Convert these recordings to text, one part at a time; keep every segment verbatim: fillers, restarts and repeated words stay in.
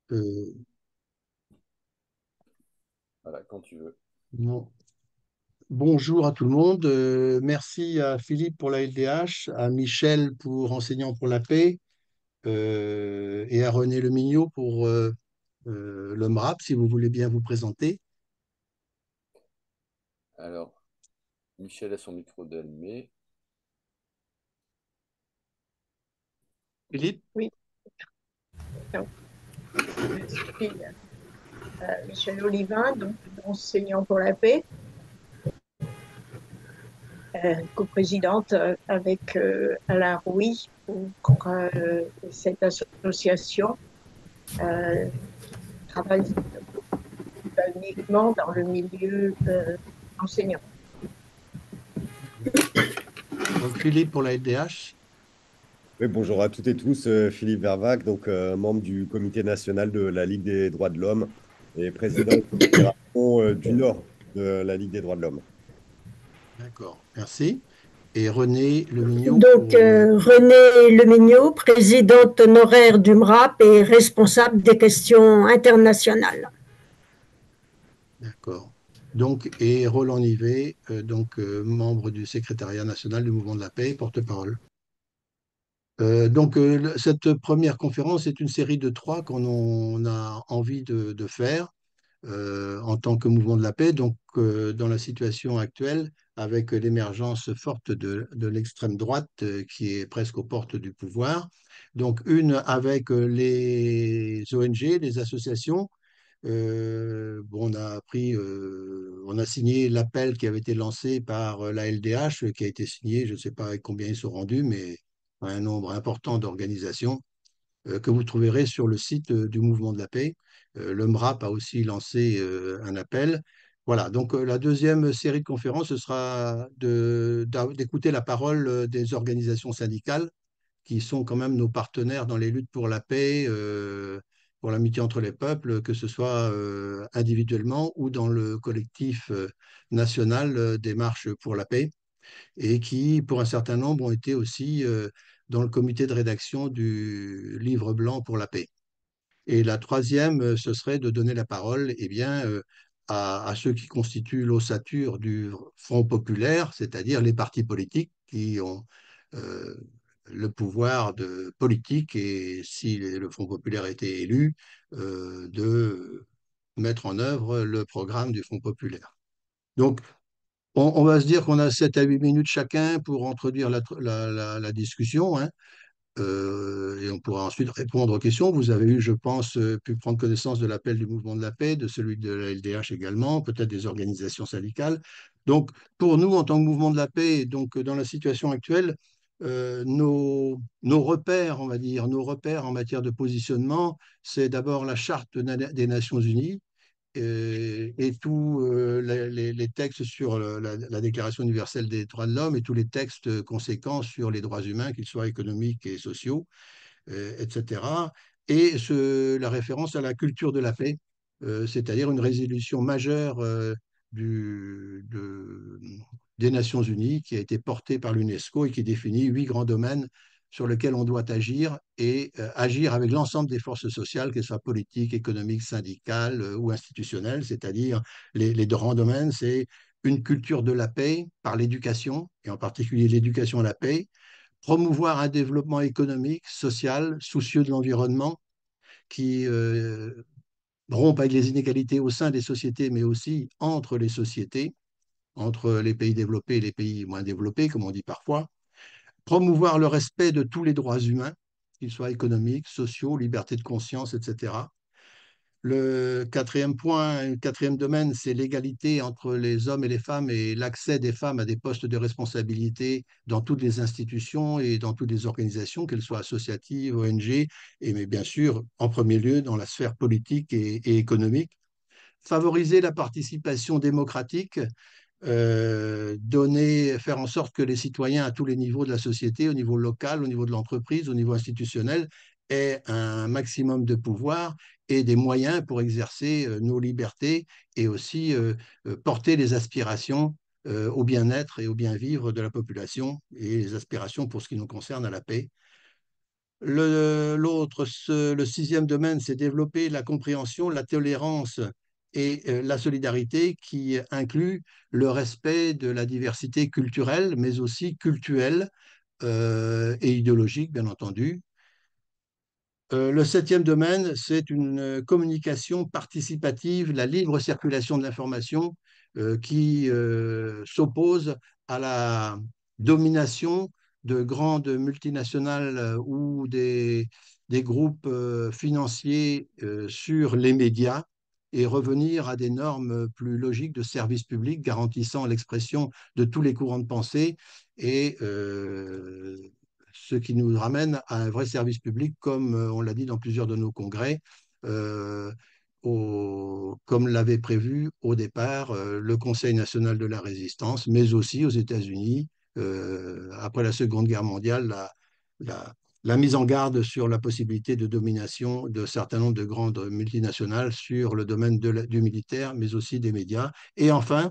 Euh, Voilà, quand tu veux. bon. Bonjour à tout le monde. Euh, merci à Philippe pour la L D H, à Michel pour Enseignants pour la paix, euh, et à René Lemignot pour euh, euh, le M R A P, si vous voulez bien vous présenter. Alors, Michel a son micro d'allumé. Philippe? Oui, donc, je suis euh, Michel Olivin, donc enseignant pour la paix, euh, coprésidente euh, avec euh, Alain Rouy pour euh, cette association euh, qui travaille pas uniquement dans le milieu euh, enseignant. Donc Philippe pour la L D H. Oui, bonjour à toutes et tous. euh, Philippe Vervac, donc euh, membre du Comité national de la Ligue des droits de l'homme et président de la Fédération euh, du Nord de la Ligue des droits de l'homme. D'accord, merci. Et René Lemignot Donc, pour... euh, euh, Renée Lemignot, présidente honoraire du M R A P et responsable des questions internationales. d'accord. Donc, et Roland Nivet, euh, donc euh, membre du secrétariat national du Mouvement de la paix, porte-parole. Euh, donc, euh, le- cette première conférence est une série de trois qu'on on a envie de, de faire euh, en tant que mouvement de la paix. Donc, euh, dans la situation actuelle, avec l'émergence forte de, de l'extrême droite euh, qui est presque aux portes du pouvoir. Donc, une avec euh, les O N G, les associations. Euh, bon, on a pris, euh, on a signé l'appel qui avait été lancé par euh, la L D H, euh, qui a été signé, je ne sais pas avec combien ils sont rendus, mais un nombre important d'organisations euh, que vous trouverez sur le site euh, du Mouvement de la paix. Euh, le M R A P a aussi lancé euh, un appel. Voilà, donc euh, la deuxième série de conférences, ce sera de- d'a- d'écouter la parole euh, des organisations syndicales qui sont quand même nos partenaires dans les luttes pour la paix, euh, pour l'amitié entre les peuples, que ce soit euh, individuellement ou dans le collectif euh, national euh, des marches pour la paix, et qui, pour un certain nombre, ont été aussi euh, dans le comité de rédaction du livre blanc pour la paix. Et la troisième, euh, ce serait de donner la parole eh bien, euh, à, à ceux qui constituent l'ossature du Front populaire, c'est-à-dire les partis politiques qui ont euh, le pouvoir de politique et, si le Front populaire était élu, euh, de mettre en œuvre le programme du Front populaire. Donc, on, on va se dire qu'on a sept à huit minutes chacun pour introduire la, la- la- la discussion, hein. Euh, et on pourra ensuite répondre aux questions. Vous avez eu, je pense, euh, pu prendre connaissance de l'appel du Mouvement de la paix, de celui de la L D H également, peut-être des organisations syndicales. Donc, pour nous, en tant que Mouvement de la paix, donc euh, dans la situation actuelle, euh, nos, nos repères, on va dire, nos repères en matière de positionnement, c'est d'abord la Charte na- des Nations Unies, et, et tous euh, les, les- les textes sur le- la, la Déclaration universelle des droits de l'homme et tous les textes conséquents sur les droits humains, qu'ils soient économiques et sociaux, euh, et cetera. Et ce- la référence à la culture de la paix, euh, c'est-à-dire une résolution majeure euh, du, de- des Nations Unies qui a été portée par l'UNESCO et qui définit huit grands domaines sur lesquels on doit agir et euh, agir avec l'ensemble des forces sociales, qu'elles soient politiques, économiques, syndicales euh, ou institutionnelles, c'est-à-dire les, les grands domaines, c'est une culture de la paix par l'éducation, et en particulier l'éducation à la paix, promouvoir un développement économique, social, soucieux de l'environnement, qui euh, rompe avec les inégalités au sein des sociétés, mais aussi entre les sociétés, entre les pays développés et les pays moins développés, comme on dit parfois. Promouvoir le respect de tous les droits humains, qu'ils soient économiques, sociaux, liberté de conscience, et cetera. Le quatrième point, le quatrième domaine, c'est l'égalité entre les hommes et les femmes et l'accès des femmes à des postes de responsabilité dans toutes les institutions et dans toutes les organisations, qu'elles soient associatives, O N G, et mais bien sûr, en premier lieu, dans la sphère politique et, et économique. Favoriser la participation démocratique, euh, donner, faire en sorte que les citoyens à tous les niveaux de la société, au niveau local, au niveau de l'entreprise, au niveau institutionnel, aient un maximum de pouvoir et des moyens pour exercer euh, nos libertés et aussi euh, euh, porter les aspirations euh, au bien-être et au bien-vivre de la population et les aspirations pour ce qui nous concerne à la paix. Le, l'autre, ce- le sixième domaine, c'est développer la compréhension, la tolérance et euh, la solidarité qui inclut le respect de la diversité culturelle, mais aussi cultuelle euh, et idéologique, bien entendu. Euh, le septième domaine, c'est une euh, communication participative, la libre circulation de l'information euh, qui euh, s'oppose à la domination de grandes multinationales euh, ou des, des groupes euh, financiers euh, sur les médias et revenir à des normes plus logiques de service public garantissant l'expression de tous les courants de pensée et euh, ce qui nous ramène à un vrai service public, comme euh, on l'a dit dans plusieurs de nos congrès, euh, au- comme l'avait prévu au départ euh, le Conseil national de la résistance, mais aussi aux États-Unis, euh, après la Seconde Guerre mondiale, la, la- la mise en garde sur la possibilité de domination de certains nombres de grandes multinationales sur le domaine de la- du militaire, mais aussi des médias. Et enfin,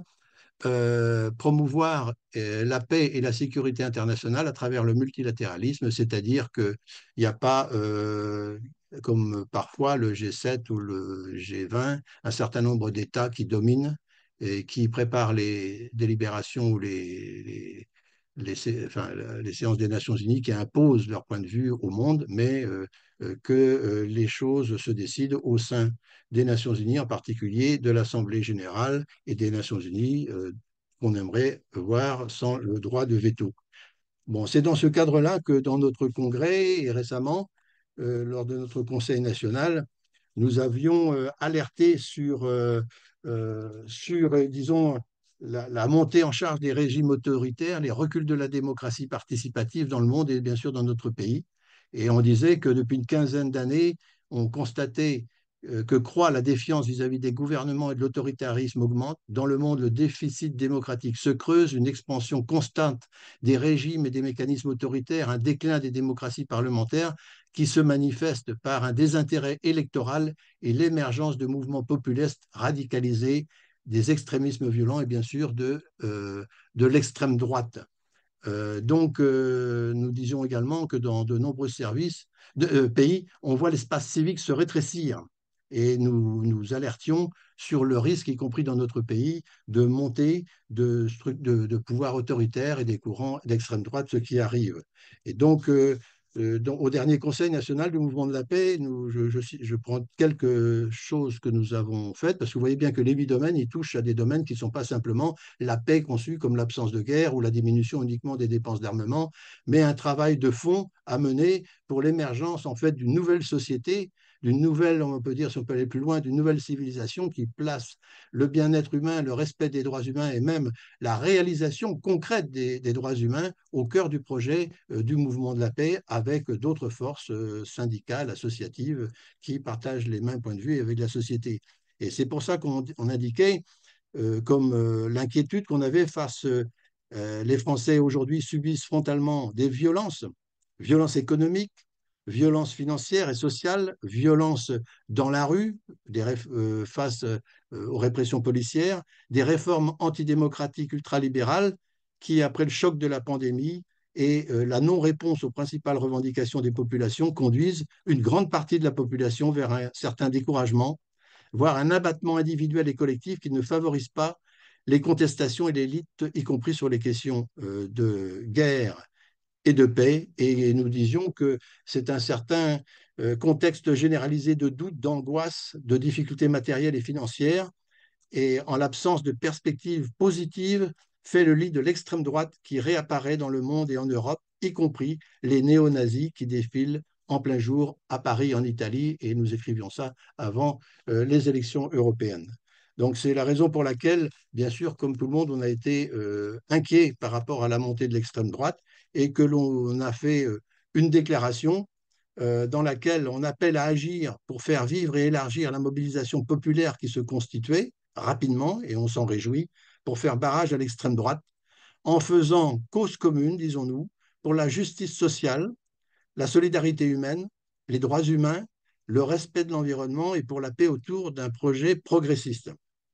euh, promouvoir euh, la paix et la sécurité internationale à travers le multilatéralisme, c'est-à-dire qu'il n'y a pas, euh, comme parfois le G sept ou le G vingt, un certain nombre d'États qui dominent et qui préparent les délibérations ou les, les, les sé- enfin, les séances des Nations Unies qui imposent leur point de vue au monde, mais euh, euh, que euh, les choses se décident au sein des Nations Unies, en particulier de l'Assemblée générale et des Nations Unies, euh, qu'on aimerait voir sans le droit de veto. Bon, c'est dans ce cadre-là que dans notre congrès et récemment, euh, lors de notre conseil national, nous avions euh, alerté sur, euh, euh, sur euh, disons, la, la montée en charge des régimes autoritaires, les reculs de la démocratie participative dans le monde et bien sûr dans notre pays. Et on disait que depuis une quinzaine d'années, on constatait euh, que croît la défiance vis-à-vis des gouvernements et de l'autoritarisme augmente. Dans le monde, le déficit démocratique se creuse, une expansion constante des régimes et des mécanismes autoritaires, un déclin des démocraties parlementaires qui se manifeste par un désintérêt électoral et l'émergence de mouvements populistes radicalisés, des extrémismes violents et bien sûr de, euh, de l'extrême droite. Euh, donc, euh, nous disions également que dans de nombreux services, de, euh, pays, on voit l'espace civique se rétrécir. Et nous nous alertions sur le risque, y compris dans notre pays, de montée de, de, de pouvoirs autoritaires et des courants d'extrême droite, ce qui arrive. Et donc, euh, euh, dans- au dernier Conseil national du mouvement de la paix, nous, je, je, je prends quelques choses que nous avons faites, parce que vous voyez bien que les huit domaines, ils touchent à des domaines qui ne sont pas simplement la paix conçue comme l'absence de guerre ou la diminution uniquement des dépenses d'armement, mais un travail de fond à mener pour l'émergence en fait d'une nouvelle société, d'une nouvelle, on peut dire, si on peut aller plus loin, d'une nouvelle civilisation qui place le bien-être humain, le respect des droits humains et même la réalisation concrète des, des droits humains au cœur du projet euh, du mouvement de la paix avec d'autres forces euh, syndicales, associatives qui partagent les mêmes points de vue avec la société. Et c'est pour ça qu'on on indiquait euh, comme euh, l'inquiétude qu'on avait face. Euh, les Français aujourd'hui subissent frontalement des violences, violences économiques, violences financières et sociales, violences dans la rue, des euh, face euh, aux répressions policières, des réformes antidémocratiques ultralibérales qui, après le choc de la pandémie et euh, la non-réponse aux principales revendications des populations, conduisent une grande partie de la population vers un certain découragement, voire un abattement individuel et collectif qui ne favorise pas les contestations et l'élite, y compris sur les questions euh, de guerre et de paix. Et nous disions que c'est un certain euh, contexte généralisé de doute, d'angoisse, de difficultés matérielles et financières, et en l'absence de perspectives positives, fait le lit de l'extrême droite qui réapparaît dans le monde et en Europe, y compris les néo-nazis qui défilent en plein jour à Paris, en Italie, et nous écrivions ça avant euh, les élections européennes. Donc c'est la raison pour laquelle, bien sûr, comme tout le monde, on a été euh, inquiet par rapport à la montée de l'extrême droite et que l'on a fait euh, une déclaration euh, dans laquelle on appelle à agir pour faire vivre et élargir la mobilisation populaire qui se constituait rapidement, et on s'en réjouit, pour faire barrage à l'extrême droite, en faisant cause commune, disons-nous, pour la justice sociale, la solidarité humaine, les droits humains, le respect de l'environnement et pour la paix autour d'un projet progressiste.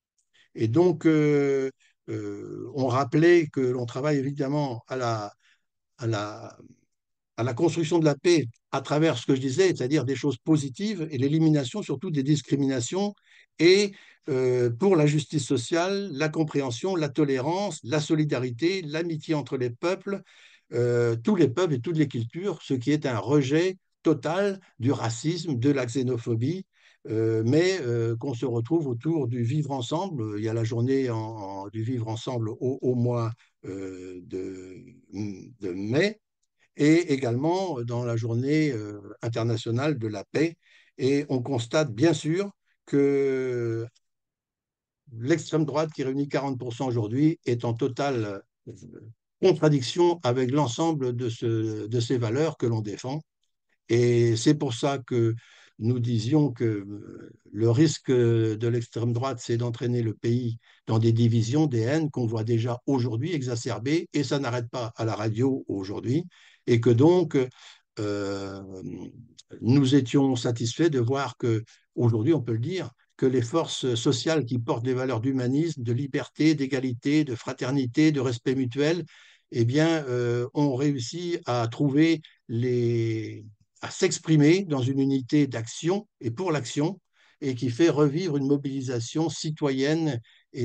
Et donc, euh, euh, on rappelait que l'on travaille évidemment à la, à la à la construction de la paix à travers ce que je disais, c'est-à-dire des choses positives et l'élimination surtout des discriminations et euh, pour la justice sociale, la compréhension, la tolérance, la solidarité, l'amitié entre les peuples, euh, tous les peuples et toutes les cultures, ce qui est un rejet total du racisme, de la xénophobie, euh, mais euh, qu'on se retrouve autour du vivre ensemble. Il y a la journée en, en, du vivre ensemble au, au mois euh, de, de mai et également dans la journée euh, internationale de la paix. Et on constate bien sûr que l'extrême droite, qui réunit quarante pour cent aujourd'hui, est en totale euh, contradiction avec l'ensemble de, ce, de ces valeurs que l'on défend. Et c'est pour ça que nous disions que euh, le risque de l'extrême droite, c'est d'entraîner le pays dans des divisions, des haines qu'on voit déjà aujourd'hui exacerbées, et ça n'arrête pas à la radio aujourd'hui, et que donc euh, nous étions satisfaits de voir que aujourd'hui, on peut le dire, que les forces sociales qui portent des valeurs d'humanisme, de liberté, d'égalité, de fraternité, de respect mutuel, eh bien, euh, ont réussi à trouver les, à s'exprimer dans une unité d'action et pour l'action, et qui fait revivre une mobilisation citoyenne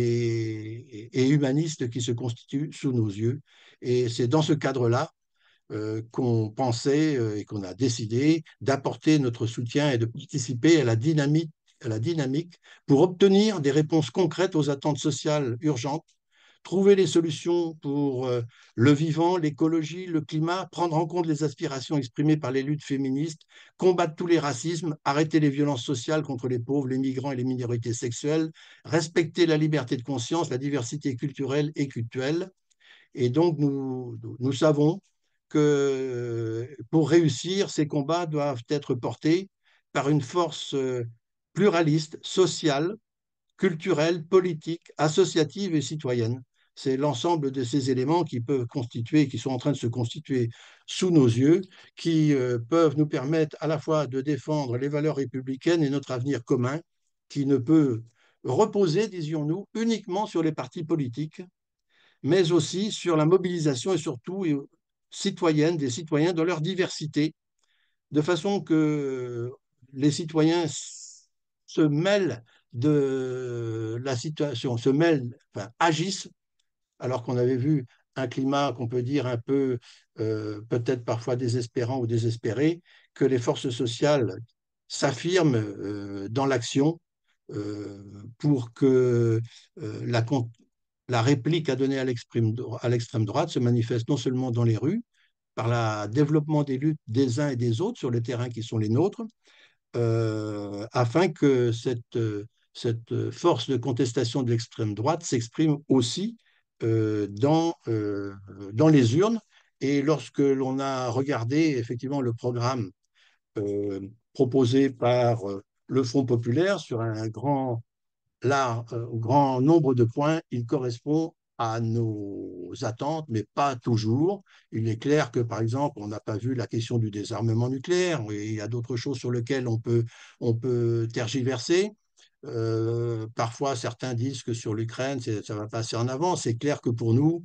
et, et humaniste qui se constitue sous nos yeux. Et c'est dans ce cadre-là euh, qu'on pensait euh, et qu'on a décidé d'apporter notre soutien et de participer à la dynamique, à la dynamique pour obtenir des réponses concrètes aux attentes sociales urgentes, trouver les solutions pour euh, le vivant, l'écologie, le climat, prendre en compte les aspirations exprimées par les luttes féministes, combattre tous les racismes, arrêter les violences sociales contre les pauvres, les migrants et les minorités sexuelles, respecter la liberté de conscience, la diversité culturelle et cultuelle. Et donc, nous, nous savons que pour réussir, ces combats doivent être portés par une force euh, pluraliste, sociale, culturelle, politique, associative et citoyenne. C'est l'ensemble de ces éléments qui peuvent constituer, qui sont en train de se constituer sous nos yeux, qui euh, peuvent nous permettre à la fois de défendre les valeurs républicaines et notre avenir commun, qui ne peut reposer, disions-nous, uniquement sur les partis politiques, mais aussi sur la mobilisation et surtout citoyenne des citoyens dans leur diversité, de façon que les citoyens se mêlent de la situation, se mêlent, enfin, agissent, alors qu'on avait vu un climat qu'on peut dire un peu, euh, peut-être parfois désespérant ou désespéré, que les forces sociales s'affirment euh, dans l'action euh, pour que euh, la, la réplique à donner à l'extrême droite se manifeste non seulement dans les rues, par le développement des luttes des uns et des autres sur le terrain qui sont les nôtres, euh, afin que cette, cette force de contestation de l'extrême droite s'exprime aussi euh, dans, euh, dans les urnes. Et lorsque l'on a regardé effectivement le programme euh, proposé par euh, le Front populaire sur un grand là, euh, au grand nombre de points, il correspond à nos attentes, mais pas toujours. Il est clair que, par exemple, on n'a pas vu la question du désarmement nucléaire, et il y a d'autres choses sur lesquelles on peut, on peut tergiverser. Euh, parfois, certains disent que sur l'Ukraine, ça va passer en avant. C'est clair que pour nous,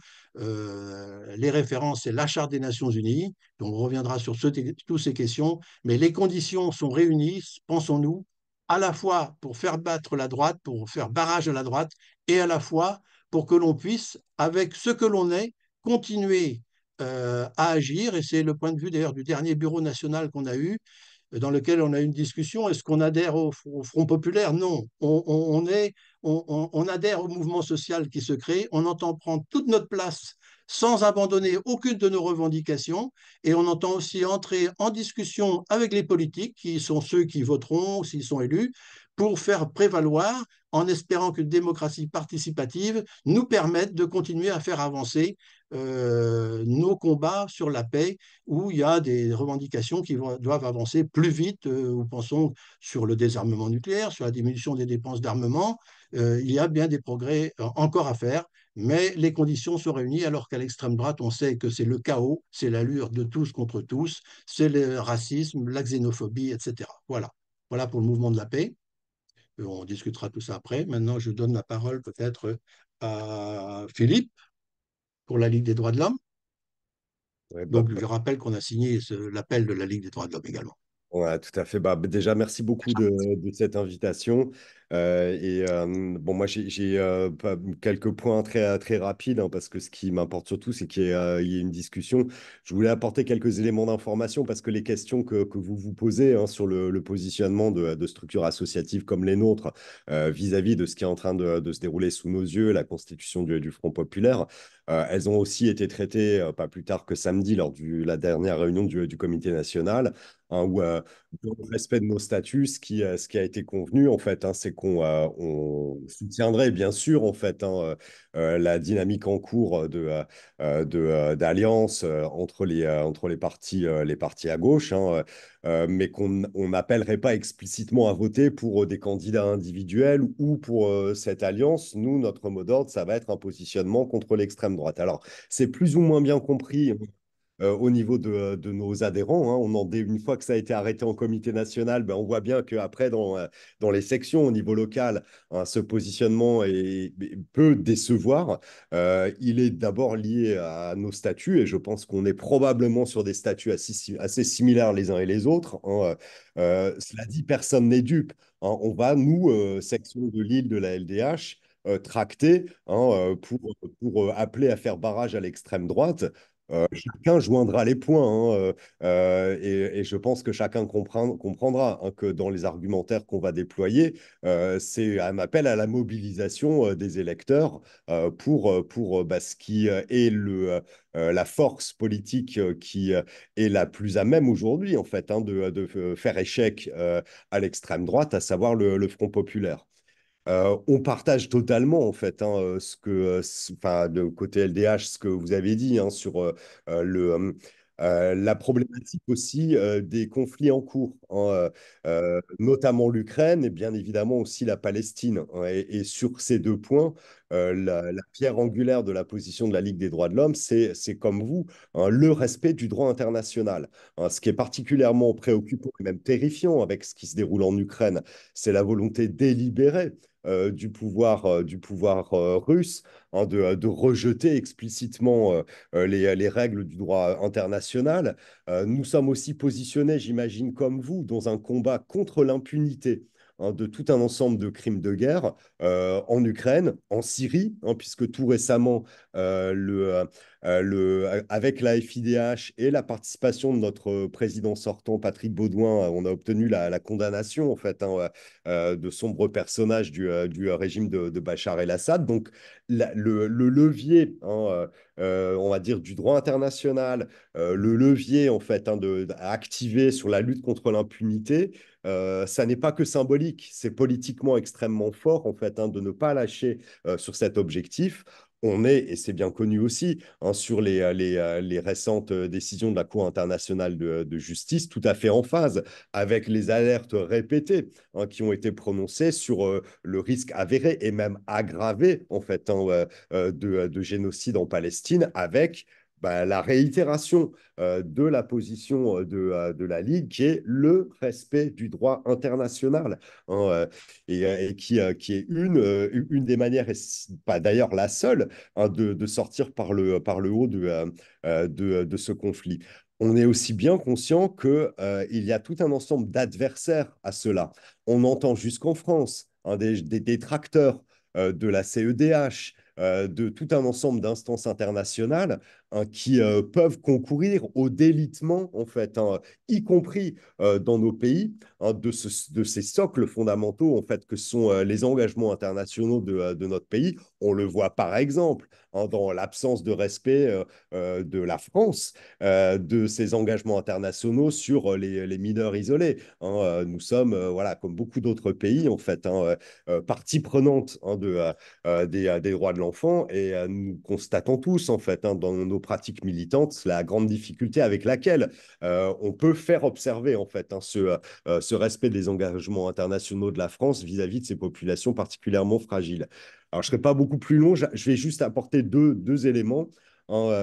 euh, les références, c'est la Charte des Nations Unies. Donc, on reviendra sur ce, toutes ces questions. Mais les conditions sont réunies, pensons-nous, à la fois pour faire battre la droite, pour faire barrage à la droite, et à la fois pour que l'on puisse, avec ce que l'on est, continuer euh, à agir. Et c'est le point de vue d'ailleurs du dernier bureau national qu'on a eu, dans lequel on a eu une discussion. Est-ce qu'on adhère au, au Front populaire? Non. On, on, on est, on, on, adhère au mouvement social qui se crée. On entend prendre toute notre place sans abandonner aucune de nos revendications. Et on entend aussi entrer en discussion avec les politiques, qui sont ceux qui voteront s'ils sont élus, pour faire prévaloir, en espérant qu'une démocratie participative nous permette de continuer à faire avancer euh, nos combats sur la paix, où il y a des revendications qui vont, doivent avancer plus vite. Euh, nous pensons sur le désarmement nucléaire, sur la diminution des dépenses d'armement. Euh, il y a bien des progrès encore à faire, mais les conditions sont réunies, alors qu'à l'extrême droite, on sait que c'est le chaos, c'est l'allure de tous contre tous, c'est le racisme, la xénophobie, et cetera. Voilà. Voilà pour le mouvement de la paix. Euh, On discutera tout ça après. Maintenant, je donne la parole peut-être à Philippe pour la Ligue des droits de l'homme. Ouais, bah, Donc, je rappelle qu'on a signé ce- l'appel de la Ligue des droits de l'homme également. ouais, tout à fait. Bah, b- déjà, merci beaucoup de, de cette invitation. Euh, et euh, bon, moi, j'ai j'ai, euh, pas- quelques points très, très rapides, hein, parce que ce qui m'importe surtout, c'est qu'il y ait, euh, il y ait une discussion. Je voulais apporter quelques éléments d'information parce que les questions que, que vous vous posez, hein, sur le, le positionnement de, de structures associatives comme les nôtres, euh, vis-à-vis de ce qui est en train de, de se dérouler sous nos yeux, la constitution du, du Front populaire, euh, elles ont aussi été traitées, euh, pas plus tard que samedi lors de la dernière réunion du, du comité national, hein, où euh, dans le respect de nos statuts, ce qui, euh, ce qui a été convenu, en fait, hein, c'est qu'on euh, on soutiendrait, bien sûr, en fait, hein, euh, euh, la dynamique en cours de, euh, euh, de, euh, d'alliance, euh, entre les, euh, entre les partis, euh, les partis à gauche, hein, euh, mais qu'on on n'appellerait pas explicitement à voter pour, euh, des candidats individuels ou pour, euh, cette alliance. Nous, notre mot d'ordre, ça va être un positionnement contre l'extrême droite. Alors, c'est plus ou moins bien compris, euh, au niveau de, de nos adhérents, hein. On en dé- une fois que ça a été arrêté en comité national, ben, on voit bien qu'après, dans, euh, dans les sections au niveau local, hein, ce positionnement est, peut décevoir. Euh, il est d'abord lié à nos statuts et je pense qu'on est probablement sur des statuts assez, assez similaires les uns et les autres, hein. Euh, cela dit, personne n'est dupe, hein. On va, nous, euh, section de Lille de la L D H, euh, tracter, hein, euh, pour, pour euh, appeler à faire barrage à l'extrême droite. Euh, chacun joindra les points, hein, euh, euh, et, et je pense que chacun comprend- comprendra, hein, que dans les argumentaires qu'on va déployer, euh, c'est un appel à la mobilisation, euh, des électeurs, euh, pour, euh, pour euh, bah, ce qui euh, est le, euh, euh, la force politique, euh, qui euh, est la plus à même aujourd'hui, en fait, hein, de, de euh, faire échec, euh, à l'extrême droite, à savoir le, le Front populaire. Euh, on partage totalement, en fait, hein, euh, ce que, euh, ce- enfin, de côté L D H, ce que vous avez dit, hein, sur, euh, euh, le, euh, euh, la problématique aussi, euh, des conflits en cours, hein, euh, euh, notamment l'Ukraine et bien évidemment aussi la Palestine, hein. Et, et sur ces deux points, euh, la, la pierre angulaire de la position de la Ligue des droits de l'homme, c'est, c'est comme vous, hein, le respect du droit international, hein. Ce qui est particulièrement préoccupant et même terrifiant avec ce qui se déroule en Ukraine, c'est la volonté délibérée, euh, du pouvoir, euh, du pouvoir euh, russe, hein, de, de rejeter explicitement, euh, euh, les, les règles du droit international. Euh, nous sommes aussi positionnés, j'imagine, comme vous, dans un combat contre l'impunité, hein, de tout un ensemble de crimes de guerre, euh, en Ukraine, en Syrie, hein, puisque tout récemment, euh, le, euh, le, avec la F I D H et la participation de notre président sortant, Patrick Baudouin, on a obtenu la, la condamnation, en fait, hein, euh, de sombres personnages du, euh, du régime de, de Bachar el-Assad. Donc, la, le, le, levier, hein, euh, euh, on va dire, du droit international, euh, le levier, en fait, hein, de, à activer sur la lutte contre l'impunité, euh, ça n'est pas que symbolique, c'est politiquement extrêmement fort, en fait, hein, de ne pas lâcher, euh, sur cet objectif. On est, et c'est bien connu aussi, hein, sur les, euh, les, euh, les récentes euh, décisions de la Cour internationale de, de justice, tout à fait en phase avec les alertes répétées, hein, qui ont été prononcées sur, euh, le risque avéré et même aggravé, en fait, hein, euh, euh, de, de génocide en Palestine, avec, bah, la réitération, euh, de la position, euh, de, euh, de la Ligue, qui est le respect du droit international, hein, euh, et, euh, et qui, euh, qui est une, euh, une des manières, et pas d'ailleurs la seule, hein, de, de sortir par le, par le haut de, euh, euh, de, de ce conflit. On est aussi bien conscient qu'il, euh, y a tout un ensemble d'adversaires à cela. On entend jusqu'en France, hein, des, des détracteurs, euh, de la C E D H, euh, de tout un ensemble d'instances internationales, hein, qui, euh, peuvent concourir au délitement, en fait, hein, y compris, euh, dans nos pays, hein, de, ce, de, ces socles fondamentaux, en fait, que sont, euh, les engagements internationaux de, euh, de, notre pays. On le voit par exemple, hein, dans l'absence de respect, euh, euh, de la France, euh, de ses engagements internationaux sur, euh, les, les mineurs isolés, hein. Euh, nous sommes, euh, voilà, comme beaucoup d'autres pays, en fait, hein, euh, euh, partie prenante, hein, de, euh, euh, des, euh, des droits de l'enfant, et, euh, nous constatons tous, en fait, hein, dans nos pratiques militantes, la grande difficulté avec laquelle, euh, on peut faire observer, en fait, hein, ce, euh, ce respect des engagements internationaux de la France vis-à-vis de ces populations particulièrement fragiles. Alors, je ne serai pas beaucoup plus long, je vais juste apporter deux, deux éléments, hein.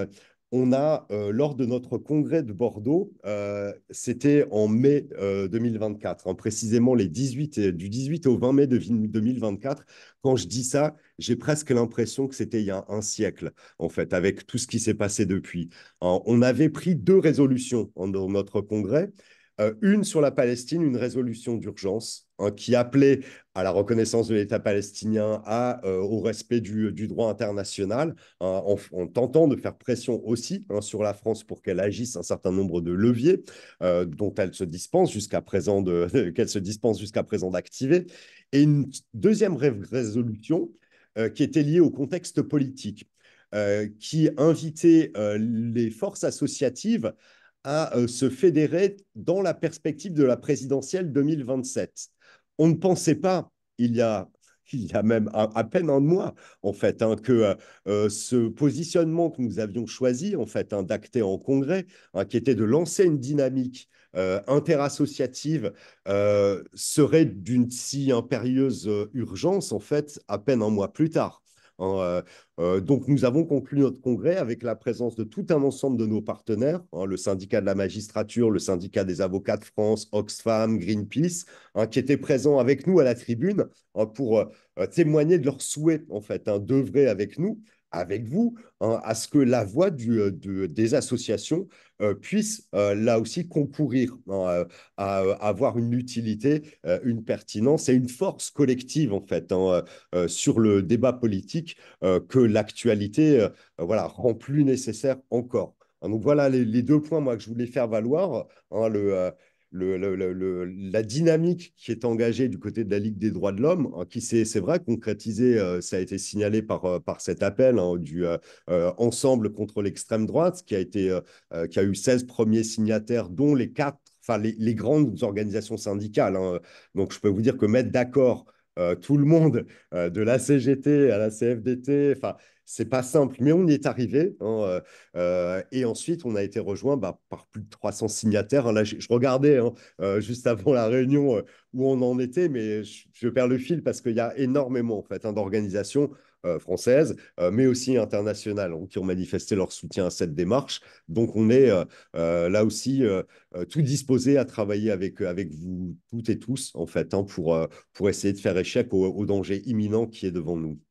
on a, euh, lors de notre congrès de Bordeaux, euh, c'était en mai euh, deux mille vingt-quatre, hein, précisément les dix-huit et, du dix-huit au vingt mai de deux mille vingt-quatre. Quand je dis ça, j'ai presque l'impression que c'était il y a un siècle, en fait, avec tout ce qui s'est passé depuis. Hein, on avait pris deux résolutions hein, dans notre congrès. Euh, une sur la Palestine, une résolution d'urgence hein, qui appelait à la reconnaissance de l'État palestinien, à, euh, au respect du, du droit international, hein, en, en, tentant de faire pression aussi hein, sur la France pour qu'elle agisse un certain nombre de leviers euh, dont elle se dispense jusqu'à présent de, qu'elle se dispense jusqu'à présent d'activer. Et une deuxième ré résolution euh, qui était liée au contexte politique, euh, qui invitait euh, les forces associatives à euh, se fédérer dans la perspective de la présidentielle deux mille vingt-sept. On ne pensait pas, il y a, il y a même à, à peine un mois, en fait, hein, que euh, ce positionnement que nous avions choisi, en fait, hein, d'acter en congrès, hein, qui était de lancer une dynamique euh, interassociative, euh, serait d'une si impérieuse euh, urgence, en fait, à peine un mois plus tard. Hein, euh, euh, donc, nous avons conclu notre congrès avec la présence de tout un ensemble de nos partenaires, hein, le syndicat de la magistrature, le syndicat des avocats de France, Oxfam, Greenpeace, hein, qui étaient présents avec nous à la tribune hein, pour euh, témoigner de leur souhait, en fait, hein, d'œuvrer avec nous, avec vous, hein, à ce que la voix du, de, des associations euh, puisse euh, là aussi concourir hein, à, à avoir une utilité, euh, une pertinence et une force collective, en fait, hein, euh, sur le débat politique euh, que l'actualité euh, voilà, rend plus nécessaire encore. Hein, donc voilà les, les, deux points moi, que je voulais faire valoir. Hein, le, euh, le, le, le, la dynamique qui est engagée du côté de la Ligue des droits de l'homme, hein, qui s'est, c'est vrai, concrétisée, euh, ça a été signalé par, euh, par cet appel hein, du euh, euh, Ensemble contre l'extrême droite, qui a, été, euh, qui a eu seize premiers signataires, dont les quatre, enfin les, les grandes organisations syndicales. Hein. Donc je peux vous dire que mettre d'accord euh, tout le monde, euh, de la C G T à la C F D T, enfin, c'est pas simple, mais on y est arrivé. Hein, euh, et ensuite, on a été rejoint bah, par plus de trois cents signataires. Hein, là, je, je regardais hein, euh, juste avant la réunion euh, où on en était, mais je, je perds le fil parce qu'il y a énormément en fait, hein, d'organisations euh, françaises, euh, mais aussi internationales, hein, qui ont manifesté leur soutien à cette démarche. Donc, on est euh, euh, là aussi euh, euh, tout disposé à travailler avec, avec vous toutes et tous, en fait, hein, pour, euh, pour essayer de faire échec au, au danger imminent qui est devant nous.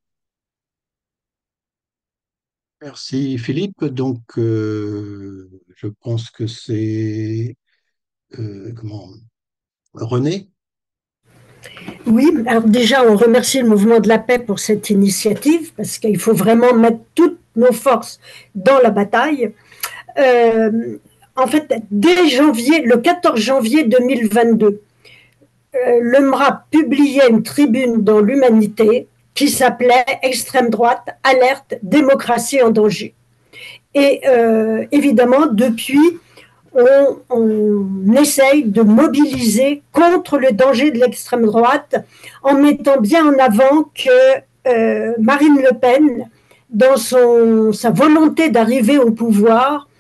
Merci Philippe. Donc, euh, je pense que c'est euh, comment René. Oui, alors déjà, on remercie le Mouvement de la Paix pour cette initiative, parce qu'il faut vraiment mettre toutes nos forces dans la bataille. Euh, en fait, dès janvier, le quatorze janvier deux mille vingt-deux, euh, le M R A P publiait une tribune dans l'Humanité qui s'appelait « Extrême droite, alerte, démocratie en danger ». Et euh, évidemment, depuis, on, on essaye de mobiliser contre le danger de l'extrême droite en mettant bien en avant que euh, Marine Le Pen, dans son, sa volonté d'arriver au pouvoir,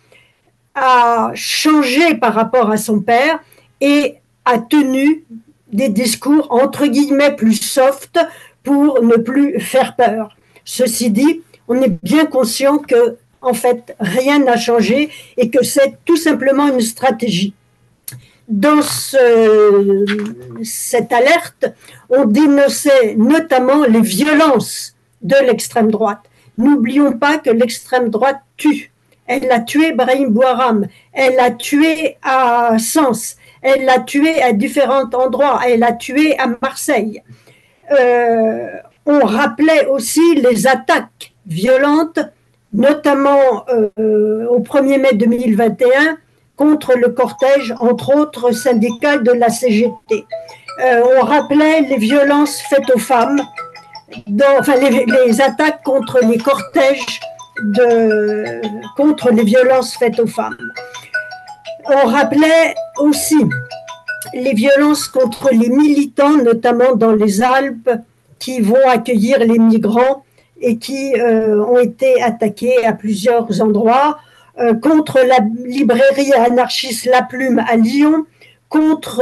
a changé par rapport à son père et a tenu des discours entre guillemets plus soft pour ne plus faire peur. Ceci dit, on est bien conscient que en fait, rien n'a changé et que c'est tout simplement une stratégie. Dans ce, cette alerte, on dénonçait notamment les violences de l'extrême droite. N'oublions pas que l'extrême droite tue. Elle a tué Brahim Bouharam, elle l'a tué à Sens, elle l'a tué à différents endroits, elle l'a tué à Marseille. Euh, on rappelait aussi les attaques violentes, notamment euh, au premier mai deux mille vingt et un, contre le cortège, entre autres syndical de la C G T. Euh, on rappelait les violences faites aux femmes, dans, enfin les, les attaques contre les cortèges, de, contre les violences faites aux femmes. On rappelait aussi les violences contre les militants, notamment dans les Alpes, qui vont accueillir les migrants et qui euh, ont été attaqués à plusieurs endroits, euh, contre la librairie anarchiste La Plume à Lyon, contre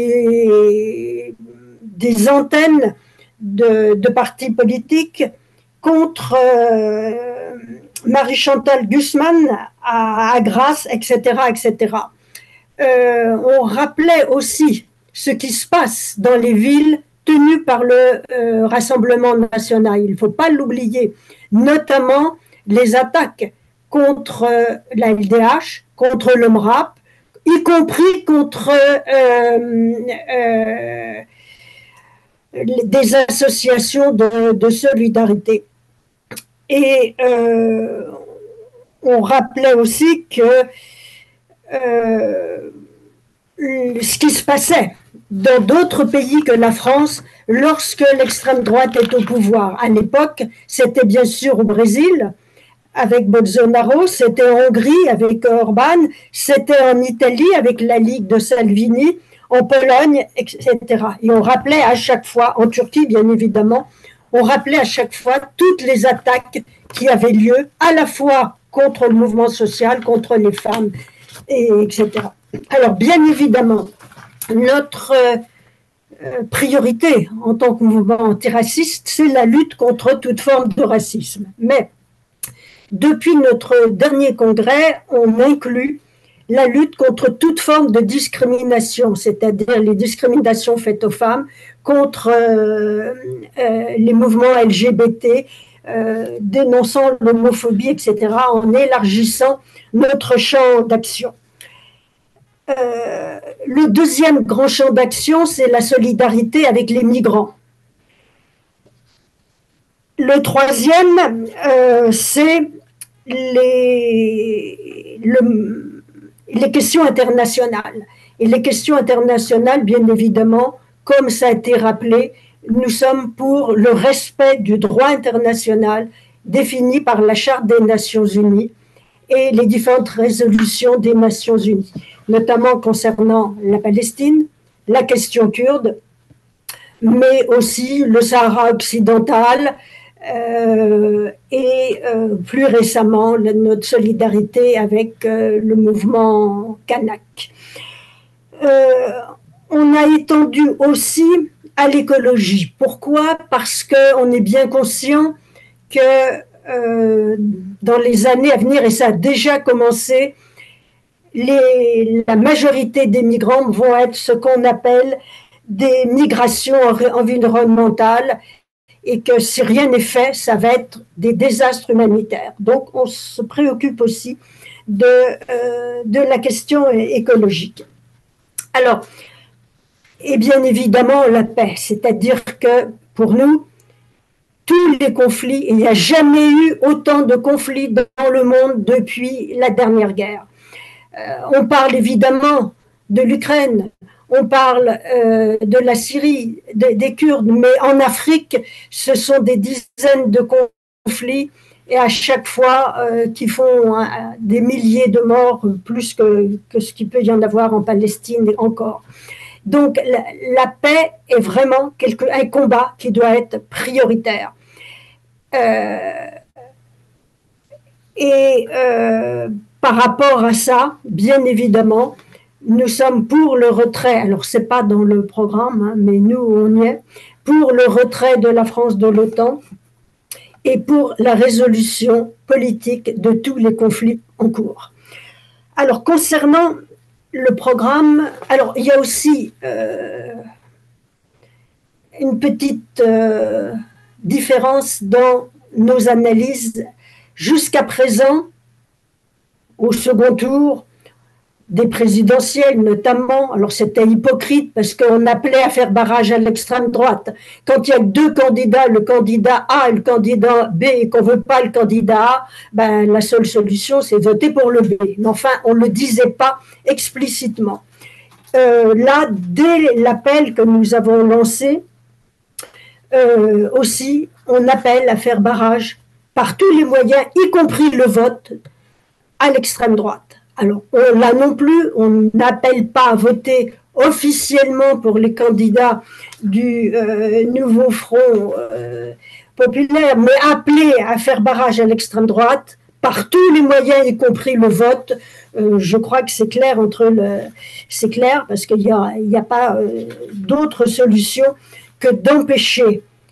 des, des antennes de, de partis politiques, contre euh, Marie-Chantal Guzman à, à Grasse, et cetera, et cetera. Euh, on rappelait aussi ce qui se passe dans les villes tenues par le euh, Rassemblement national. Il ne faut pas l'oublier, notamment les attaques contre euh, la L D H, contre le M R A P, y compris contre euh, euh, des associations de, de solidarité. Et euh, on rappelait aussi que euh, ce qui se passait dans d'autres pays que la France lorsque l'extrême droite est au pouvoir. À l'époque, c'était bien sûr au Brésil avec Bolsonaro, c'était en Hongrie avec Orban, c'était en Italie avec la Ligue de Salvini, en Pologne, et cetera. Et on rappelait à chaque fois, en Turquie bien évidemment, on rappelait à chaque fois toutes les attaques qui avaient lieu, à la fois contre le mouvement social, contre les femmes, et, etc. Alors, bien évidemment, notre euh, priorité en tant que mouvement antiraciste, c'est la lutte contre toute forme de racisme. Mais depuis notre dernier congrès, on inclut la lutte contre toute forme de discrimination, c'est-à-dire les discriminations faites aux femmes, contre euh, euh, les mouvements L G B T, euh, dénonçant l'homophobie, et cetera, en élargissant notre champ d'action. Euh, le deuxième grand champ d'action, c'est la solidarité avec les migrants. Le troisième, euh, c'est les, le, les questions internationales. Et les questions internationales, bien évidemment, comme ça a été rappelé, nous sommes pour le respect du droit international défini par la Charte des Nations Unies et les différentes résolutions des Nations Unies, notamment concernant la Palestine, la question kurde, mais aussi le Sahara occidental euh, et euh, plus récemment la, notre solidarité avec euh, le mouvement kanak. Euh, on a étendu aussi à l'écologie. Pourquoi? Parce qu'on est bien conscient que euh, dans les années à venir, et ça a déjà commencé, les, la majorité des migrants vont être ce qu'on appelle des migrations environnementales et que si rien n'est fait, ça va être des désastres humanitaires. Donc on se préoccupe aussi de, euh, de la question écologique. Alors, et bien évidemment la paix, c'est-à-dire que pour nous, tous les conflits, il n'y a jamais eu autant de conflits dans le monde depuis la dernière guerre. Euh, on parle évidemment de l'Ukraine, on parle euh, de la Syrie, de, des Kurdes, mais en Afrique, ce sont des dizaines de conflits et à chaque fois euh, qui font euh, des milliers de morts, plus que, que ce qu'il peut y en avoir en Palestine encore. Donc la, la paix est vraiment quelque, un combat qui doit être prioritaire. Euh, et euh, par rapport à ça, bien évidemment, nous sommes pour le retrait, alors ce n'est pas dans le programme, hein, mais nous on y est, pour le retrait de la France de l'OTAN et pour la résolution politique de tous les conflits en cours. Alors concernant le programme, alors il y a aussi euh, une petite euh, différence dans nos analyses. Jusqu'à présent, au second tour des présidentielles notamment, alors c'était hypocrite parce qu'on appelait à faire barrage à l'extrême droite. Quand il y a deux candidats, le candidat A et le candidat B, et qu'on ne veut pas le candidat A, ben, la seule solution c'est voter pour le B. Mais enfin, on ne le disait pas explicitement. Euh, là, dès l'appel que nous avons lancé, euh, aussi, on appelle à faire barrage par tous les moyens, y compris le vote, à l'extrême droite. Alors, on, là non plus, on n'appelle pas à voter officiellement pour les candidats du euh, nouveau front euh, populaire, mais appeler à faire barrage à l'extrême droite par tous les moyens, y compris le vote. Euh, je crois que c'est clair entre le, c'est clair parce qu'il n'y a, il y a pas euh, d'autre solution que d'empêcher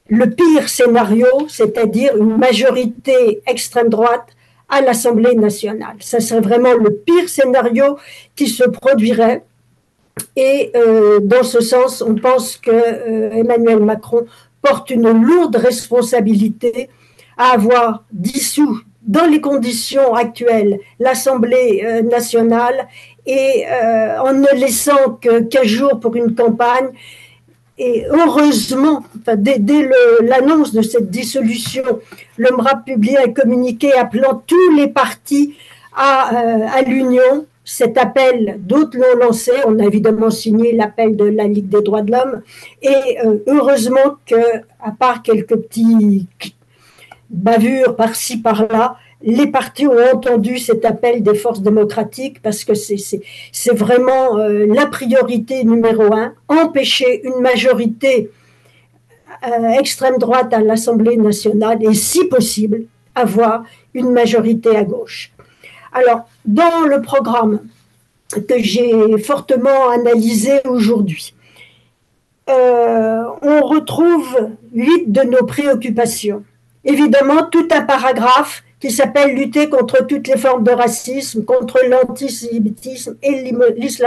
le pire scénario, c'est-à-dire une majorité extrême droite à l'Assemblée nationale. Ça serait vraiment le pire scénario qui se produirait. Et euh, dans ce sens, on pense que euh, Emmanuel Macron porte une lourde responsabilité à avoir dissous dans les conditions actuelles l'Assemblée euh, nationale et euh, en ne laissant que quinze jours pour une campagne. Et heureusement, enfin, dès, dès l'annonce de cette dissolution, le M R A P publie un communiqué appelant tous les partis à, euh, à l'union. Cet appel, d'autres l'ont lancé. On a évidemment signé l'appel de la Ligue des droits de l'homme. Et euh, heureusement que, à part quelques petits bavures par-ci, par-là, les partis ont entendu cet appel des forces démocratiques parce que c'est vraiment euh, la priorité numéro un, empêcher une majorité euh, extrême droite à l'Assemblée nationale et, si possible, avoir une majorité à gauche. Alors, dans le programme que j'ai fortement analysé aujourd'hui, euh, on retrouve huit de nos préoccupations. Évidemment, tout un paragraphe qui s'appelle « Lutter contre toutes les formes de racisme, contre l'antisémitisme et l'islamophobie ».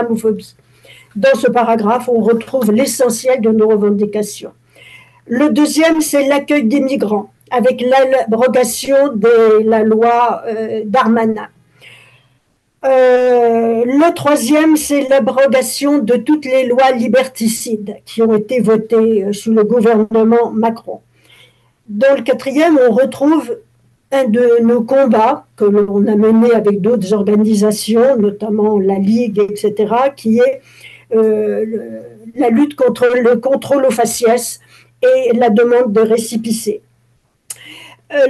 Dans ce paragraphe, on retrouve l'essentiel de nos revendications. Le deuxième, c'est l'accueil des migrants, avec l'abrogation de la loi euh, Darmanin. Euh, le troisième, c'est l'abrogation de toutes les lois liberticides qui ont été votées sous le gouvernement Macron. Dans le quatrième, on retrouve un de nos combats que l'on a mené avec d'autres organisations, notamment la Ligue, et cetera, qui est euh, le, la lutte contre le contrôle aux faciès et la demande de récépissé. Euh,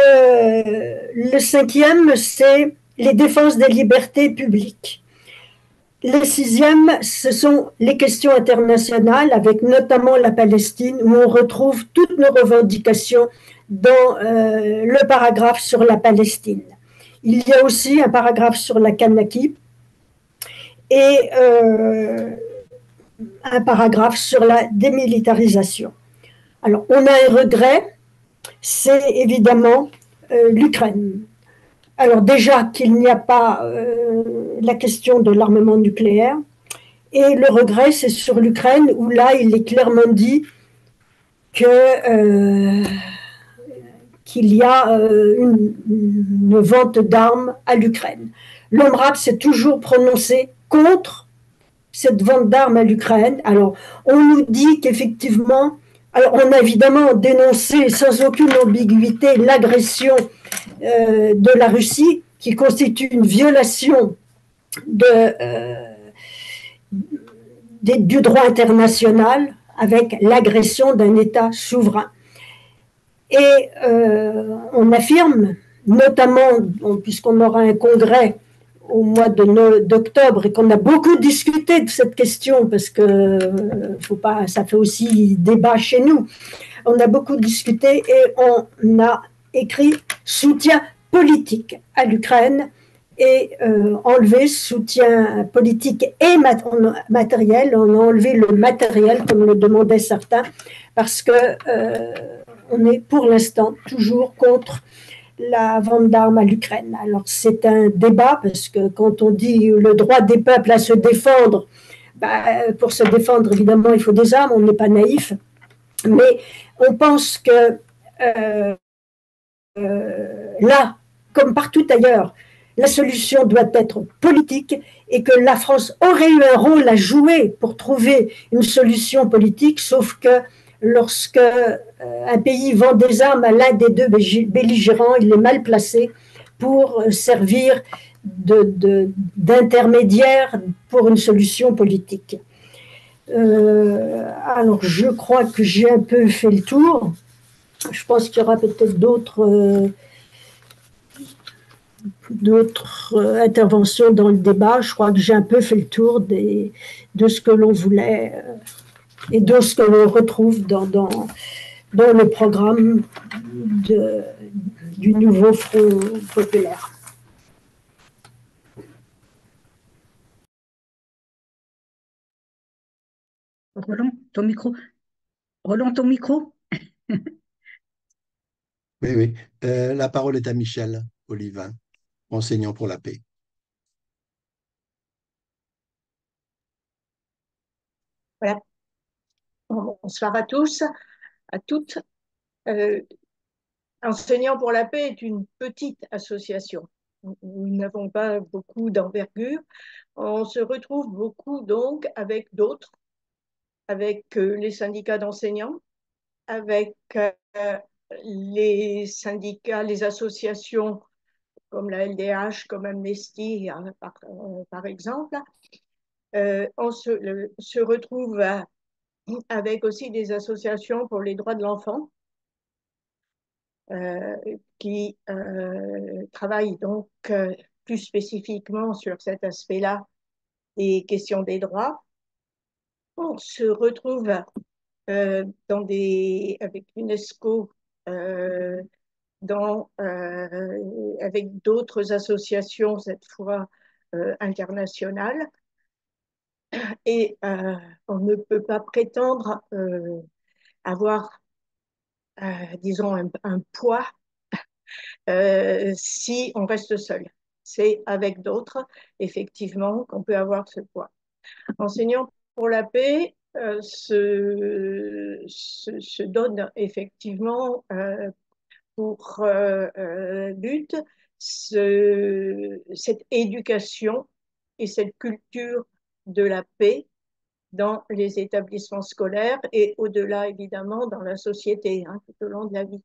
le, le cinquième, c'est les défenses des libertés publiques. Le sixième, ce sont les questions internationales, avec notamment la Palestine, où on retrouve toutes nos revendications dans euh, le paragraphe sur la Palestine. Il y a aussi un paragraphe sur la Kanaki et euh, un paragraphe sur la démilitarisation. Alors, on a un regret, c'est évidemment euh, l'Ukraine. Alors déjà qu'il n'y a pas euh, la question de l'armement nucléaire, et le regret c'est sur l'Ukraine où là il est clairement dit que euh, qu'il y a euh, une, une vente d'armes à l'Ukraine. Le M R A P s'est toujours prononcé contre cette vente d'armes à l'Ukraine. Alors on nous dit qu'effectivement, alors on a évidemment dénoncé sans aucune ambiguïté l'agression Euh, de la Russie, qui constitue une violation de, euh, de, du droit international avec l'agression d'un État souverain. Et euh, on affirme, notamment, puisqu'on aura un congrès au mois d'octobre et qu'on a beaucoup discuté de cette question, parce que faut pas, ça fait aussi débat chez nous, on a beaucoup discuté et on a écrit soutien politique à l'Ukraine et euh, enlevé soutien politique et mat matériel. On a enlevé le matériel, comme le demandaient certains, parce que euh, on est pour l'instant toujours contre la vente d'armes à l'Ukraine. Alors c'est un débat, parce que quand on dit le droit des peuples à se défendre, bah, pour se défendre, évidemment, il faut des armes, on n'est pas naïf, mais on pense que euh, Euh, là, comme partout ailleurs, la solution doit être politique et que la France aurait eu un rôle à jouer pour trouver une solution politique, sauf que lorsque euh, un pays vend des armes à l'un des deux belligérants, il est mal placé pour servir d'intermédiaire pour une solution politique. Euh, alors, je crois que j'ai un peu fait le tour. Je pense qu'il y aura peut-être d'autres euh, d'autres euh, interventions dans le débat. Je crois que j'ai un peu fait le tour des, de ce que l'on voulait euh, et de ce que l'on retrouve dans, dans, dans le programme de, du nouveau Front populaire. Roland, ton micro. Roland, ton micro. Oui, oui. Euh, la parole est à Michel Olivain, enseignant pour la paix. Voilà. Bonsoir à tous, à toutes. Euh, Enseignants pour la paix est une petite association. Nous n'avons pas beaucoup d'envergure. On se retrouve beaucoup donc avec d'autres, avec euh, les syndicats d'enseignants, avec euh, les syndicats, les associations comme la L D H, comme Amnesty, hein, par, euh, par exemple. Euh, on se, le, se retrouve à, avec aussi des associations pour les droits de l'enfant euh, qui euh, travaillent donc euh, plus spécifiquement sur cet aspect-là des questions des droits. On se retrouve euh, dans des, avec l'UNESCO, euh, dans, euh, avec d'autres associations, cette fois euh, internationales. Et euh, on ne peut pas prétendre euh, avoir, euh, disons, un, un poids euh, si on reste seul. C'est avec d'autres, effectivement, qu'on peut avoir ce poids. Enseignants pour la paix euh, se, se, se donne effectivement euh, pour euh, euh, but ce, cette éducation et cette culture de la paix dans les établissements scolaires et au-delà, évidemment, dans la société, hein, tout au long de la vie.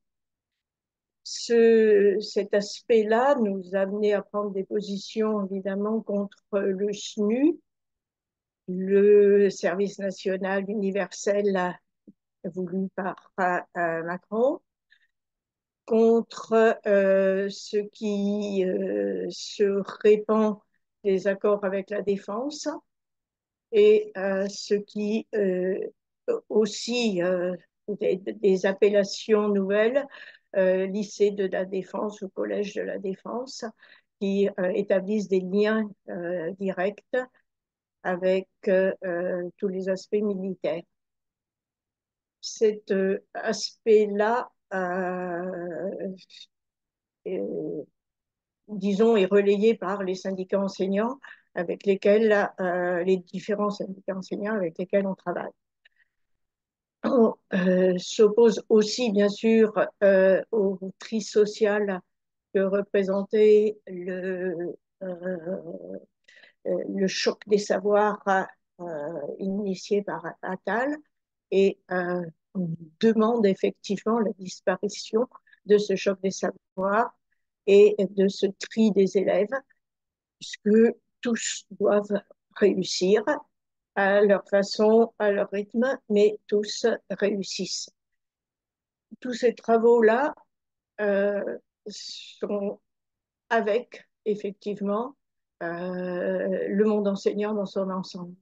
Ce, cet aspect-là nous a amené à prendre des positions, évidemment, contre le S N U, le service national universel voulu par euh, Macron, contre euh, ce qui euh, se répand des accords avec la défense et euh, ce qui euh, aussi euh, des, des, appellations nouvelles, euh, lycée de la Défense ou collège de la Défense, qui euh, établissent des liens euh, directs avec euh, tous les aspects militaires. Cet euh, aspect-là, euh, euh, disons, est relayé par les syndicats enseignants avec lesquels, euh, les différents syndicats enseignants avec lesquels on travaille. On euh, s'oppose aussi, bien sûr, euh, au tri social que représentait le, euh, le choc des savoirs euh, initié par Attal et euh, on demande effectivement la disparition de ce choc des savoirs et de ce tri des élèves, puisque tous doivent réussir à leur façon, à leur rythme, mais tous réussissent. Tous ces travaux-là euh, sont avec, effectivement, euh, le monde enseignant dans son ensemble.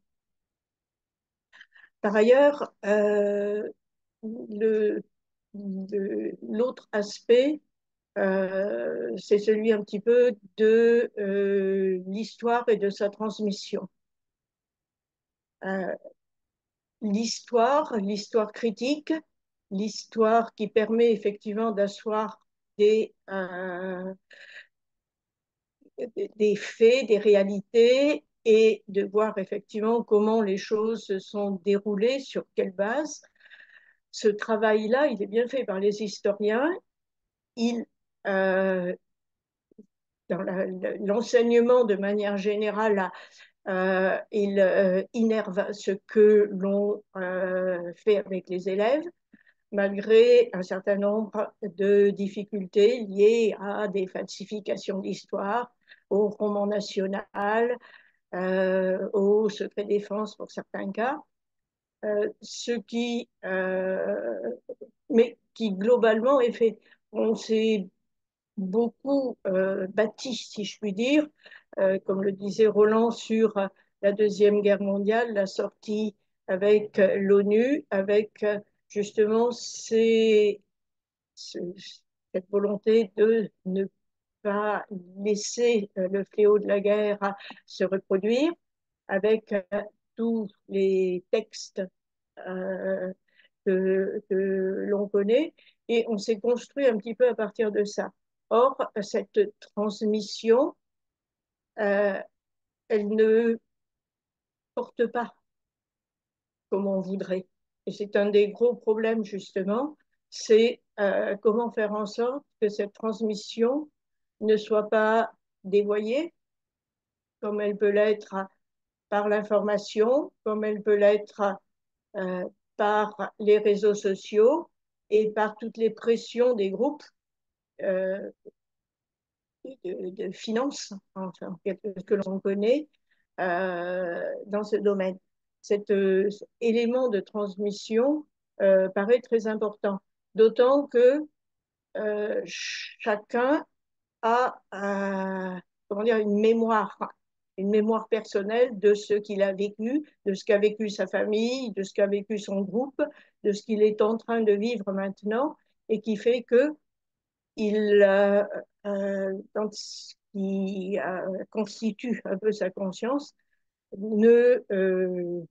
Par ailleurs, euh, le, le, l'autre aspect, euh, c'est celui un petit peu de euh, l'histoire et de sa transmission. Euh, l'histoire, l'histoire critique, l'histoire qui permet effectivement d'asseoir des, euh, des faits, des réalités et de voir effectivement comment les choses se sont déroulées, sur quelle base. Ce travail-là, il est bien fait par les historiens. Il, euh, dans la, l'enseignement de manière générale, euh, il euh, innerve ce que l'on euh, fait avec les élèves, malgré un certain nombre de difficultés liées à des falsifications d'histoire, au roman national, euh, au secret défense pour certains cas, euh, ce qui, euh, mais qui globalement est fait. On s'est beaucoup euh, bâti, si je puis dire, euh, comme le disait Roland, sur la Deuxième Guerre mondiale, la sortie avec l'ONU, avec justement ces, ce, cette volonté de ne pas laisser le fléau de la guerre se reproduire, avec tous les textes euh, que, que l'on connaît, et on s'est construit un petit peu à partir de ça. Or, cette transmission, euh, elle ne porte pas comme on voudrait. Et c'est un des gros problèmes, justement, c'est euh, comment faire en sorte que cette transmission ne soit pas dévoyée, comme elle peut l'être par l'information, comme elle peut l'être euh, par les réseaux sociaux et par toutes les pressions des groupes euh, de, de finances, enfin, que l'on connaît euh, dans ce domaine. Cet euh, élément de transmission euh, paraît très important, d'autant que euh, chacun a un, comment dire, une mémoire, une mémoire personnelle de ce qu'il a vécu, de ce qu'a vécu sa famille, de ce qu'a vécu son groupe, de ce qu'il est en train de vivre maintenant, et qui fait que il, euh, euh, dans ce qui euh, constitue un peu sa conscience, ne euh,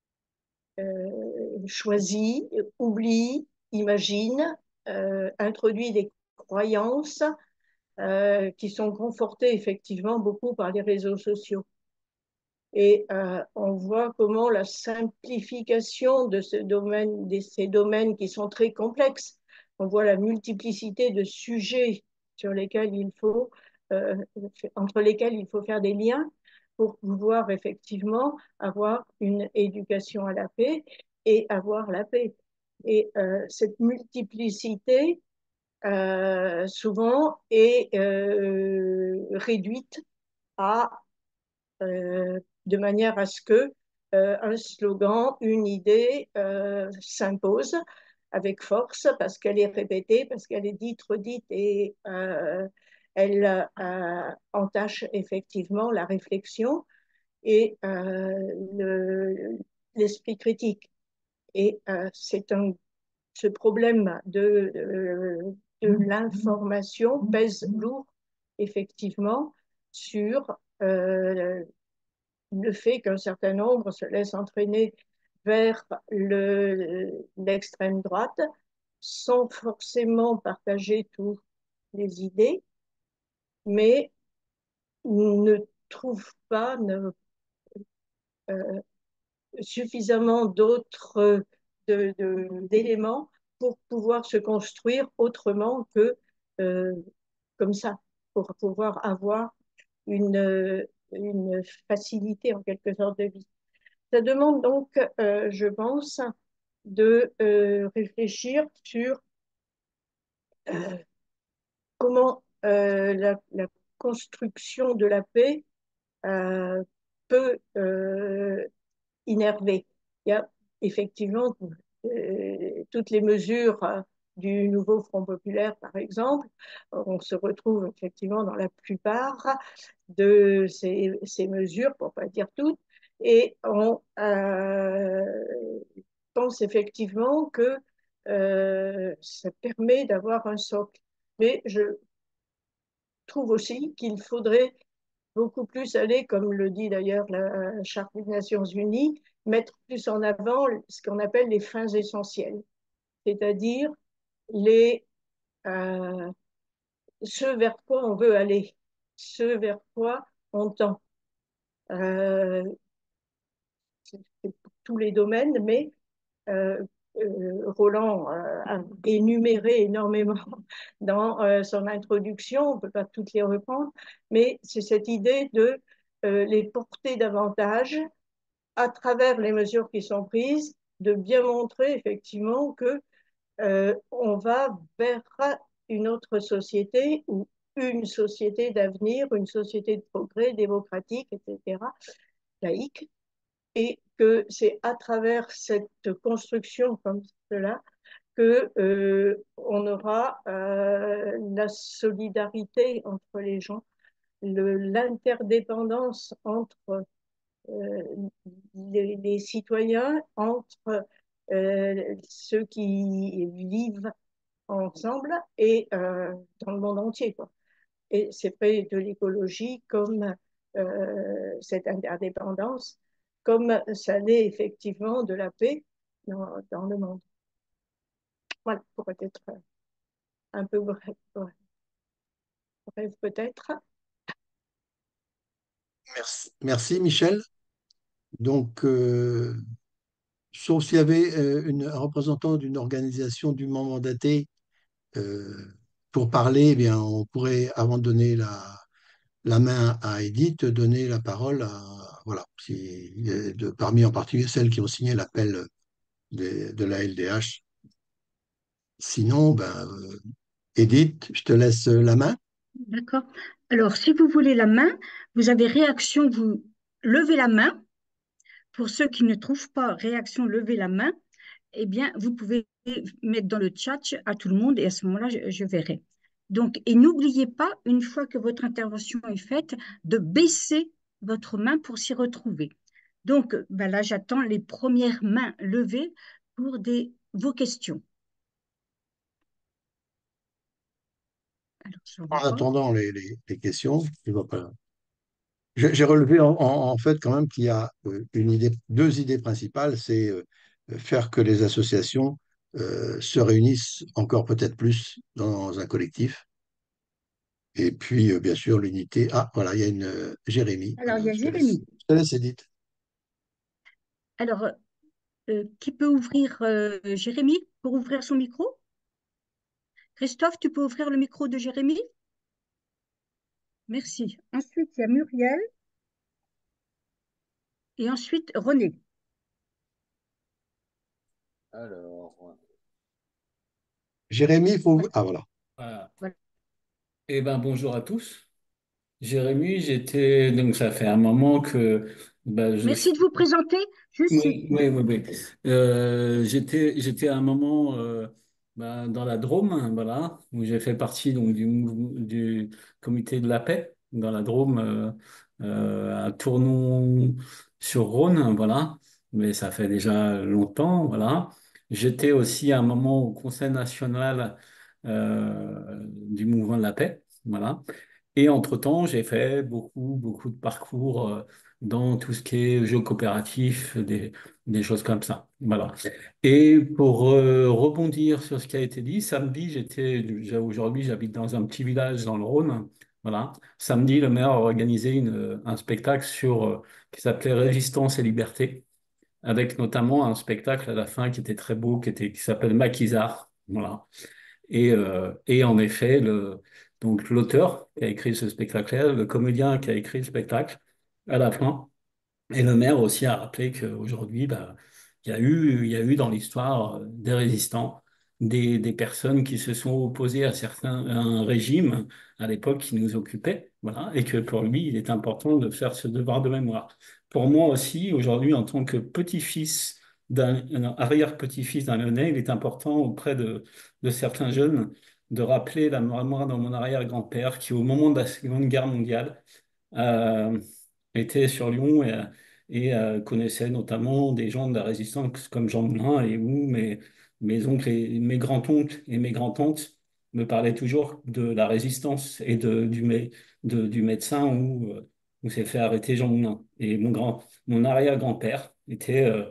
euh, choisit, oublie, imagine, euh, introduit des croyances euh, qui sont confortées effectivement beaucoup par les réseaux sociaux. Et euh, on voit comment la simplification de, ce domaine, de ces domaines qui sont très complexes, on voit la multiplicité de sujets sur lesquels il faut, euh, entre lesquels il faut faire des liens pour pouvoir effectivement avoir une éducation à la paix et avoir la paix. Et euh, cette multiplicité, euh, souvent, est euh, réduite à euh, de manière à ce que euh, un slogan, une idée euh, s'impose avec force parce qu'elle est répétée, parce qu'elle est dite, redite et euh, elle euh, entache effectivement la réflexion et euh, le, l'esprit critique. Et euh, c'est un, ce problème de, de, de l'information pèse lourd effectivement sur euh, le fait qu'un certain nombre se laisse entraîner vers le, l'extrême droite sans forcément partager toutes les idées, mais ne trouve pas ne, euh, suffisamment d'autres de, de, d'éléments pour pouvoir se construire autrement que euh, comme ça, pour pouvoir avoir une, une facilité en quelque sorte de vie. Ça demande donc, euh, je pense, de euh, réfléchir sur euh, comment euh, la, la, construction de la paix euh, peut euh, innerver. Il y a effectivement euh, toutes les mesures euh, du nouveau Front populaire, par exemple. On se retrouve effectivement dans la plupart de ces, ces mesures, pour ne pas dire toutes, et on euh, pense effectivement que euh, ça permet d'avoir un socle. Mais je trouve aussi qu'il faudrait beaucoup plus aller, comme le dit d'ailleurs la Charte des Nations Unies, mettre plus en avant ce qu'on appelle les fins essentielles, c'est-à-dire les, euh, ce vers quoi on veut aller, ce vers quoi on tend. Euh, c'est pour tous les domaines, mais euh, euh, Roland euh, a énuméré énormément dans euh, son introduction, on ne peut pas toutes les reprendre, mais c'est cette idée de euh, les porter davantage à travers les mesures qui sont prises, de bien montrer effectivement que euh, on va vers une autre société ou une société d'avenir, une société de progrès démocratique, et cetera, laïque, et que c'est à travers cette construction comme cela que euh, on aura euh, la solidarité entre les gens, le, l'interdépendance entre euh, les, les, citoyens, entre euh, ceux qui vivent ensemble et euh, dans le monde entier, quoi. Et c'est près de l'écologie comme euh, cette interdépendance, comme ça l'est effectivement de la paix dans, dans le monde. voilà, pour être un peu bref, bref, bref peut-être. Merci, merci Michel. Donc, euh, sauf s'il y avait euh, une- un représentant d'une organisation dûment mandatée euh, pour parler, eh bien, on pourrait, avant de donner la, la main à Edith, donner la parole à, voilà, si, de, parmi en particulier celles qui ont signé l'appel de, de la L D H. Sinon, ben, euh, Edith, je te laisse la main. D'accord. Alors, si vous voulez la main, vous avez réaction, vous levez la main. Pour ceux qui ne trouvent pas réaction, levez la main. Eh bien, vous pouvez mettre dans le chat à tout le monde et à ce moment-là, je, je verrai. Donc, et n'oubliez pas, une fois que votre intervention est faite, de baisser votre main pour s'y retrouver. Donc, ben là, j'attends les premières mains levées pour des, vos questions. Alors, j'en vois En pas. attendant les, les- les questions, il va pas. J'ai j'ai relevé en, en- en fait quand même qu'il y a euh, une idée, deux idées principales, c'est euh, faire que les associations euh, se réunissent encore peut-être plus dans un collectif. Et puis, euh, bien sûr, l'unité. Ah, voilà, il y a une euh, Jérémy. Alors, il y Alors, a je te laisse, Jérémy. je te laisse, Edith. Alors, euh, qui peut ouvrir, euh, Jérémy, pour ouvrir son micro? Christophe, tu peux ouvrir le micro de Jérémy? Merci. Ensuite, il y a Muriel et ensuite René. Alors, Jérémy, il faut. Ah, voilà. voilà. Voilà. Eh ben, bonjour à tous. Jérémy, j'étais, donc ça fait un moment que ben, je Merci suis. de vous présenter. Juste si. Oui, oui, oui, oui. Euh, j'étais, j'étais à un moment euh, ben, dans la Drôme, hein, voilà, où j'ai fait partie donc, du, mouv- du comité de la paix dans la Drôme, euh, euh, à Tournon-sur-Rhône, hein, voilà. Mais ça fait déjà longtemps, voilà. J'étais aussi à un moment au Conseil national euh, du mouvement de la paix, voilà. Et entre-temps, j'ai fait beaucoup, beaucoup de parcours euh, dans tout ce qui est jeux coopératifs, des, des choses comme ça. Voilà. Et pour euh, rebondir sur ce qui a été dit, samedi, j'étais, j'ai- aujourd'hui, j'habite dans un petit village dans le Rhône. Voilà. Samedi, le maire a organisé une, un spectacle sur, euh, qui s'appelait Résistance et liberté, avec notamment un spectacle à la fin qui était très beau, qui était, qui s'appelle Maquisard. Voilà. Et, euh, et en effet, le, donc l'auteur qui a écrit ce spectacle, le comédien qui a écrit le spectacle, à la fin, et le maire aussi a rappelé qu'aujourd'hui, bah, il y a eu, il y a eu dans l'histoire euh, des résistants, des, des personnes qui se sont opposées à certains, à un régime à l'époque qui nous occupait, voilà, et que pour lui, il est important de faire ce devoir de mémoire. Pour moi aussi, aujourd'hui, en tant que petit-fils d'un, un arrière-petit-fils d'un Lyonnais, il est important auprès de, de certains jeunes de rappeler la mémoire de mon arrière-grand-père qui, au moment de la Seconde Guerre mondiale, euh, était sur Lyon et, et, euh, connaissait notamment des gens de la résistance comme Jean Moulin et où mes, mes oncles et mes grands-oncles et mes grands-tantes me parlaient toujours de la résistance et de, du, mé- de- du médecin où, euh, où s'est fait arrêter Jean Moulin. Et mon grand, mon arrière-grand-père était euh,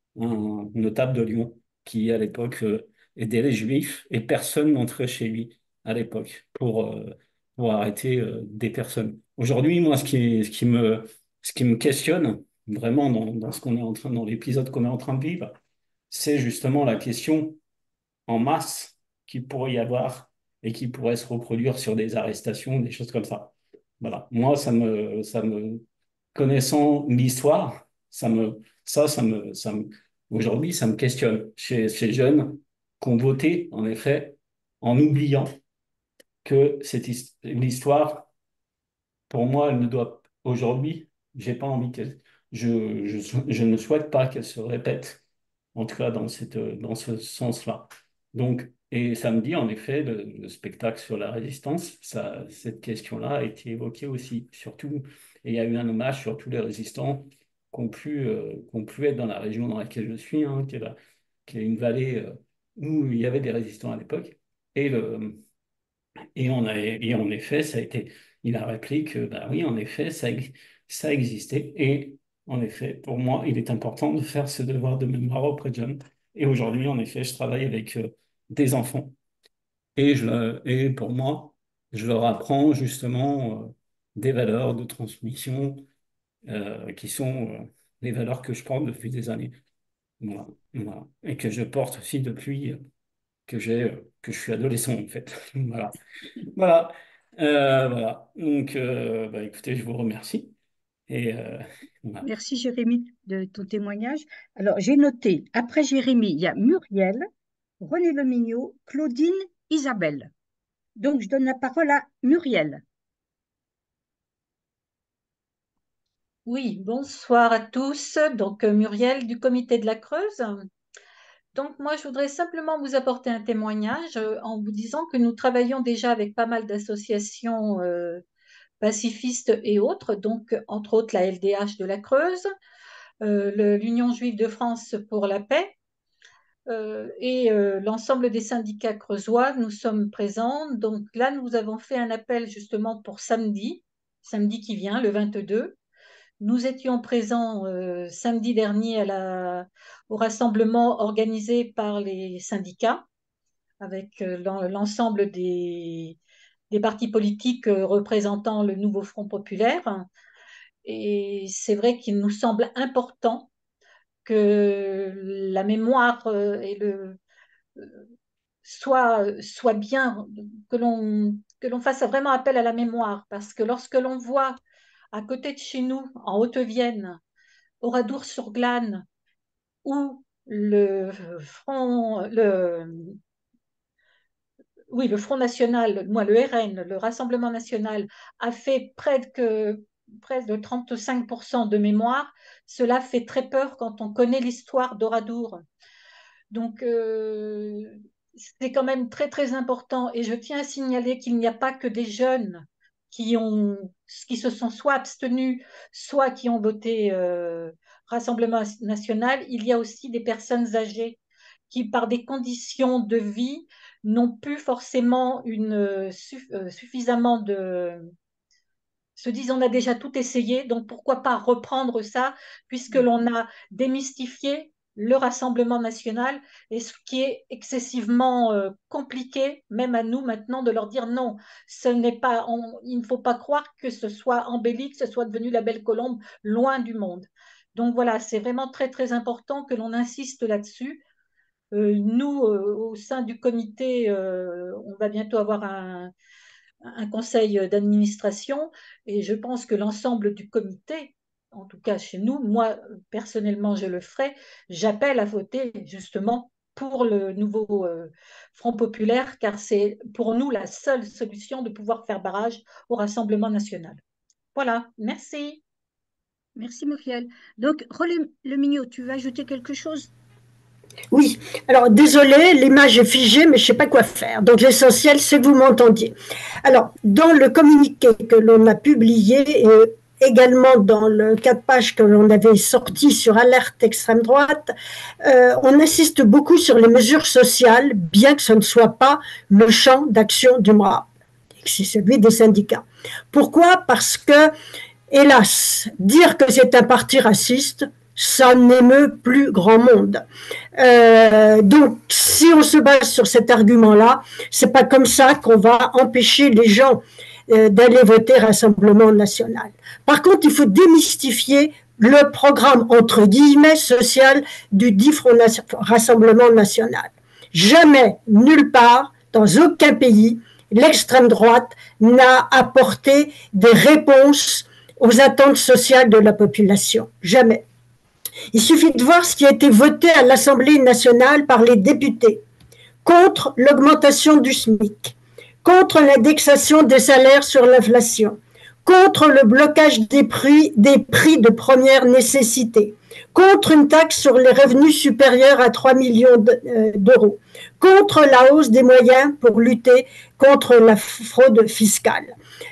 un notable de Lyon qui, à l'époque, euh, aidait les Juifs et personne n'entrait chez lui à l'époque pour, euh, pour arrêter euh, des personnes. Aujourd'hui, moi, ce qui, ce qui me, ce qui me questionne vraiment dans, dans ce qu'on est en train, dans l'épisode qu'on est en train de vivre, c'est justement la question en masse qu'il pourrait y avoir et qui pourrait se reproduire sur des arrestations, des choses comme ça. Voilà. Moi, ça me, ça me, connaissant l'histoire, ça me, ça, ça me, ça me, aujourd'hui, ça me questionne chez ces jeunes qui ont voté, en effet, en oubliant que cette his- l'histoire, pour moi, elle ne doit, aujourd'hui, j'ai pas envie qu'elle, je, je, je ne souhaite pas qu'elle se répète, en tout cas dans cette, dans ce sens-là. Donc, et samedi, en effet, le, le spectacle sur la résistance, ça, cette question-là a été évoquée aussi, surtout, et il y a eu un hommage sur tous les résistants qui ont pu, euh, qui ont pu être dans la région dans laquelle je suis, hein, qui est, la- qui est une vallée euh, où il y avait des résistants à l'époque. Et le, et, on a, et en effet, ça a été, il a rappelé que, bah oui, en effet, ça, ex- ça existait. Et en effet, pour moi, il est important de faire ce devoir de mémoire auprès de jeunes. Et aujourd'hui, en effet, je travaille avec euh, des enfants. Et, je, le- et pour moi, je leur apprends justement euh, des valeurs de transmission euh, qui sont euh, les valeurs que je porte depuis des années. Voilà, voilà. Et que je porte aussi depuis euh, que j'ai, euh, que je suis adolescent, en fait. Voilà. Voilà. Euh, voilà. Donc, euh, bah, écoutez, je vous remercie. Et euh, voilà. Merci Jérémy de ton témoignage. Alors, j'ai noté, après Jérémy, il y a Muriel, René Lemignot, Claudine, Isabelle. Donc, je donne la parole à Muriel. Oui, bonsoir à tous. Donc, euh, Muriel du Comité de la Creuse. Donc, moi, je voudrais simplement vous apporter un témoignage euh, en vous disant que nous travaillons déjà avec pas mal d'associations euh, pacifistes et autres, donc entre autres la L D H de la Creuse, euh, le- l'Union juive de France pour la paix euh, et euh, l'ensemble des syndicats creusois. Nous sommes présents. Donc là, nous avons fait un appel justement pour samedi, samedi qui vient, le vingt-deux. Nous étions présents euh, samedi dernier à la, au rassemblement organisé par les syndicats avec euh, l'en- l'ensemble des, des partis politiques euh, représentant le nouveau Front populaire. Et c'est vrai qu'il nous semble important que la mémoire euh, et le, euh, soit, soit bien, que l'on que l'on fasse vraiment appel à la mémoire, parce que lorsque l'on voit à côté de chez nous, en Haute-Vienne, Oradour-sur-Glane, où le front, le, oui, le Front National, moi, le R N, le Rassemblement National, a fait près de, près de trente-cinq pour cent de mémoire, cela fait très peur quand on connaît l'histoire d'Oradour. Donc, euh, c'est quand même très, très important. Et je tiens à signaler qu'il n'y a pas que des jeunes qui, ont, qui se sont soit abstenus, soit qui ont voté euh, Rassemblement national. Il y a aussi des personnes âgées qui, par des conditions de vie, n'ont plus forcément une, euh, suffisamment de, se disent on a déjà tout essayé, donc pourquoi pas reprendre ça, puisque l'on a démystifié le Rassemblement national, et ce qui est excessivement euh, compliqué, même à nous maintenant, de leur dire non, ce n'est pas, on, il ne faut pas croire que ce soit embelli, que ce soit devenu la belle colombe, loin du monde. Donc voilà, c'est vraiment très très important que l'on insiste là-dessus. Euh, nous, euh, au sein du comité, euh, on va bientôt avoir un, un conseil d'administration et je pense que l'ensemble du comité, en tout cas chez nous, moi personnellement je le ferai, j'appelle à voter justement pour le nouveau euh, Front populaire car c'est pour nous la seule solution de pouvoir faire barrage au Rassemblement national. Voilà, merci. Merci Muriel. Donc, René Lemignot, tu veux ajouter quelque chose? Oui, alors désolé, l'image est figée, mais je ne sais pas quoi faire. Donc l'essentiel, c'est que vous m'entendiez. Alors, dans le communiqué que l'on a publié, et également dans le quatre pages que l'on avait sorti sur Alerte extrême droite, euh, on insiste beaucoup sur les mesures sociales, bien que ce ne soit pas le champ d'action du M R A P, c'est celui des syndicats. Pourquoi? Parce que, hélas, dire que c'est un parti raciste, ça n'émeut plus grand monde. Euh, donc, si on se base sur cet argument-là, c'est pas comme ça qu'on va empêcher les gens euh, d'aller voter Rassemblement national. Par contre, il faut démystifier le programme entre guillemets social du dit Front Nation, Rassemblement national. Jamais, nulle part, dans aucun pays, l'extrême droite n'a apporté des réponses aux attentes sociales de la population. Jamais. Il suffit de voir ce qui a été voté à l'Assemblée nationale par les députés contre l'augmentation du SMIC, contre l'indexation des salaires sur l'inflation, contre le blocage des prix, des prix de première nécessité, contre une taxe sur les revenus supérieurs à trois millions d'euros, contre la hausse des moyens pour lutter contre la fraude fiscale.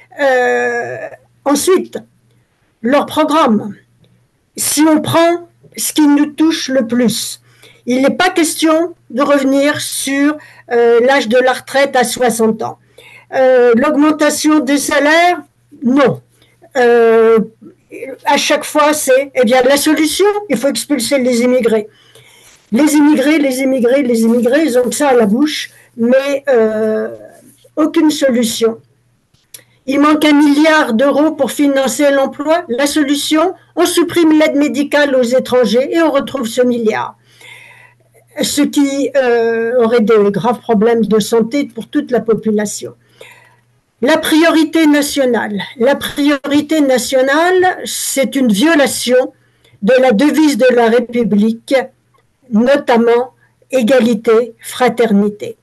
Euh, ensuite, leur programme. Si on prend ce qui nous touche le plus, il n'est pas question de revenir sur euh, l'âge de la retraite à soixante ans. Euh, l'augmentation des salaires, non. Euh, à chaque fois, c'est, eh bien, la solution, il faut expulser les immigrés. Les immigrés, les immigrés, les immigrés, ils ont que ça à la bouche, mais euh, aucune solution. Il manque un milliard d'euros pour financer l'emploi. La solution, on supprime l'aide médicale aux étrangers et on retrouve ce milliard. Ce qui euh, aurait de graves problèmes de santé pour toute la population. La priorité nationale. La priorité nationale, c'est une violation de la devise de la République, notamment égalité, fraternité.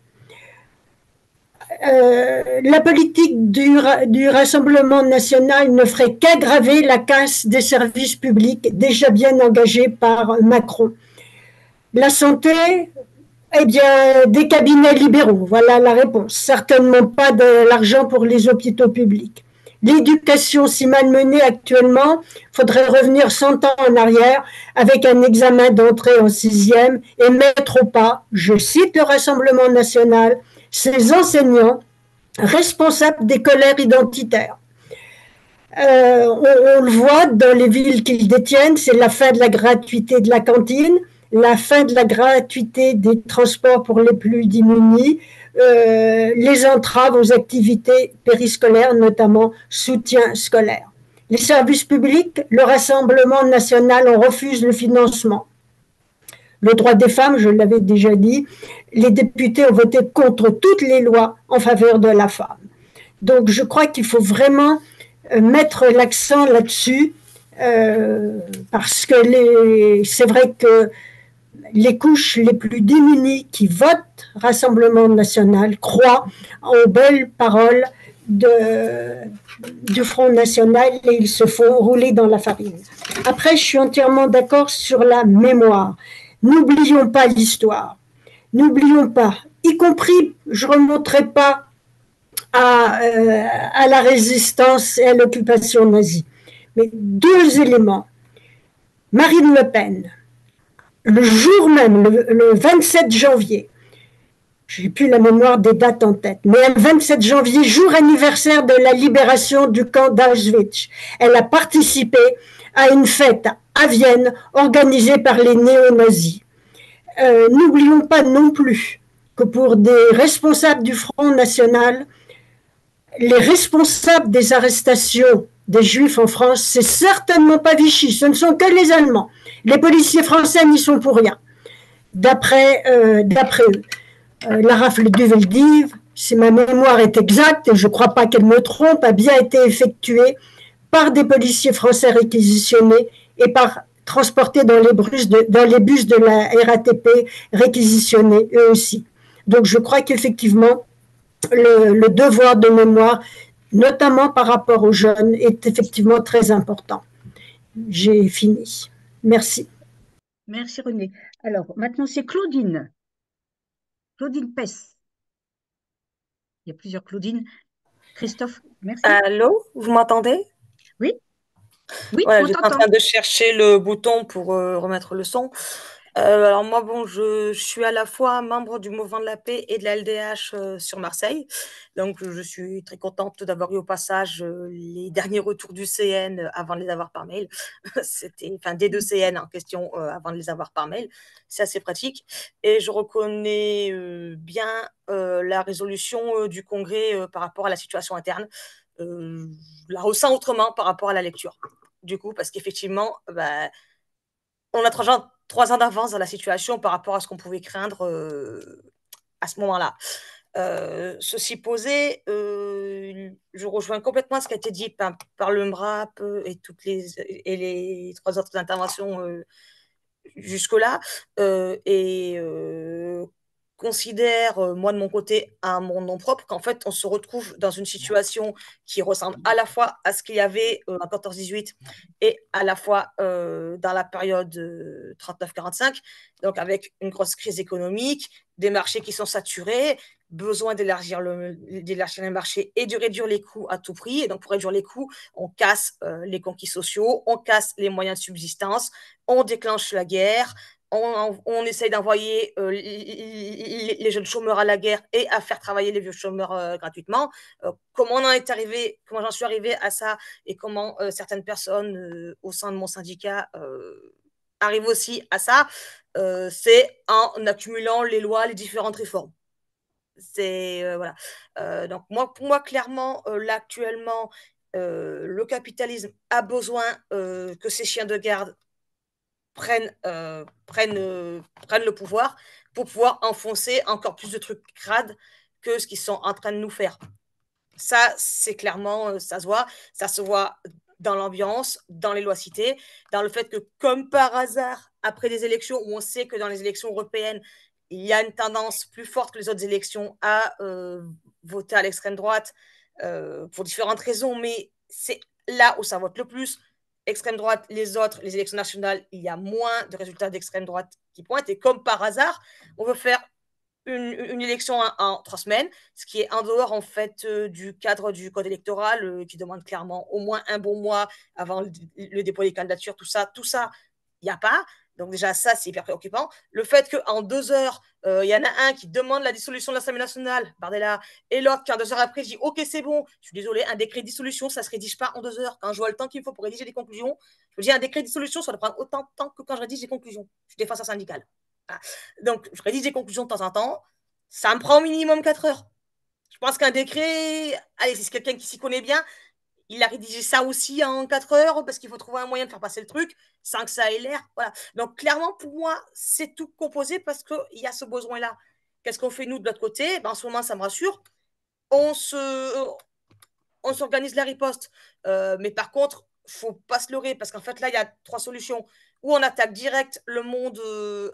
Euh, la politique du, du Rassemblement national ne ferait qu'aggraver la casse des services publics déjà bien engagés par Macron. La santé, eh bien, des cabinets libéraux, voilà la réponse. Certainement pas de l'argent pour les hôpitaux publics. L'éducation si malmenée actuellement, faudrait revenir cent ans en arrière avec un examen d'entrée en sixième et mettre au pas, je cite le Rassemblement national, ces enseignants responsables des colères identitaires. Euh, on, on le voit dans les villes qu'ils détiennent, c'est la fin de la gratuité de la cantine, la fin de la gratuité des transports pour les plus démunis, euh, les entraves aux activités périscolaires, notamment soutien scolaire. Les services publics, le Rassemblement national en refuse le financement. Le droit des femmes, je l'avais déjà dit, les députés ont voté contre toutes les lois en faveur de la femme. Donc je crois qu'il faut vraiment mettre l'accent là-dessus, euh, parce que les, c'est vrai que les couches les plus démunies qui votent Rassemblement national croient aux belles paroles de, du Front national et ils se font rouler dans la farine. Après, je suis entièrement d'accord sur la mémoire. N'oublions pas l'histoire. N'oublions pas, y compris, je ne remonterai pas à, euh, à la résistance et à l'occupation nazie. Mais deux éléments. Marine Le Pen, le jour même, le, le vingt-sept janvier, je n'ai plus la mémoire des dates en tête, mais le vingt-sept janvier, jour anniversaire de la libération du camp d'Auschwitz, elle a participé à une fête à Vienne organisée par les néo-nazis. Euh, n'oublions pas non plus que pour des responsables du Front national, les responsables des arrestations des Juifs en France, c'est certainement pas Vichy, ce ne sont que les Allemands. Les policiers français n'y sont pour rien, d'après, euh, d'après eux. Euh, la rafle du Veldiv, si ma mémoire est exacte, et je ne crois pas qu'elle me trompe, a bien été effectuée par des policiers français réquisitionnés et par transportés dans les, bus de, dans les bus de la R A T P réquisitionnés eux aussi. Donc je crois qu'effectivement, le, le devoir de mémoire, notamment par rapport aux jeunes, est effectivement très important. J'ai fini. Merci. Merci René. Alors maintenant c'est Claudine. Claudine Pess. Il y a plusieurs Claudine. Christophe, merci. Allô, vous m'entendez? Oui. Oui, voilà, on j'étais en t'entend. train de chercher le bouton pour euh, remettre le son. Euh, alors moi, bon, je, je suis à la fois membre du Mouvement de la Paix et de la L D H euh, sur Marseille. Donc, je suis très contente d'avoir eu au passage euh, les derniers retours du C N euh, avant de les avoir par mail. C'était, enfin, des deux C N en question euh, avant de les avoir par mail. C'est assez pratique. Et je reconnais euh, bien euh, la résolution euh, du Congrès euh, par rapport à la situation interne. Euh, je la ressens autrement par rapport à la lecture. Du coup, parce qu'effectivement, bah, on a trois ans, trois ans d'avance dans la situation par rapport à ce qu'on pouvait craindre euh, à ce moment-là. Euh, ceci posé, euh, je rejoins complètement ce qui a été dit par, par le M R A P et, toutes les, et les trois autres interventions euh, jusque-là. Euh, et euh, considère, euh, moi de mon côté, à mon nom propre, qu'en fait, on se retrouve dans une situation qui ressemble à la fois à ce qu'il y avait euh, en quatorze dix-huit et à la fois euh, dans la période euh, trente-neuf quarante-cinq, donc avec une grosse crise économique, des marchés qui sont saturés, besoin d'élargir, le, d'élargir les marchés et de réduire les coûts à tout prix. Et donc, pour réduire les coûts, on casse euh, les conquis sociaux, on casse les moyens de subsistance, on déclenche la guerre, on, on essaye d'envoyer euh, les, les jeunes chômeurs à la guerre et à faire travailler les vieux chômeurs euh, gratuitement. Euh, comment on en est arrivé, comment j'en suis arrivée à ça et comment euh, certaines personnes euh, au sein de mon syndicat euh, arrive aussi à ça, euh, c'est en accumulant les lois, les différentes réformes. C'est euh, voilà. Euh, donc moi, pour moi, clairement, euh, là actuellement, euh, le capitalisme a besoin euh, que ces chiens de garde prennent, euh, prennent, euh, prennent le pouvoir pour pouvoir enfoncer encore plus de trucs crades que ce qu'ils sont en train de nous faire. Ça, c'est clairement, euh, ça se voit, ça se voit dans l'ambiance, dans les lois citées, dans le fait que, comme par hasard, après des élections où on sait que dans les élections européennes, il y a une tendance plus forte que les autres élections à euh, voter à l'extrême droite euh, pour différentes raisons, mais c'est là où ça vote le plus. Extrême droite, les autres, les élections nationales, il y a moins de résultats d'extrême droite qui pointent. Et comme par hasard, on veut faire une, une élection en, en, trois semaines, ce qui est en dehors en fait euh, du cadre du code électoral euh, qui demande clairement au moins un bon mois avant le, le dépôt des candidatures, tout ça, tout ça, il n'y a pas. Donc déjà, ça, c'est hyper préoccupant. Le fait qu'en deux heures, il euh, y en a un qui demande la dissolution de l'Assemblée nationale, Bardella, et l'autre qui, en deux heures après, dit « Ok, c'est bon, je suis désolé, un décret de dissolution, ça ne se rédige pas en deux heures. Quand je vois le temps qu'il me faut pour rédiger des conclusions, je me dis un décret de dissolution, ça doit prendre autant de temps que quand je rédige des conclusions. Je suis défenseur syndical. Voilà. Donc, je rédige des conclusions de temps en temps. Ça me prend au minimum quatre heures. Je pense qu'un décret, allez, c'est quelqu'un qui s'y connaît bien, il a rédigé ça aussi en quatre heures parce qu'il faut trouver un moyen de faire passer le truc sans que ça ait l'air. Voilà. Donc, clairement, pour moi, c'est tout composé parce qu'il y a ce besoin-là. Qu'est-ce qu'on fait, nous, de l'autre côté? Ben, en ce moment, ça me rassure. On se... On s'organise la riposte. Euh, mais par contre, il ne faut pas se leurrer parce qu'en fait, là, il y a trois solutions. Ou on attaque direct le monde euh,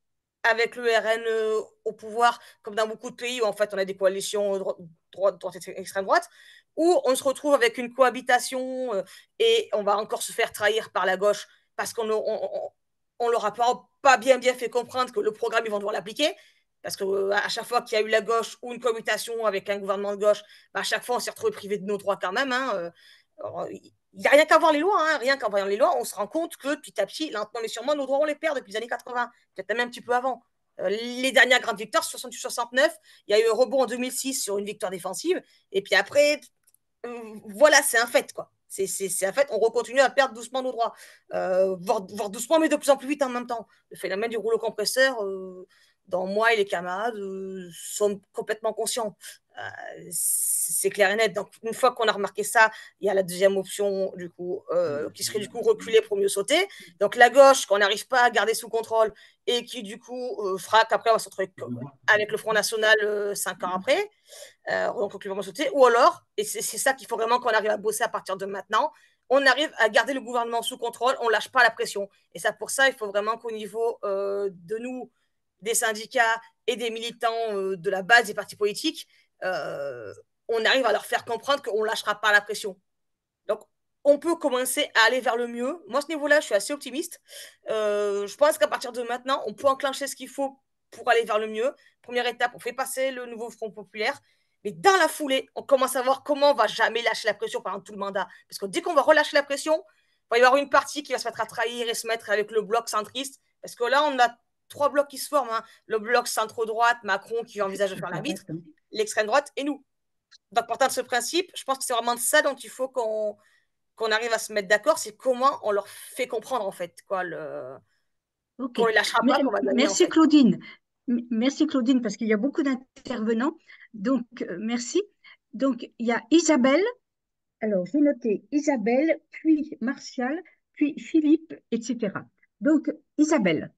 avec le R N euh, au pouvoir, comme dans beaucoup de pays où en fait on a des coalitions droite, droite, droite extrême droite, ou on se retrouve avec une cohabitation euh, et on va encore se faire trahir par la gauche parce qu'on on, on, on leur a pas, pas bien bien fait comprendre que le programme ils vont devoir l'appliquer. Parce qu'à euh, chaque fois qu'il y a eu la gauche ou une cohabitation avec un gouvernement de gauche, bah, à chaque fois on s'est retrouvé privé de nos droits quand même. Hein, euh, alors, il n'y a rien qu'à voir les lois, hein, rien qu'en voyant les lois, on se rend compte que petit à petit, lentement mais sûrement, nos droits on les perd depuis les années quatre-vingts, peut-être même un petit peu avant. Euh, les dernières grandes victoires, soixante-huit soixante-neuf, il y a eu un rebond en deux mille six sur une victoire défensive, et puis après, euh, voilà, c'est un fait, quoi. C'est, c'est, c'est un fait, on continue à perdre doucement nos droits, euh, voire, voire doucement, mais de plus en plus vite en même temps. Le phénomène du rouleau compresseur, euh, dont moi et les camarades euh, sont complètement conscients. Euh, c'est clair et net. Donc, une fois qu'on a remarqué ça, il y a la deuxième option, du coup, euh, qui serait du coup reculer pour mieux sauter. Donc, la gauche, qu'on n'arrive pas à garder sous contrôle et qui, du coup, euh, fera qu'après, on va se retrouver avec le Front National euh, cinq ans après. Euh, donc, on va sauter. Ou alors, et c'est, c'est ça qu'il faut vraiment qu'on arrive à bosser à partir de maintenant, on arrive à garder le gouvernement sous contrôle, on ne lâche pas la pression. Et ça, pour ça, il faut vraiment qu'au niveau euh, de nous, des syndicats et des militants euh, de la base des partis politiques, euh, on arrive à leur faire comprendre qu'on ne lâchera pas la pression. Donc, on peut commencer à aller vers le mieux. Moi, à ce niveau-là, je suis assez optimiste. Euh, je pense qu'à partir de maintenant, on peut enclencher ce qu'il faut pour aller vers le mieux. Première étape, on fait passer le nouveau Front populaire. Mais dans la foulée, on commence à voir comment on va jamais lâcher la pression pendant tout le mandat. Parce que dès qu'on va relâcher la pression, il va y avoir une partie qui va se mettre à trahir et se mettre avec le bloc centriste. Parce que là, on a trois blocs qui se forment. Hein. Le bloc centre-droite, Macron qui envisage de faire l'arbitre, l'extrême droite et nous. Donc, partant de ce principe, je pense que c'est vraiment de ça dont il faut qu'on qu'on arrive à se mettre d'accord, c'est comment on leur fait comprendre, en fait, quoi, le... Ok. qu'on ne les lâchera pas, qu'on va gagner, merci en fait. Claudine. Merci Claudine, parce qu'il y a beaucoup d'intervenants. Donc, euh, merci. Donc, il y a Isabelle. Alors, j'ai noté Isabelle, puis Martial, puis Philippe, et cetera. Donc, Isabelle.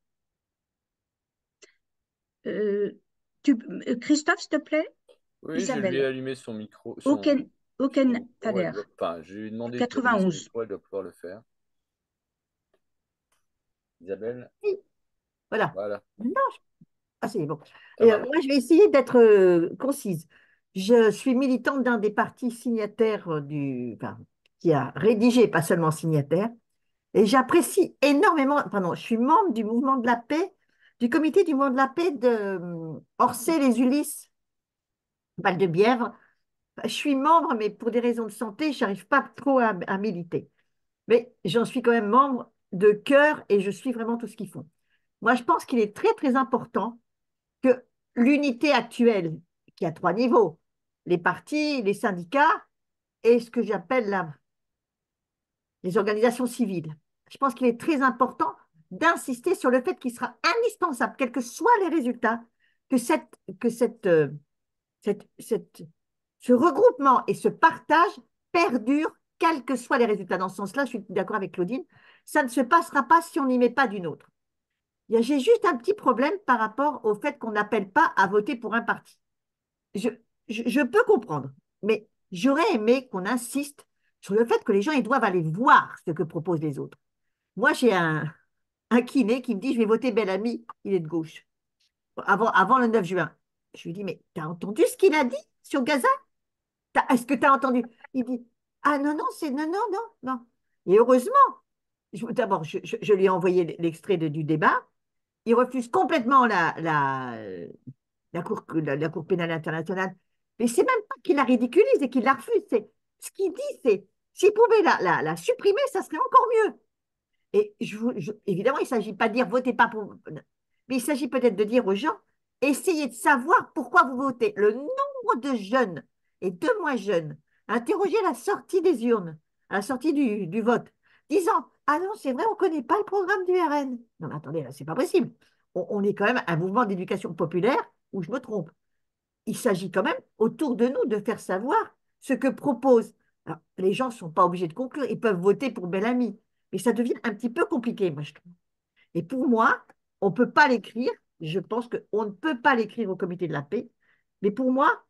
Euh, tu, euh, Christophe, s'il te plaît? Oui, Isabelle. je lui ai allumé son micro. Son, Aucun, aucun son, ouais, doit, enfin, je lui ai demandé quatre-vingt-onze. d'allumer son micro, elle doit pouvoir le faire. Isabelle. Oui. Voilà. Voilà. Non, je... Ah, c'est bon. Et, euh, moi, je vais essayer d'être euh, concise. Je suis militante d'un des partis signataires du, enfin, qui a rédigé, pas seulement signataire, et j'apprécie énormément, pardon, je suis membre du mouvement de la paix, du comité du mouvement de la paix de euh, Orsay-les-Ulisses, Val-de-Bièvre. Je suis membre, mais pour des raisons de santé, je n'arrive pas trop à, à militer. Mais j'en suis quand même membre de cœur et je suis vraiment tout ce qu'ils font. Moi, je pense qu'il est très, très important que l'unité actuelle, qui a trois niveaux, les partis, les syndicats et ce que j'appelle la, les organisations civiles, je pense qu'il est très important d'insister sur le fait qu'il sera indispensable, quels que soient les résultats, que, cette, que cette, euh, cette, cette, ce regroupement et ce partage perdurent, quels que soient les résultats. Dans ce sens-là, je suis d'accord avec Claudine, ça ne se passera pas si on n'y met pas d'une autre. J'ai juste un petit problème par rapport au fait qu'on n'appelle pas à voter pour un parti. Je, je, je peux comprendre, mais j'aurais aimé qu'on insiste sur le fait que les gens ils doivent aller voir ce que proposent les autres. Moi, j'ai un, un kiné qui me dit, je vais voter Bellamy, il est de gauche, avant, avant le neuf juin. Je lui dis, mais t'as entendu ce qu'il a dit sur Gaza? Est-ce que tu as entendu? Il dit, ah non, non, c'est non, non, non, non. Et heureusement, d'abord, je, je, je lui ai envoyé l'extrait de, du débat. Il refuse complètement la, la, la, cour, la, la Cour pénale internationale. Mais c'est même pas qu'il la ridiculise et qu'il la refuse. C'est, ce qu'il dit, c'est, s'il pouvait la, la, la supprimer, ça serait encore mieux. Et je, je, évidemment, il ne s'agit pas de dire votez pas pour. Mais il s'agit peut-être de dire aux gens, essayez de savoir pourquoi vous votez. Le nombre de jeunes et de moins jeunes interrogés à la sortie des urnes, à la sortie du, du vote, disant ah non, c'est vrai, on ne connaît pas le programme du R N. Non, mais attendez, là, c'est pas possible. On, on est quand même un mouvement d'éducation populaire où je me trompe. Il s'agit quand même autour de nous de faire savoir ce que propose. Alors, les gens ne sont pas obligés de conclure, ils peuvent voter pour Bellamy. Mais ça devient un petit peu compliqué, moi, je trouve. Et pour moi, on ne peut pas l'écrire. Je pense qu'on ne peut pas l'écrire au comité de la paix. Mais pour moi,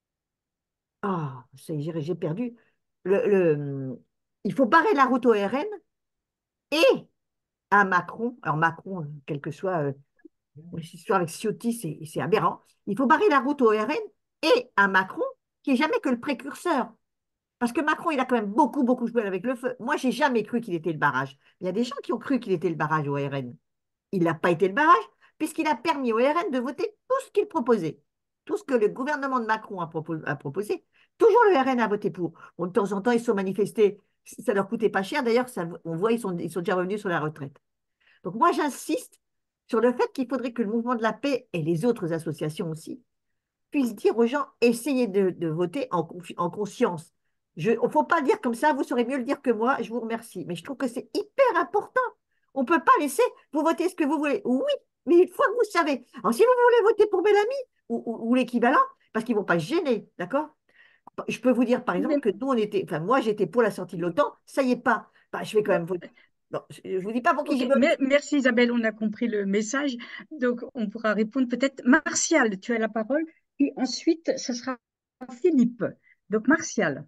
ah, oh, j'ai perdu. Le, le, il faut barrer la route au R N et à Macron. Alors Macron, quel que soit euh, l'histoire avec Ciotti, c'est aberrant. Il faut barrer la route au R N et à Macron, qui n'est jamais que le précurseur. Parce que Macron, il a quand même beaucoup, beaucoup joué avec le feu. Moi, j'ai jamais cru qu'il était le barrage. Il y a des gens qui ont cru qu'il était le barrage au R N. Il n'a pas été le barrage, puisqu'il a permis au R N de voter tout ce qu'il proposait. Tout ce que le gouvernement de Macron a, propo a proposé. Toujours le R N a voté pour. Bon, de temps en temps, ils se sont manifestés. Ça ne leur coûtait pas cher. D'ailleurs, on voit, ils sont, ils sont déjà revenus sur la retraite. Donc, moi, j'insiste sur le fait qu'il faudrait que le mouvement de la paix et les autres associations aussi puissent dire aux gens, essayez de, de voter en, en conscience. Il ne faut pas dire comme ça, vous saurez mieux le dire que moi, je vous remercie. Mais je trouve que c'est hyper important. On ne peut pas laisser, vous votez ce que vous voulez. Oui, mais une fois que vous savez. Alors, si vous voulez voter pour Bellamy ou, ou, ou l'équivalent, parce qu'ils ne vont pas se gêner, d'accord? Je peux vous dire, par exemple, que nous, on était, enfin, moi, j'étais pour la sortie de l'OTAN, ça y est pas. Bah, je vais quand même voter. Non, je ne vous dis pas pour qui okay, j'ai voté. Merci Isabelle, on a compris le message. Donc, on pourra répondre peut-être. Martial, tu as la parole. Et ensuite, ce sera Philippe. Donc, Martial.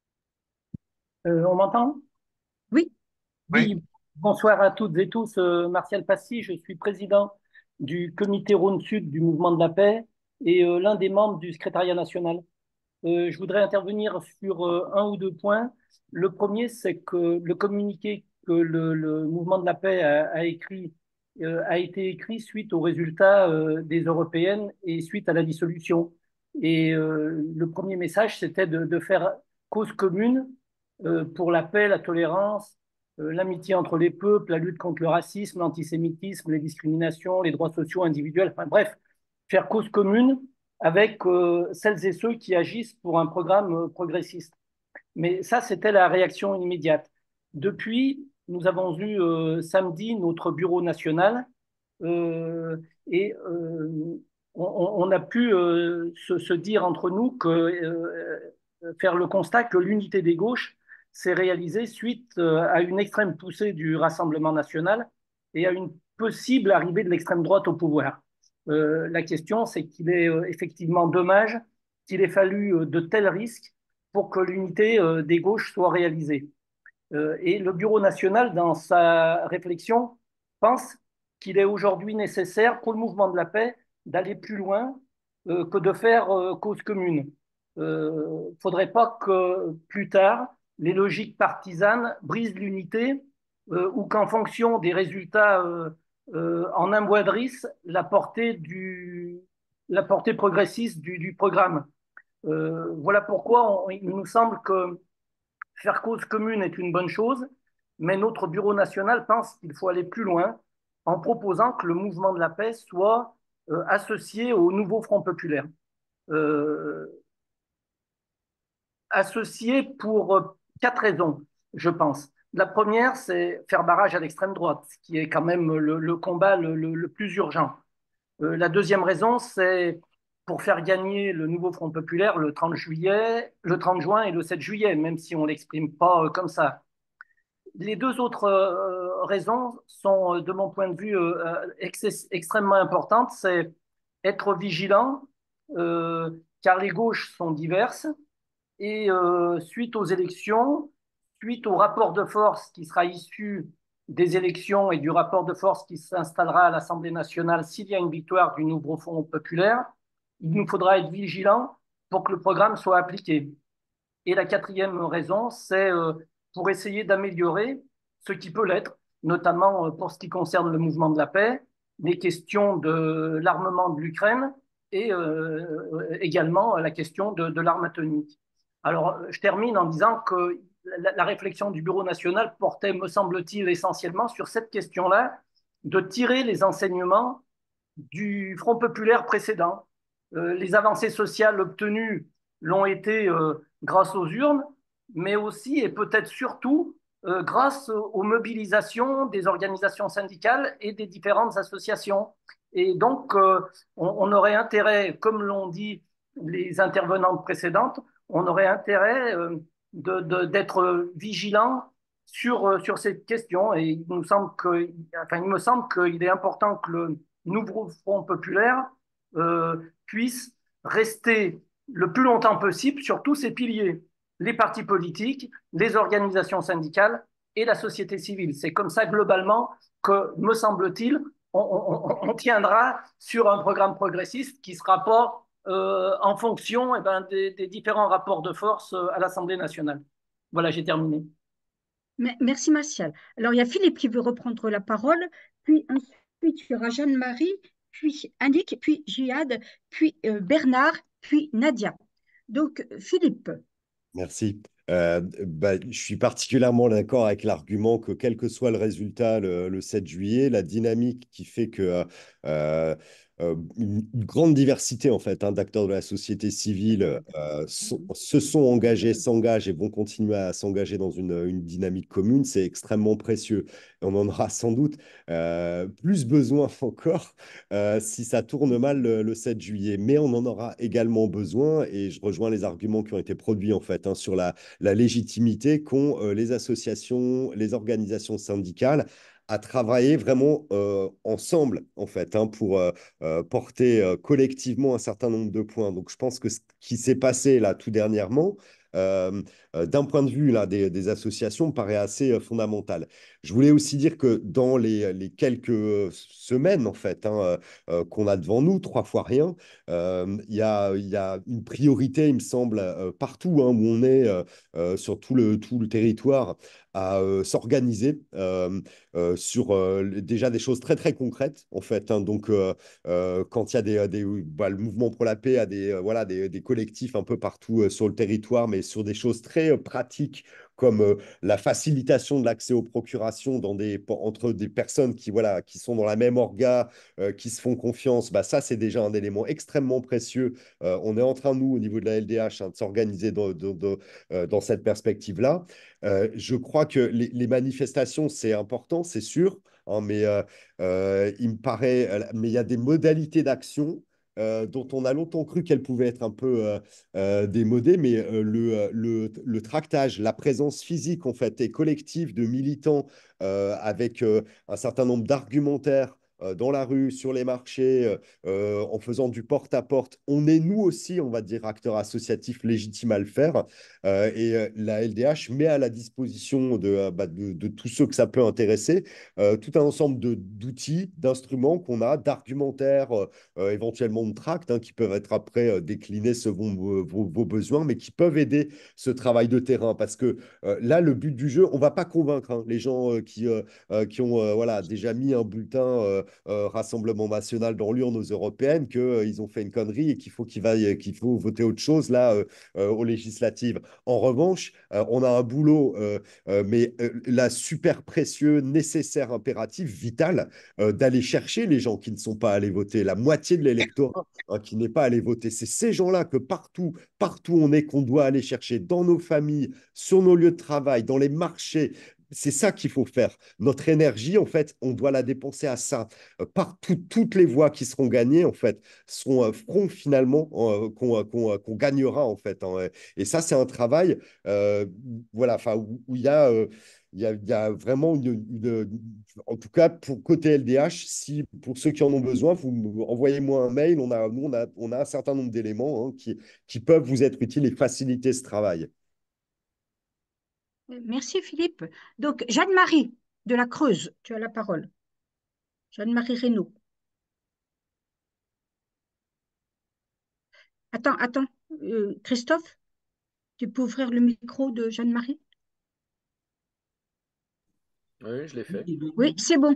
Euh, on m'entend? Oui. Oui. Bonsoir à toutes et tous. Euh, Martial Passy, je suis président du comité Rhône-Sud du Mouvement de la Paix et euh, l'un des membres du secrétariat national. Euh, je voudrais intervenir sur euh, un ou deux points. Le premier, c'est que le communiqué que le, le Mouvement de la Paix a, a écrit euh, a été écrit suite aux résultats euh, des européennes et suite à la dissolution. Et euh, le premier message, c'était de, de faire cause commune euh, pour la paix, la tolérance, euh, l'amitié entre les peuples, la lutte contre le racisme, l'antisémitisme, les discriminations, les droits sociaux individuels, enfin bref, faire cause commune avec euh, celles et ceux qui agissent pour un programme euh, progressiste. Mais ça, c'était la réaction immédiate. Depuis, nous avons eu euh, samedi notre bureau national euh, et euh, on, on, a pu euh, se, se dire entre nous que euh, faire le constat que l'unité des gauches s'est réalisée suite euh, à une extrême poussée du Rassemblement national et à une possible arrivée de l'extrême droite au pouvoir. Euh, la question, c'est qu'il est euh, effectivement dommage qu'il ait fallu euh, de tels risques pour que l'unité euh, des gauches soit réalisée. Euh, et le Bureau national, dans sa réflexion, pense qu'il est aujourd'hui nécessaire pour le mouvement de la paix d'aller plus loin euh, que de faire euh, cause commune. Il euh, ne faudrait pas que plus tard, les logiques partisanes brisent l'unité euh, ou qu'en fonction des résultats euh, euh, en emboîtrissent la portée, du, la portée progressiste du, du programme. Euh, voilà pourquoi on, il nous semble que faire cause commune est une bonne chose, mais notre bureau national pense qu'il faut aller plus loin en proposant que le mouvement de la paix soit euh, associé au nouveau Front populaire. Euh, associé pour quatre raisons, je pense. La première, c'est faire barrage à l'extrême droite, ce qui est quand même le, le combat le, le, le, plus urgent. Euh, la deuxième raison, c'est pour faire gagner le nouveau Front populaire le trente juillet, le trente juin et le sept juillet, même si on ne l'exprime pas euh, comme ça. Les deux autres euh, raisons sont, de mon point de vue, euh, ex extrêmement importantes. C'est être vigilant, euh, car les gauches sont diverses, et euh, suite aux élections, suite au rapport de force qui sera issu des élections et du rapport de force qui s'installera à l'Assemblée nationale s'il y a une victoire du nouveau Front populaire, il nous faudra être vigilant pour que le programme soit appliqué. Et la quatrième raison, c'est euh, pour essayer d'améliorer ce qui peut l'être, notamment pour ce qui concerne le mouvement de la paix, les questions de l'armement de l'Ukraine et euh, également la question de, de l'arme atomique. Alors, je termine en disant que la, la réflexion du Bureau national portait, me semble-t-il, essentiellement sur cette question-là, de tirer les enseignements du Front populaire précédent. Euh, les avancées sociales obtenues l'ont été euh, grâce aux urnes, mais aussi et peut-être surtout euh, grâce aux mobilisations des organisations syndicales et des différentes associations. Et donc, euh, on, on, aurait intérêt, comme l'ont dit les intervenantes précédentes, on aurait intérêt euh, d'être vigilant sur, sur cette question. Et il nous semble que, enfin, il me semble qu'il est important que le nouveau Front populaire euh, puisse rester le plus longtemps possible sur tous ces piliers, les partis politiques, les organisations syndicales et la société civile. C'est comme ça, globalement, que, me semble-t-il, on, on, on, tiendra sur un programme progressiste qui sera pas euh, en fonction eh ben, des, des différents rapports de force à l'Assemblée nationale. Voilà, j'ai terminé. Merci, Martial. Alors, il y a Philippe qui veut reprendre la parole, puis ensuite, il y aura Jeanne-Marie, puis Annick, puis Jihad, puis euh, Bernard, puis Nadia. Donc, Philippe. Merci. Euh, bah, je suis particulièrement d'accord avec l'argument que quel que soit le résultat le, le sept juillet, la dynamique qui fait que euh, euh, une, une grande diversité en fait hein, d'acteurs de la société civile euh, sont, se sont engagés, s'engagent et vont continuer à s'engager dans une, une dynamique commune, c'est extrêmement précieux. Et on en aura sans doute euh, plus besoin encore euh, si ça tourne mal le, le sept juillet. Mais on en aura également besoin, et je rejoins les arguments qui ont été produits en fait hein, sur la la légitimité qu'ont euh, les associations, les organisations syndicales à travailler vraiment euh, ensemble, en fait, hein, pour euh, euh, porter euh, collectivement un certain nombre de points. Donc, je pense que ce qui s'est passé là tout dernièrement, euh, euh, d'un point de vue là, des, des associations, me paraît assez euh, fondamental. Je voulais aussi dire que dans les, les quelques semaines, en fait, hein, euh, qu'on a devant nous, trois fois rien, euh, il y a, y a une priorité, il me semble, euh, partout hein, où on est, euh, euh, sur tout le, tout le territoire, à euh, s'organiser euh, euh, sur euh, déjà des choses très très concrètes en fait hein. Donc euh, euh, quand il y a des, des bah, le mouvement pour la paix a des euh, voilà des, des collectifs un peu partout euh, sur le territoire, mais sur des choses très euh, pratiques comme euh, la facilitation de l'accès aux procurations dans des, entre des personnes qui, voilà, qui sont dans la même orga, euh, qui se font confiance, bah, ça c'est déjà un élément extrêmement précieux. Euh, on est en train, nous, au niveau de la L D H, hein, de s'organiser dans, dans, dans, euh, dans cette perspective-là. Euh, je crois que les, les manifestations, c'est important, c'est sûr, hein, mais euh, euh, il me paraît, euh, mais il y a des modalités d'action euh, dont on a longtemps cru qu'elles pouvaient être un peu euh, euh, démodées, mais euh, le, le, le tractage, la présence physique en fait et collective de militants euh, avec euh, un certain nombre d'argumentaires euh, dans la rue, sur les marchés, euh, en faisant du porte-à-porte. On est nous aussi, on va dire, acteurs associatifs légitimes à le faire. Euh, et euh, la L D H met à la disposition de, euh, bah, de, de tous ceux que ça peut intéresser euh, tout un ensemble d'outils, d'instruments qu'on a, d'argumentaires, euh, euh, éventuellement de tracts, hein, qui peuvent être après euh, déclinés selon vos, vos, vos, besoins, mais qui peuvent aider ce travail de terrain. Parce que euh, là, le but du jeu, on ne va pas convaincre hein, les gens euh, qui, euh, euh, qui ont euh, voilà, déjà mis un bulletin euh, euh, Rassemblement national dans l'urne aux européennes qu'ils euh, ont fait une connerie et qu'il faut, qu'il vaille, qu'il faut voter autre chose là euh, euh, aux législatives. En revanche, euh, on a un boulot, euh, euh, mais euh, là, super précieux, nécessaire, impératif, vital, euh, d'aller chercher les gens qui ne sont pas allés voter, la moitié de l'électorat hein, qui n'est pas allé voter. C'est ces gens-là que partout, partout on est, qu'on doit aller chercher dans nos familles, sur nos lieux de travail, dans les marchés, c'est ça qu'il faut faire. Notre énergie, en fait, on doit la dépenser à ça. Euh, Partout, toutes les voix qui seront gagnées, en fait, sont, euh, feront finalement euh, qu'on euh, qu'on, euh, qu'on gagnera, en fait, hein. Et ça, c'est un travail, euh, voilà, enfin, où, où il y a, euh, il y a, il y a vraiment une, une- en tout cas, pour côté L D H, si pour ceux qui en ont besoin, vous me- envoyez-moi un mail. On a, nous, on a, on a un certain nombre d'éléments, hein, qui, qui peuvent vous être utiles et faciliter ce travail. Merci Philippe. Donc, Jeanne-Marie de la Creuse, tu as la parole. Jeanne-Marie Reynaud. Attends, attends, euh, Christophe, tu peux ouvrir le micro de Jeanne-Marie? Oui, je l'ai fait. Oui, c'est bon.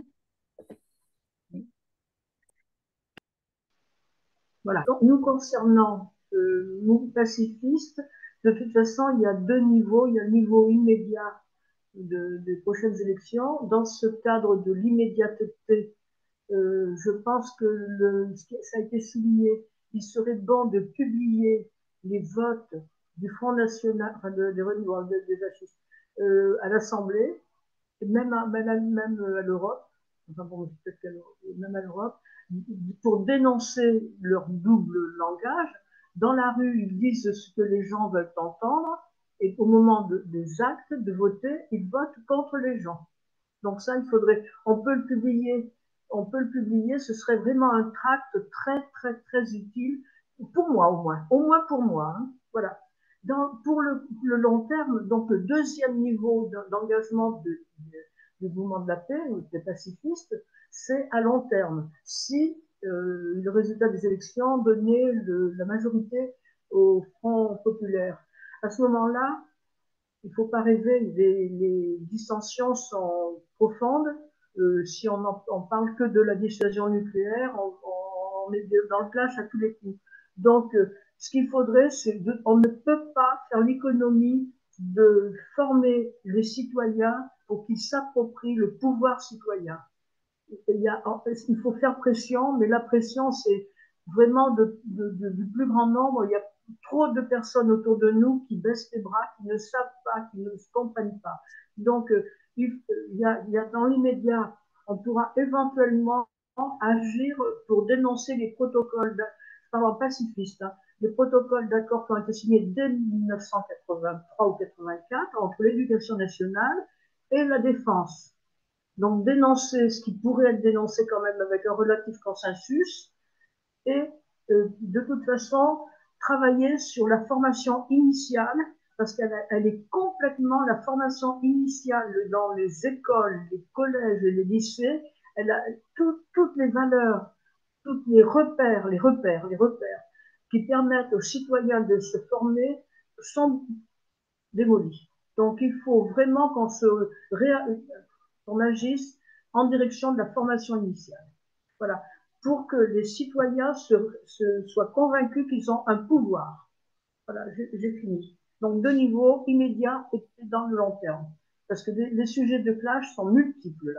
Voilà. Donc, nous concernant euh, nous pacifistes, de toute façon, il y a deux niveaux. Il y a le niveau immédiat de, des prochaines élections. Dans ce cadre de l'immédiateté, euh, je pense que le, ça a été souligné, il serait bon de publier les votes du Front National, enfin de, de, des fascistes, euh, à l'Assemblée, même à, même, même à l'Europe, enfin bon, peut-être même à l'Europe, pour dénoncer leur double langage. Dans la rue, ils disent ce que les gens veulent entendre, et au moment de, des actes, de voter, ils votent contre les gens. Donc ça, il faudrait, on peut le publier, on peut le publier, ce serait vraiment un tract très, très, très utile, pour moi au moins, au moins pour moi, hein. Voilà. Dans, pour le, le, long terme, donc le deuxième niveau d'engagement de, de, du mouvement de la paix, ou des pacifistes, c'est à long terme. Si euh, le résultat des élections donnait le, la majorité au Front populaire, à ce moment-là, il ne faut pas rêver, les, les dissensions sont profondes. Euh, si on ne parle que de la dissuasion nucléaire, on, on, est dans le clash à tous les coups. Donc, euh, ce qu'il faudrait, c'est de, on ne peut pas faire l'économie de former les citoyens pour qu'ils s'approprient le pouvoir citoyen. Il, y a, il faut faire pression, mais la pression, c'est vraiment de, de, de, du plus grand nombre. Il y a trop de personnes autour de nous qui baissent les bras, qui ne savent pas, qui ne se comprennent pas. Donc, il, y a, il y a dans l'immédiat, on pourra éventuellement agir pour dénoncer les protocoles, pardon, pacifistes, hein, les protocoles d'accord qui ont été signés dès mille neuf cent quatre-vingt-trois ou quatre-vingt-quatre entre l'éducation nationale et la défense. Donc, dénoncer ce qui pourrait être dénoncé quand même avec un relatif consensus et euh, de toute façon, travailler sur la formation initiale parce qu'elle elle est complètement, la formation initiale dans les écoles, les collèges et les lycées, elle a tout, toutes les valeurs, tous les repères, les repères, les repères qui permettent aux citoyens de se former sont démolis. Donc, il faut vraiment qu'on se ré qu'on agisse en direction de la formation initiale. Voilà. Pour que les citoyens se, se, soient convaincus qu'ils ont un pouvoir. Voilà, j'ai fini. Donc, deux niveaux, immédiat et dans le long terme. Parce que les, les sujets de clash sont multiples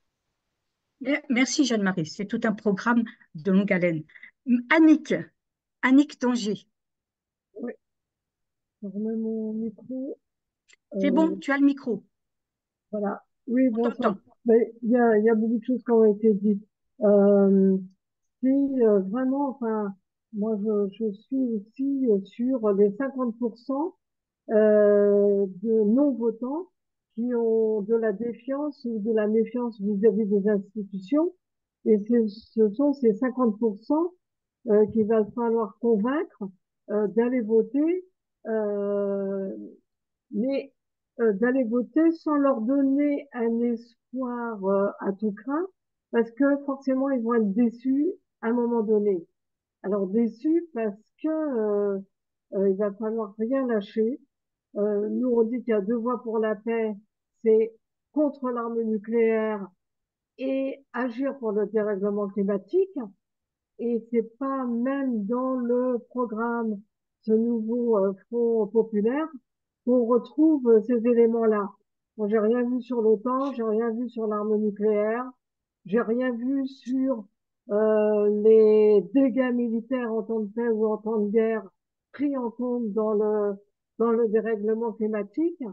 là. Merci Jeanne-Marie, c'est tout un programme de longue haleine. Annick, Annick Danger. Oui, je remets mon micro. C'est euh, bon, tu as le micro. Voilà. Oui, bonsoir. Mais il y a, il y a beaucoup de choses qui ont été dites. Euh, si euh, vraiment, enfin, moi je, je suis aussi sur les cinquante pour cent euh, de non-votants qui ont de la défiance ou de la méfiance vis-à-vis des institutions. Et ce sont ces cinquante pour cent euh, qu'il va falloir convaincre euh, d'aller voter, euh, mais euh, d'aller voter sans leur donner un espoir euh, à tout craint, parce que forcément ils vont être déçus à un moment donné. Alors déçus parce que euh, euh, il va falloir rien lâcher. Euh, nous on dit qu'il y a deux voies pour la paix, c'est contre l'arme nucléaire et agir pour le dérèglement climatique. Et c'est pas même dans le programme, ce nouveau euh, Front populaire, qu'on retrouve euh, ces éléments-là. Moi, j'ai rien vu sur l'OTAN, j'ai rien vu sur l'arme nucléaire, j'ai rien vu sur euh, les dégâts militaires en temps de paix ou en temps de guerre pris en compte dans le dans le dérèglement climatique.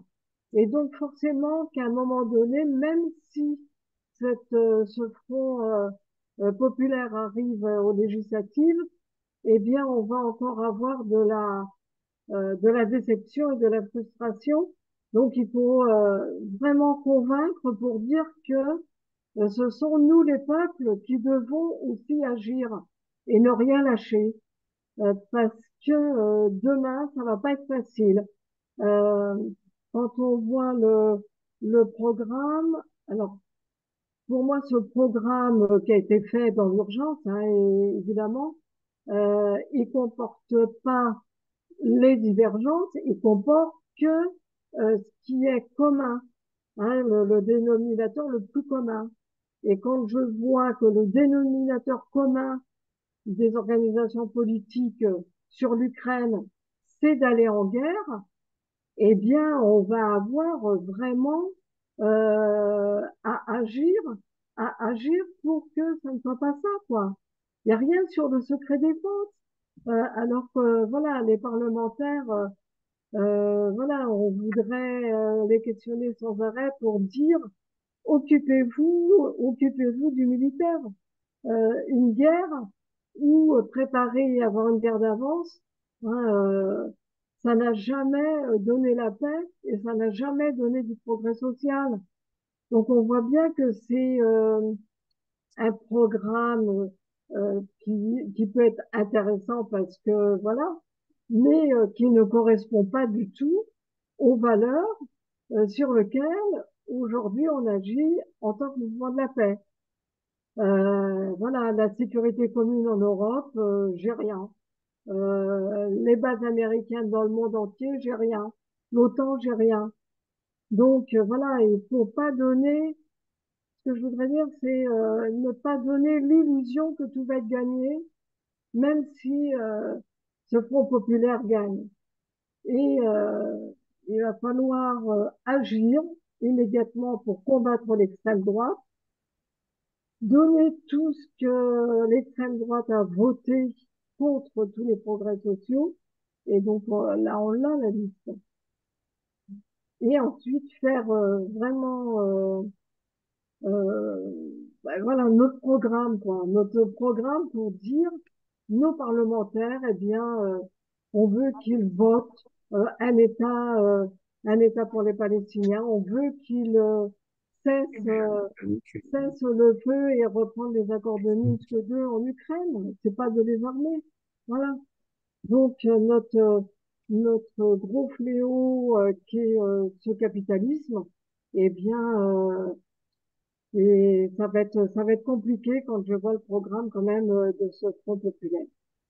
Et donc forcément qu'à un moment donné, même si cette, euh, ce front euh, euh, populaire arrive euh, aux législatives, eh bien on va encore avoir de la, euh, de la déception et de la frustration. Donc il faut euh, vraiment convaincre pour dire que euh, ce sont nous les peuples qui devons aussi agir et ne rien lâcher, euh, parce que euh, demain ça va pas être facile. Euh, Quand on voit le, le programme, alors pour moi ce programme qui a été fait dans l'urgence, hein, et, évidemment, euh, il comporte pas les divergences, il comporte que euh, ce qui est commun, hein, le, le dénominateur le plus commun. Et quand je vois que le dénominateur commun des organisations politiques sur l'Ukraine, c'est d'aller en guerre, eh bien, on va avoir vraiment euh, à agir, à agir pour que ça ne soit pas ça, quoi. Il n'y a rien sur le secret défense, euh, alors que voilà, les parlementaires, euh, euh, voilà, on voudrait euh, les questionner sans arrêt pour dire occupez-vous, occupez-vous du militaire. Euh, une guerre ou préparer et avoir une guerre d'avance, hein, euh, ça n'a jamais donné la paix et ça n'a jamais donné du progrès social. Donc on voit bien que c'est euh, un programme euh, qui, qui peut être intéressant parce que voilà, mais euh, qui ne correspond pas du tout aux valeurs euh, sur lesquelles aujourd'hui on agit en tant que mouvement de la paix. Euh, voilà, la sécurité commune en Europe, euh, j'ai rien. Euh, les bases américaines dans le monde entier, j'ai rien. L'OTAN, j'ai rien. Donc euh, voilà, il faut pas donner. Ce que je voudrais dire, c'est euh, ne pas donner l'illusion que tout va être gagné, même si euh, ce Front populaire gagne. Et euh, il va falloir euh, agir immédiatement pour combattre l'extrême droite, donner tout ce que l'extrême droite a voté contre tous les progrès sociaux. Et donc euh, là, on l'a la liste. Et ensuite faire euh, vraiment euh, euh, ben voilà notre programme, quoi, notre programme pour dire nos parlementaires, eh bien, euh, on veut qu'ils votent euh, un État, euh, un État pour les Palestiniens. On veut qu'ils euh, cessent, euh, cessent le feu et reprendre les accords de Minsk deux en Ukraine. C'est pas de les armer. Voilà. Donc euh, notre euh, notre gros fléau euh, qui est euh, ce capitalisme, eh bien, euh, et ça va être ça va être compliqué quand je vois le programme quand même euh, de ce Front populaire.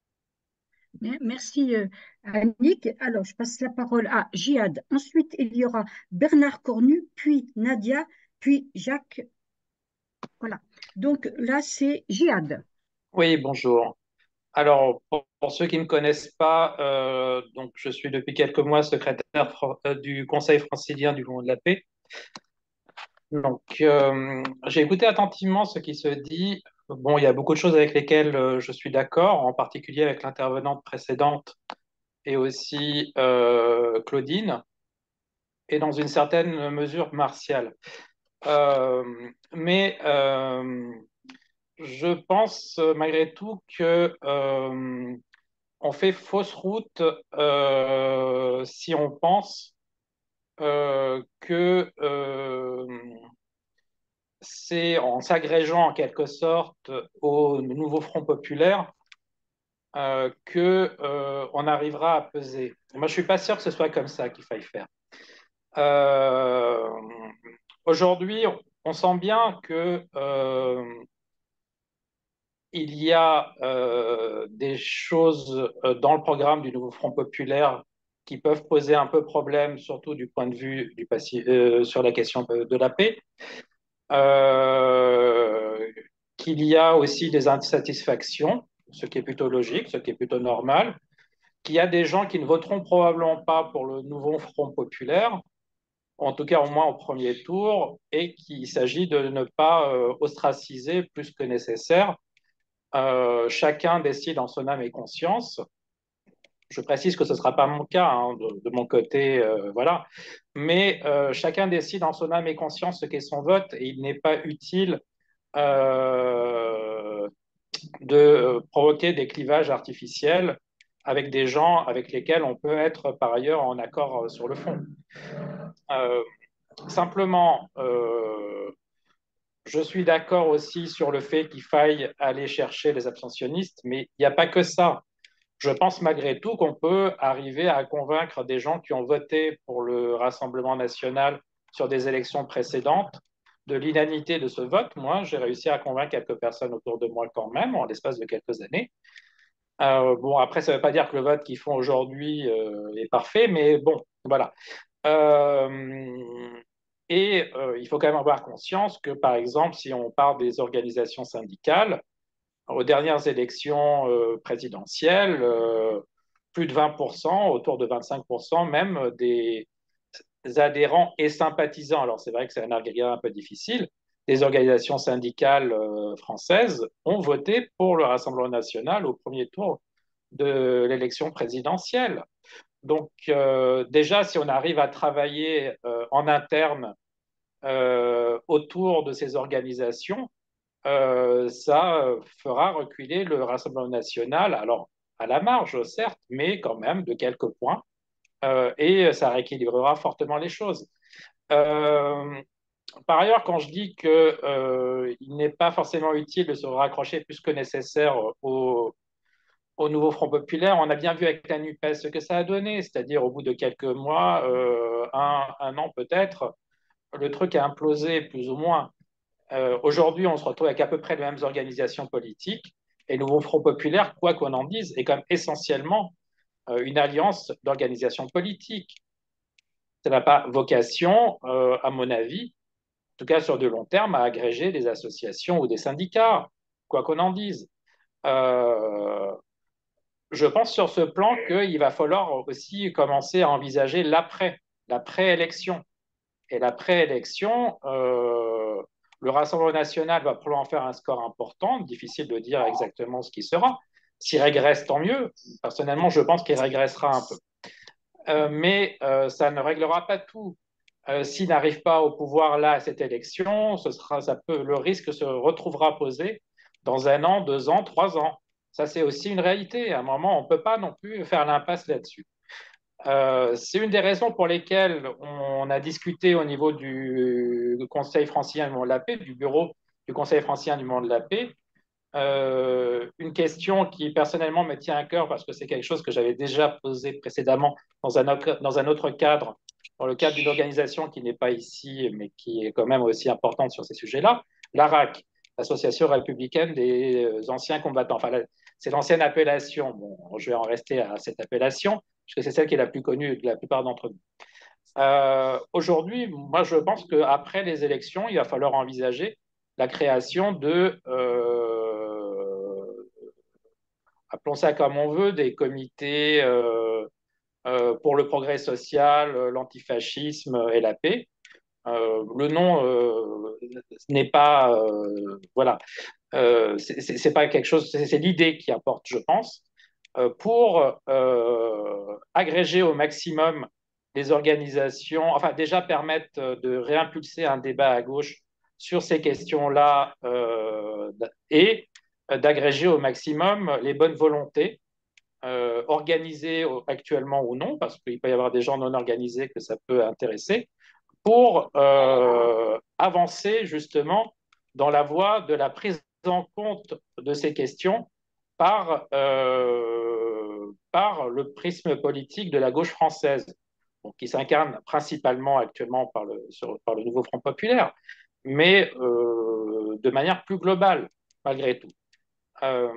Merci euh, Annick. Alors, je passe la parole à Jihad. Ensuite, il y aura Bernard Cornu, puis Nadia, puis Jacques. Voilà. Donc là, c'est Jihad. Oui, bonjour. Alors, pour, pour ceux qui ne me connaissent pas, euh, donc je suis depuis quelques mois secrétaire fran- euh, du Conseil francilien du Mouvement de la Paix. Donc, euh, j'ai écouté attentivement ce qui se dit. Bon, il y a beaucoup de choses avec lesquelles euh, je suis d'accord, en particulier avec l'intervenante précédente et aussi euh, Claudine, et dans une certaine mesure Martial. Euh, mais euh, je pense euh, malgré tout que euh, on fait fausse route euh, si on pense euh, que euh, c'est en s'agrégeant en quelque sorte au nouveau Front populaire euh, que euh, on arrivera à peser. Moi, je suis pas sûr que ce soit comme ça qu'il faille faire. Euh, Aujourd'hui, on sent bien que euh, il y a euh, des choses euh, dans le programme du nouveau Front populaire qui peuvent poser un peu problème, surtout du point de vue du passif, euh, sur la question de, de la paix. Euh, qu'il y a aussi des insatisfactions, ce qui est plutôt logique, ce qui est plutôt normal, qu'il y a des gens qui ne voteront probablement pas pour le nouveau Front populaire, en tout cas au moins au premier tour, et qu'il s'agit de ne pas euh, ostraciser plus que nécessaire. Euh, chacun décide en son âme et conscience. Je précise que ce ne sera pas mon cas, hein, de, de, mon côté, euh, voilà. Mais euh, chacun décide en son âme et conscience ce qu'est son vote, et il n'est pas utile euh, de provoquer des clivages artificiels avec des gens avec lesquels on peut être par ailleurs en accord sur le fond. Euh, simplement, euh, je suis d'accord aussi sur le fait qu'il faille aller chercher les abstentionnistes, mais il n'y a pas que ça. Je pense malgré tout qu'on peut arriver à convaincre des gens qui ont voté pour le Rassemblement national sur des élections précédentes de l'inanité de ce vote. Moi, j'ai réussi à convaincre quelques personnes autour de moi quand même, en l'espace de quelques années. Euh, bon, après, ça ne veut pas dire que le vote qu'ils font aujourd'hui euh, est parfait, mais bon, voilà. Euh, et euh, il faut quand même avoir conscience que, par exemple, si on parle des organisations syndicales, aux dernières élections euh, présidentielles, euh, plus de vingt pour cent, autour de vingt-cinq pour cent même des adhérents et sympathisants, alors c'est vrai que c'est un agrégat un peu difficile, des organisations syndicales euh, françaises ont voté pour le Rassemblement national au premier tour de l'élection présidentielle. Donc euh, déjà, si on arrive à travailler euh, en interne euh, autour de ces organisations, euh, ça fera reculer le Rassemblement national, alors à la marge, certes, mais quand même de quelques points, euh, et ça rééquilibrera fortement les choses. Euh, par ailleurs, quand je dis qu'il euh, n'est pas forcément utile de se raccrocher plus que nécessaire au, au nouveau Front populaire, on a bien vu avec la NUPES ce que ça a donné, c'est-à-dire au bout de quelques mois, euh, un, un an peut-être, le truc a implosé plus ou moins. Euh, Aujourd'hui, on se retrouve avec à peu près les mêmes organisations politiques. Et le Nouveau Front populaire, quoi qu'on en dise, est quand même essentiellement euh, une alliance d'organisations politiques. Ça n'a pas vocation, euh, à mon avis, en tout cas sur de long terme, à agréger des associations ou des syndicats, quoi qu'on en dise. Euh, je pense sur ce plan qu'il va falloir aussi commencer à envisager l'après, la pré-élection. Et la pré-élection, euh, le Rassemblement national va probablement faire un score important, difficile de dire exactement ce qui sera. S'il régresse, tant mieux. Personnellement, je pense qu'il régressera un peu. Euh, mais euh, ça ne réglera pas tout. Euh, S'il n'arrive pas au pouvoir là à cette élection, ce sera, ça peut, le risque se retrouvera posé dans un an, deux ans, trois ans. Ça, c'est aussi une réalité. À un moment, on ne peut pas non plus faire l'impasse là-dessus. Euh, c'est une des raisons pour lesquelles on a discuté au niveau du Conseil francilien du Moment de la Paix, du bureau du Conseil francilien du Moment de la Paix, euh, une question qui personnellement me tient à cœur parce que c'est quelque chose que j'avais déjà posé précédemment dans un autre, dans un autre cadre, dans le cadre d'une organisation qui n'est pas ici, mais qui est quand même aussi importante sur ces sujets-là, l'A R A C, l'Association républicaine des anciens combattants. Enfin, c'est l'ancienne appellation. Bon, je vais en rester à cette appellation, puisque c'est celle qui est la plus connue de la plupart d'entre nous. Euh, Aujourd'hui, moi, je pense qu'après les élections, il va falloir envisager la création de, euh, appelons ça comme on veut, des comités euh, euh, pour le progrès social, l'antifascisme et la paix. Euh, le nom euh, n'est pas, euh, voilà, euh, c'est pas quelque chose, c'est l'idée qui apporte, je pense, euh, pour euh, agréger au maximum les organisations, enfin déjà permettre de réimpulser un débat à gauche sur ces questions-là euh, et d'agréger au maximum les bonnes volontés, euh, organisées actuellement ou non, parce qu'il peut y avoir des gens non organisés que ça peut intéresser, pour euh, avancer justement dans la voie de la prise en compte de ces questions par, euh, par le prisme politique de la gauche française, donc, qui s'incarne principalement actuellement par le, sur, par le nouveau Front populaire, mais euh, de manière plus globale, malgré tout. Euh...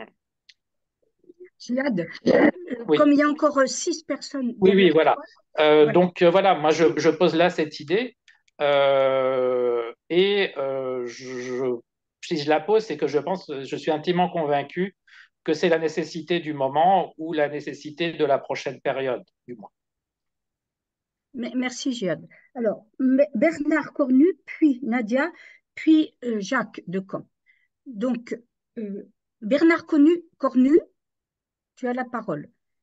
Ziad, oui. Comme il y a encore six personnes. Oui, oui, voilà. Euh, voilà. Donc, euh, voilà, moi, je, je pose là cette idée. Euh, et euh, je, si je la pose, c'est que je pense, je suis intimement convaincu que c'est la nécessité du moment ou la nécessité de la prochaine période, du moins. Merci, Ziad. Alors, Bernard Cornu, puis Nadia, puis euh, Jacques Decamps. Donc, euh, Bernard Cornu, Cornu, tu as la parole.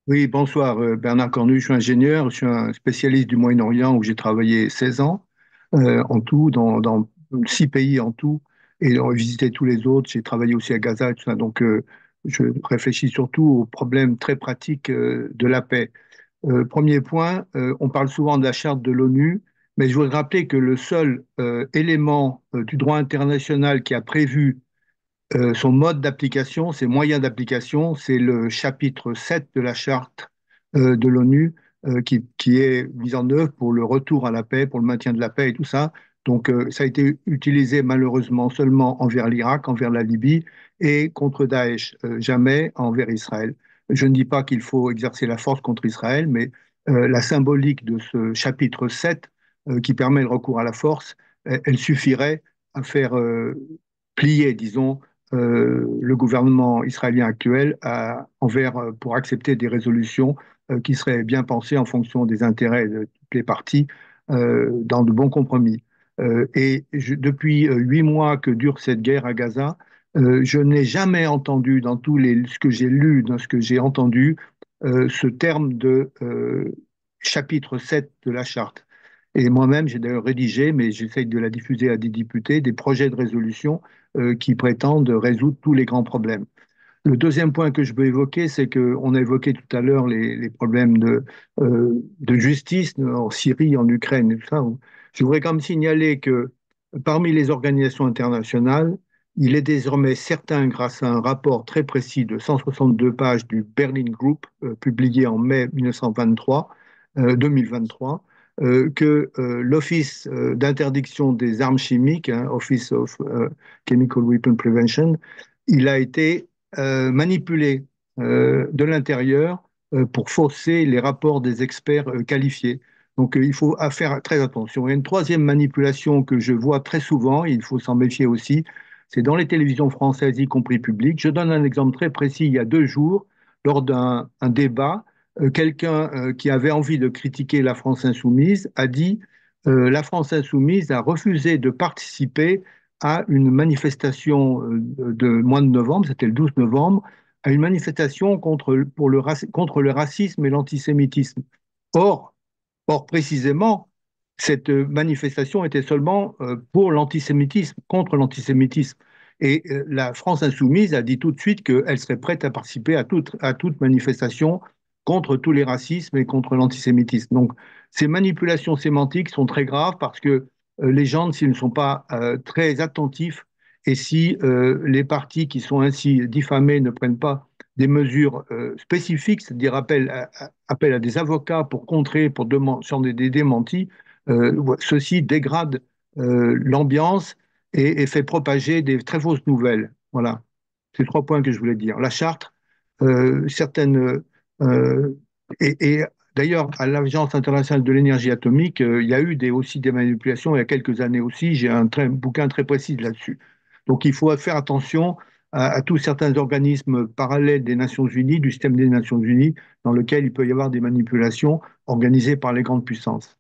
Oui, bonsoir, euh, Bernard Cornu, je suis ingénieur, je suis un spécialiste du Moyen-Orient où j'ai travaillé seize ans euh, en tout, dans, dans six pays en tout, et on a visité tous les autres. J'ai travaillé aussi à Gaza, et tout ça, donc euh, je réfléchis surtout aux problèmes très pratiques euh, de la paix. Euh, premier point, euh, on parle souvent de la charte de l'ONU, mais je voudrais rappeler que le seul euh, élément euh, du droit international qui a prévu euh, son mode d'application, ses moyens d'application, c'est le chapitre sept de la charte euh, de l'ONU euh, qui, qui est mis en œuvre pour le retour à la paix, pour le maintien de la paix et tout ça. Donc euh, ça a été utilisé malheureusement seulement envers l'Irak, envers la Libye et contre Daesh, euh, jamais envers Israël. Je ne dis pas qu'il faut exercer la force contre Israël, mais euh, la symbolique de ce chapitre sept euh, qui permet le recours à la force, elle, elle suffirait à faire euh, plier, disons, euh, le gouvernement israélien actuel a, envers, euh, pour accepter des résolutions euh, qui seraient bien pensées en fonction des intérêts de toutes les parties euh, dans de bons compromis. Euh, et je- depuis euh, huit mois que dure cette guerre à Gaza, euh, je n'ai jamais entendu dans tous les, ce que j'ai lu, dans ce que j'ai entendu, euh, ce terme de euh, chapitre sept de la charte. Et moi-même, j'ai d'ailleurs rédigé, mais j'essaye de la diffuser à des députés, des projets de résolution euh, qui prétendent résoudre tous les grands problèmes. Le deuxième point que je veux évoquer, c'est qu'on a évoqué tout à l'heure les, les problèmes de, euh, de justice en Syrie, en Ukraine, et tout ça. Je voudrais quand même signaler que parmi les organisations internationales, il est désormais certain, grâce à un rapport très précis de cent soixante-deux pages du Berlin Group, euh, publié en mai mille neuf cent vingt-trois, euh, deux mille vingt-trois, euh, que euh, l'Office euh, d'interdiction des armes chimiques, hein, Office of euh, Chemical Weapon Prevention, il a été euh, manipulé euh, de l'intérieur euh, pour fausser les rapports des experts euh, qualifiés. Donc euh, il faut à faire très attention. Et une troisième manipulation que je vois très souvent, et il faut s'en méfier aussi, c'est dans les télévisions françaises, y compris publiques. Je donne un exemple très précis. Il y a deux jours, lors d'un un débat, euh, quelqu'un euh, qui avait envie de critiquer la France insoumise a dit euh, la France insoumise a refusé de participer à une manifestation euh, de, de mois de novembre, c'était le douze novembre, à une manifestation contre, pour le, raci- contre le racisme et l'antisémitisme. Or, or, précisément, cette manifestation était seulement euh, pour l'antisémitisme, contre l'antisémitisme. Et euh, la France insoumise a dit tout de suite qu'elle serait prête à participer à toute, à toute manifestation contre tous les racismes et contre l'antisémitisme. Donc, ces manipulations sémantiques sont très graves parce que euh, les gens, s'ils ne sont pas euh, très attentifs et si euh, les partis qui sont ainsi diffamés ne prennent pas des mesures euh, spécifiques, c'est-à-dire appel à, à- appel à des avocats pour contrer, pour demander sur des, des démentis, euh, ceci dégrade euh, l'ambiance et, et fait propager des très fausses nouvelles. Voilà, c'est trois points que je voulais dire. La charte, euh, certaines euh, et, et d'ailleurs à l'Agence internationale de l'énergie atomique, euh, il y a eu des, aussi des manipulations il y a quelques années aussi. J'ai un très- bouquin très précis là-dessus. Donc il faut faire attention à, à tous certains organismes parallèles des Nations Unies, du système des Nations Unies, dans lequel il peut y avoir des manipulations organisées par les grandes puissances.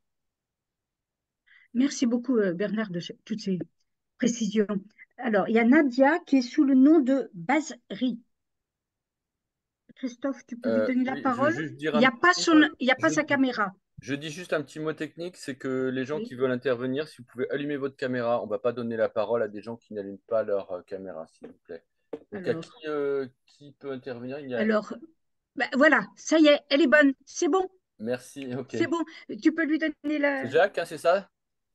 Merci beaucoup, euh, Bernard, de ce- toutes ces précisions. Alors, il y a Nadia qui est sous le nom de Bazri. Christophe, tu peux lui Euh, donner la oui, je veux parole? juste dire Il n'y un a pas petit son, mot. il y a pas Je, sa caméra. je dis juste un petit mot technique, c'est que les gens Oui. qui veulent intervenir, si vous pouvez allumer votre caméra, on ne va pas donner la parole à des gens qui n'allument pas leur euh, caméra, s'il vous plaît. Donc, à Alors, qui, euh, qui peut intervenir? Il y a... alors, ben, voilà, ça y est, elle est bonne. C'est bon, Merci, ok. c'est bon. Tu peux lui donner C'est la Jacques, hein, c'est ça?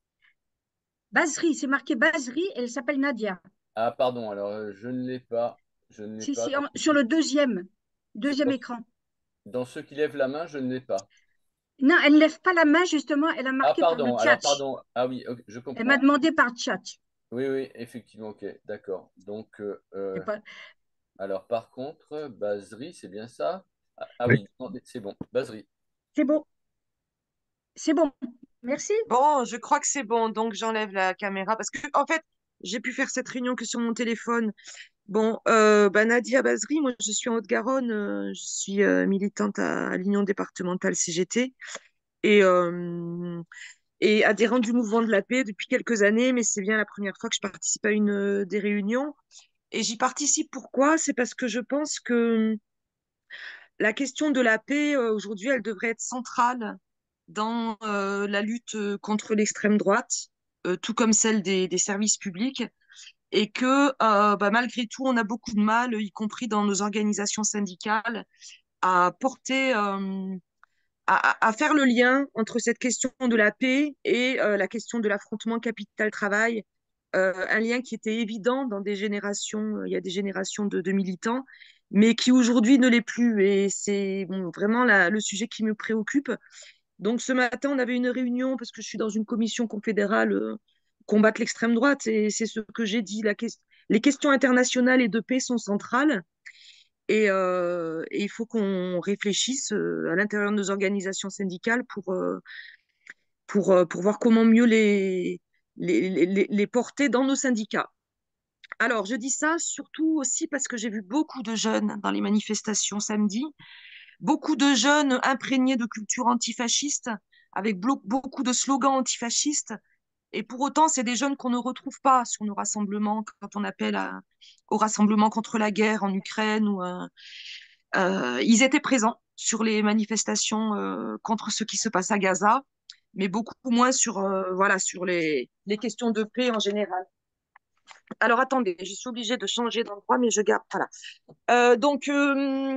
Bazri. C'est marqué Bazri. Elle s'appelle Nadia. Ah, pardon, alors euh, je ne l'ai pas. Je ne l'ai Si, pas. si, Donc, en- sur le deuxième, c'est deuxième dans, écran. dans ceux qui lèvent la main, je ne l'ai pas. Non, elle ne lève pas la main, justement. Elle a Ah, marqué par le pardon, chat. alors pardon. Ah oui, ok, je Elle m'a comprends. demandé par chat. Oui, oui, effectivement, ok, d'accord. Donc, euh, C'est euh, pas- alors par contre, Basri, c'est bien ça? Ah, ah Oui. oui, non, c'est bon, Basri. C'est bon, c'est bon. Merci. Bon, je crois que c'est bon, donc j'enlève la caméra parce que, en fait, j'ai pu faire cette réunion que sur mon téléphone. Bon, euh, bah, Nadia Bazri, moi je suis en Haute-Garonne, euh, je suis euh, militante à, à l'Union départementale C G T et, euh, et adhérente du mouvement de la paix depuis quelques années, mais c'est bien la première fois que je participe à une euh, des réunions. Et j'y participe pourquoi? C'est parce que je pense que la question de la paix, euh, aujourd'hui, elle devrait être centrale dans euh, la lutte euh, contre l'extrême droite, euh, tout comme celle des, des services publics, et que euh, bah, malgré tout, on a beaucoup de mal, y compris dans nos organisations syndicales, à porter, euh, à, à faire le lien entre cette question de la paix et euh, la question de l'affrontement capital-travail, euh, un lien qui était évident dans des générations, euh, il y a des générations de, de militants, mais qui aujourd'hui ne l'est plus. Et c'est bon, vraiment la, le sujet qui me préoccupe. Donc ce matin, on avait une réunion parce que je suis dans une commission confédérale euh, combattre l'extrême droite et c'est ce que j'ai dit. La que- les questions internationales et de paix sont centrales et, euh, et il faut qu'on réfléchisse euh, à l'intérieur de nos organisations syndicales pour, euh, pour, euh, pour voir comment mieux les, les, les, les porter dans nos syndicats. Alors, je dis ça surtout aussi parce que j'ai vu beaucoup de jeunes dans les manifestations samedi, beaucoup de jeunes imprégnés de culture antifasciste, avec blo- beaucoup de slogans antifascistes. Et pour autant, c'est des jeunes qu'on ne retrouve pas sur nos rassemblements quand on appelle à- au rassemblement contre la guerre en Ukraine. Ou, euh, euh, ils étaient présents sur les manifestations euh, contre ce qui se passe à Gaza, mais beaucoup moins sur, euh, voilà, sur les, les questions de paix en général. Alors attendez, je suis obligée de changer d'endroit, mais je garde. Voilà. Euh, donc, euh,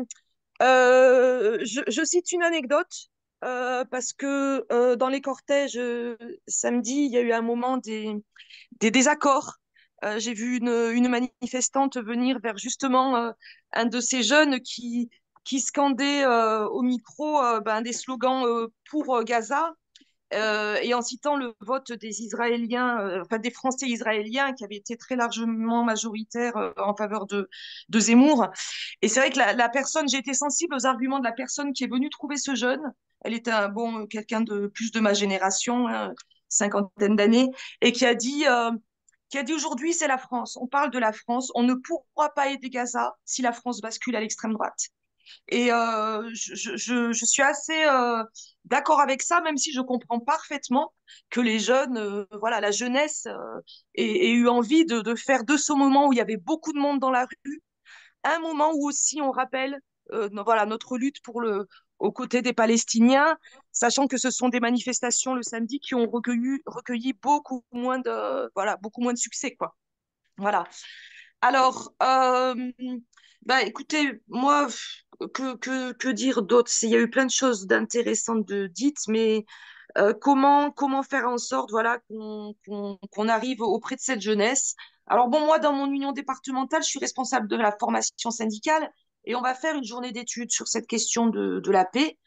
euh, je, je cite une anecdote euh, parce que euh, dans les cortèges euh, samedi, il y a eu un moment des, des désaccords. Euh, j'ai vu une, une manifestante venir vers justement euh, un de ces jeunes qui, qui scandait euh, au micro euh, ben, des slogans euh, pour euh, Gaza euh, et en citant le vote des Israéliens, euh, enfin des Français israéliens qui avaient été très largement majoritaires euh, en faveur de, de Zemmour. Et c'est vrai que la, la personne, j'ai été sensible aux arguments de la personne qui est venue trouver ce jeune. Elle était un bon quelqu'un de plus de ma génération, hein, cinquantaine d'années, et qui a dit, euh, qui a dit aujourd'hui c'est la France. On parle de la France. On ne pourra pas aider Gaza si la France bascule à l'extrême droite. Et euh, je, je, je suis assez euh, d'accord avec ça, même si je comprends parfaitement que les jeunes, euh, voilà, la jeunesse euh, ait, ait eu envie de, de faire de ce moment où il y avait beaucoup de monde dans la rue, un moment où aussi on rappelle euh, no- voilà, notre lutte pour le, aux côtés des Palestiniens, sachant que ce sont des manifestations le samedi qui ont recueilli, recueilli beaucoup moins de, voilà, beaucoup moins de succès, quoi. Voilà. Alors, euh, bah, écoutez, moi, que, que, que dire d'autre? Il y a eu plein de choses d'intéressantes de dites, mais euh, comment, comment faire en sorte voilà, qu'on qu'on, qu'on arrive auprès de cette jeunesse? Alors, bon, moi, dans mon union départementale, je suis responsable de la formation syndicale et on va faire une journée d'études sur cette question de, de la paix,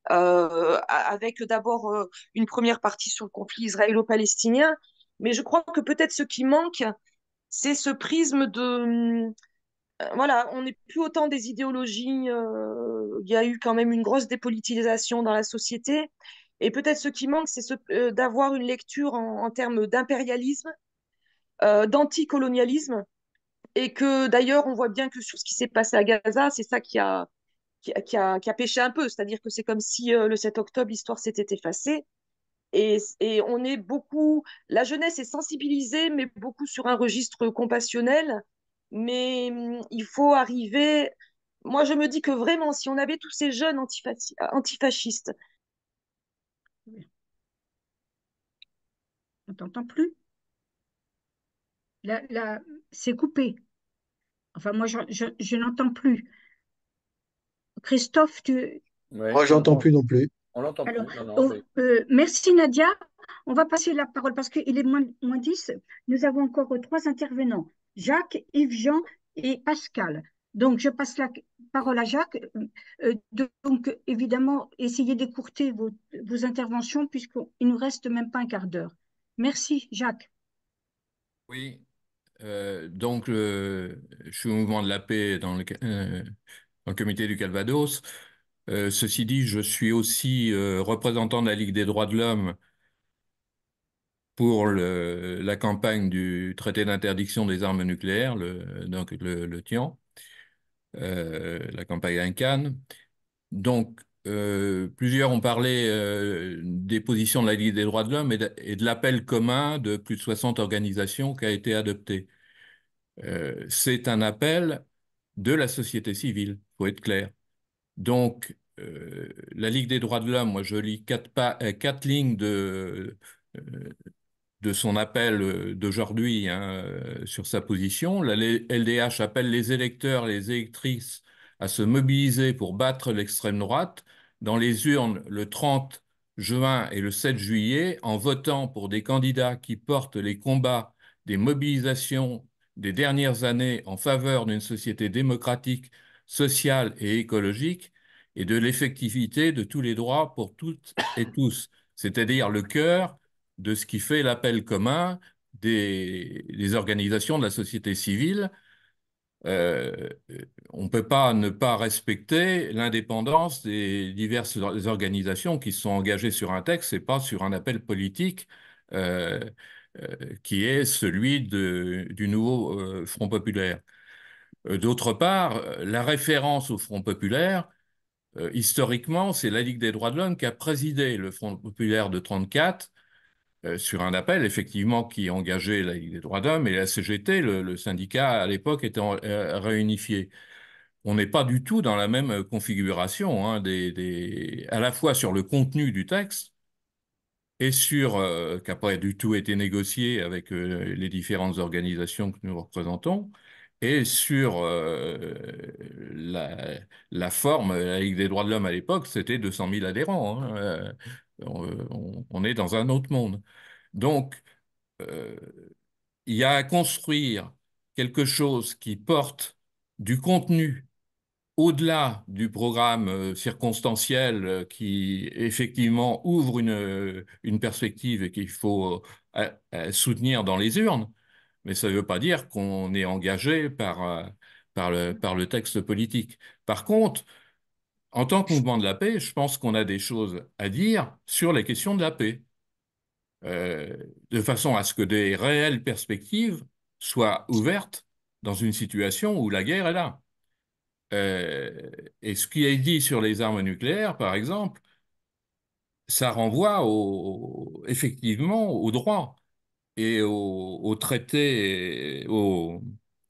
euh, avec d'abord euh, une première partie sur le conflit israélo-palestinien. Mais je crois que peut-être ce qui manque, c'est ce prisme de, euh, voilà, on n'est plus autant des idéologies. euh, Il y a eu quand même une grosse dépolitisation dans la société. Et peut-être ce qui manque, c'est ce, euh, d'avoir une lecture en, en termes d'impérialisme, euh, d'anticolonialisme. Et que d'ailleurs, on voit bien que sur ce qui s'est passé à Gaza, c'est ça qui a, qui a, qui a, qui a pêché un peu. C'est-à-dire que c'est comme si euh, le sept octobre, l'histoire s'était effacée. Et, et on est beaucoup, la jeunesse est sensibilisée, mais beaucoup sur un registre compassionnel. Mais hum, il faut arriver. Moi, je me dis que vraiment, si on avait tous ces jeunes antifa- antifascistes, On t'entend plus? Là, là, c'est coupé. Enfin, moi, je, je, je n'entends plus. Christophe, tu... Ouais, Moi, on j'entends l'entend, plus non plus. on l'entend Alors, plus. Non, non, oh, mais euh, merci Nadia. On va passer la parole parce qu'il est moins, moins dix. Nous avons encore trois intervenants, Jacques, Yves-Jean et Pascal. Donc, je passe la parole à Jacques. Euh, de- donc, évidemment, essayez d'écourter vos, vos interventions puisqu'il nous reste même pas un quart d'heure. Merci, Jacques. Oui, euh, donc le- je suis au mouvement de la paix dans le, euh, dans le comité du Calvados. Euh, ceci dit, je suis aussi euh, représentant de la Ligue des droits de l'homme pour le- la campagne du traité d'interdiction des armes nucléaires, le, donc le, le TIAN, euh, la campagne à Cannes. Donc, euh, plusieurs ont parlé euh, des positions de la Ligue des droits de l'homme et de, et de l'appel commun de plus de soixante organisations qui a été adopté. Euh, c'est un appel de la société civile, faut être clair. Donc, euh, la Ligue des droits de l'homme, moi je lis quatre, pa- euh, quatre lignes de, euh, de son appel euh, d'aujourd'hui hein, euh, sur sa position. La L D H appelle les électeurs et les électrices à se mobiliser pour battre l'extrême droite dans les urnes le trente juin et le sept juillet en votant pour des candidats qui portent les combats des mobilisations des dernières années en faveur d'une société démocratique, sociale et écologique et de l'effectivité de tous les droits pour toutes et tous, c'est-à-dire le cœur de ce qui fait l'appel commun des, des organisations de la société civile. Euh, on ne peut pas ne pas respecter l'indépendance des diverses organisations qui sont engagées sur un texte et pas sur un appel politique euh, euh, qui est celui de, du nouveau euh, Front populaire. Euh, D'autre part, la référence au Front populaire, euh, historiquement, c'est la Ligue des droits de l'homme qui a présidé le Front populaire de trente-quatre euh, sur un appel, effectivement, qui engageait la Ligue des droits de l'homme et la C G T, le, le syndicat à l'époque, était en, euh, réunifié. On n'est pas du tout dans la même configuration, hein, des, des, à la fois sur le contenu du texte et sur, euh, qui n'a pas du tout été négocié avec euh, les différentes organisations que nous représentons, et sur euh, la, la forme, la Ligue des droits de l'homme à l'époque, c'était deux cent mille adhérents. Hein, euh, on, on est dans un autre monde. Donc, euh, il y a à construire quelque chose qui porte du contenu au-delà du programme euh, circonstanciel euh, qui effectivement ouvre une, euh, une perspective et qu'il faut euh, euh, soutenir dans les urnes, mais ça ne veut pas dire qu'on est engagé par, euh, par le, par le texte politique. Par contre, en tant que mouvement de la paix, je pense qu'on a des choses à dire sur les questions de la paix. Euh, de façon à ce que des réelles perspectives soient ouvertes dans une situation où la guerre est là. Euh, et ce qui est dit sur les armes nucléaires, par exemple, ça renvoie au, effectivement au droit et au, au traité, et au,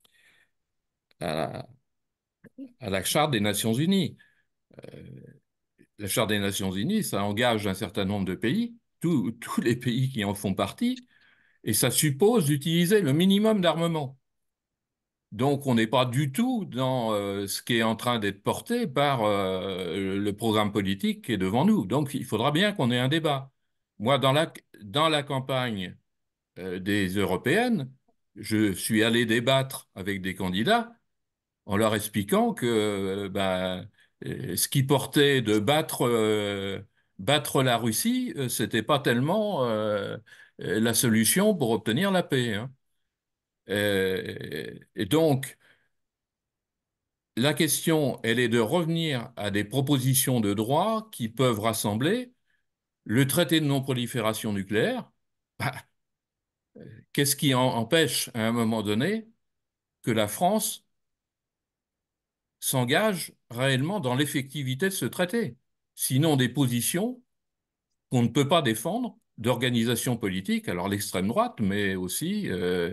à la, à la Charte des Nations Unies. Euh, la Charte des Nations Unies, ça engage un certain nombre de pays, tous tous les pays qui en font partie, et ça suppose d'utiliser le minimum d'armement. Donc, on n'est pas du tout dans euh, ce qui est en train d'être porté par euh, le programme politique qui est devant nous. Donc, il faudra bien qu'on ait un débat. Moi, dans la, dans la campagne euh, des européennes, je suis allé débattre avec des candidats en leur expliquant que euh, ben, euh, ce qui portait de battre, euh, battre la Russie, euh, c'était pas tellement euh, la solution pour obtenir la paix. Hein. Euh, et donc, la question, elle est de revenir à des propositions de droit qui peuvent rassembler le traité de non-prolifération nucléaire. Bah, qu'est-ce qui en empêche à un moment donné que la France s'engage réellement dans l'effectivité de ce traité? Sinon, des positions qu'on ne peut pas défendre d'organisations politiques, alors l'extrême droite, mais aussi euh,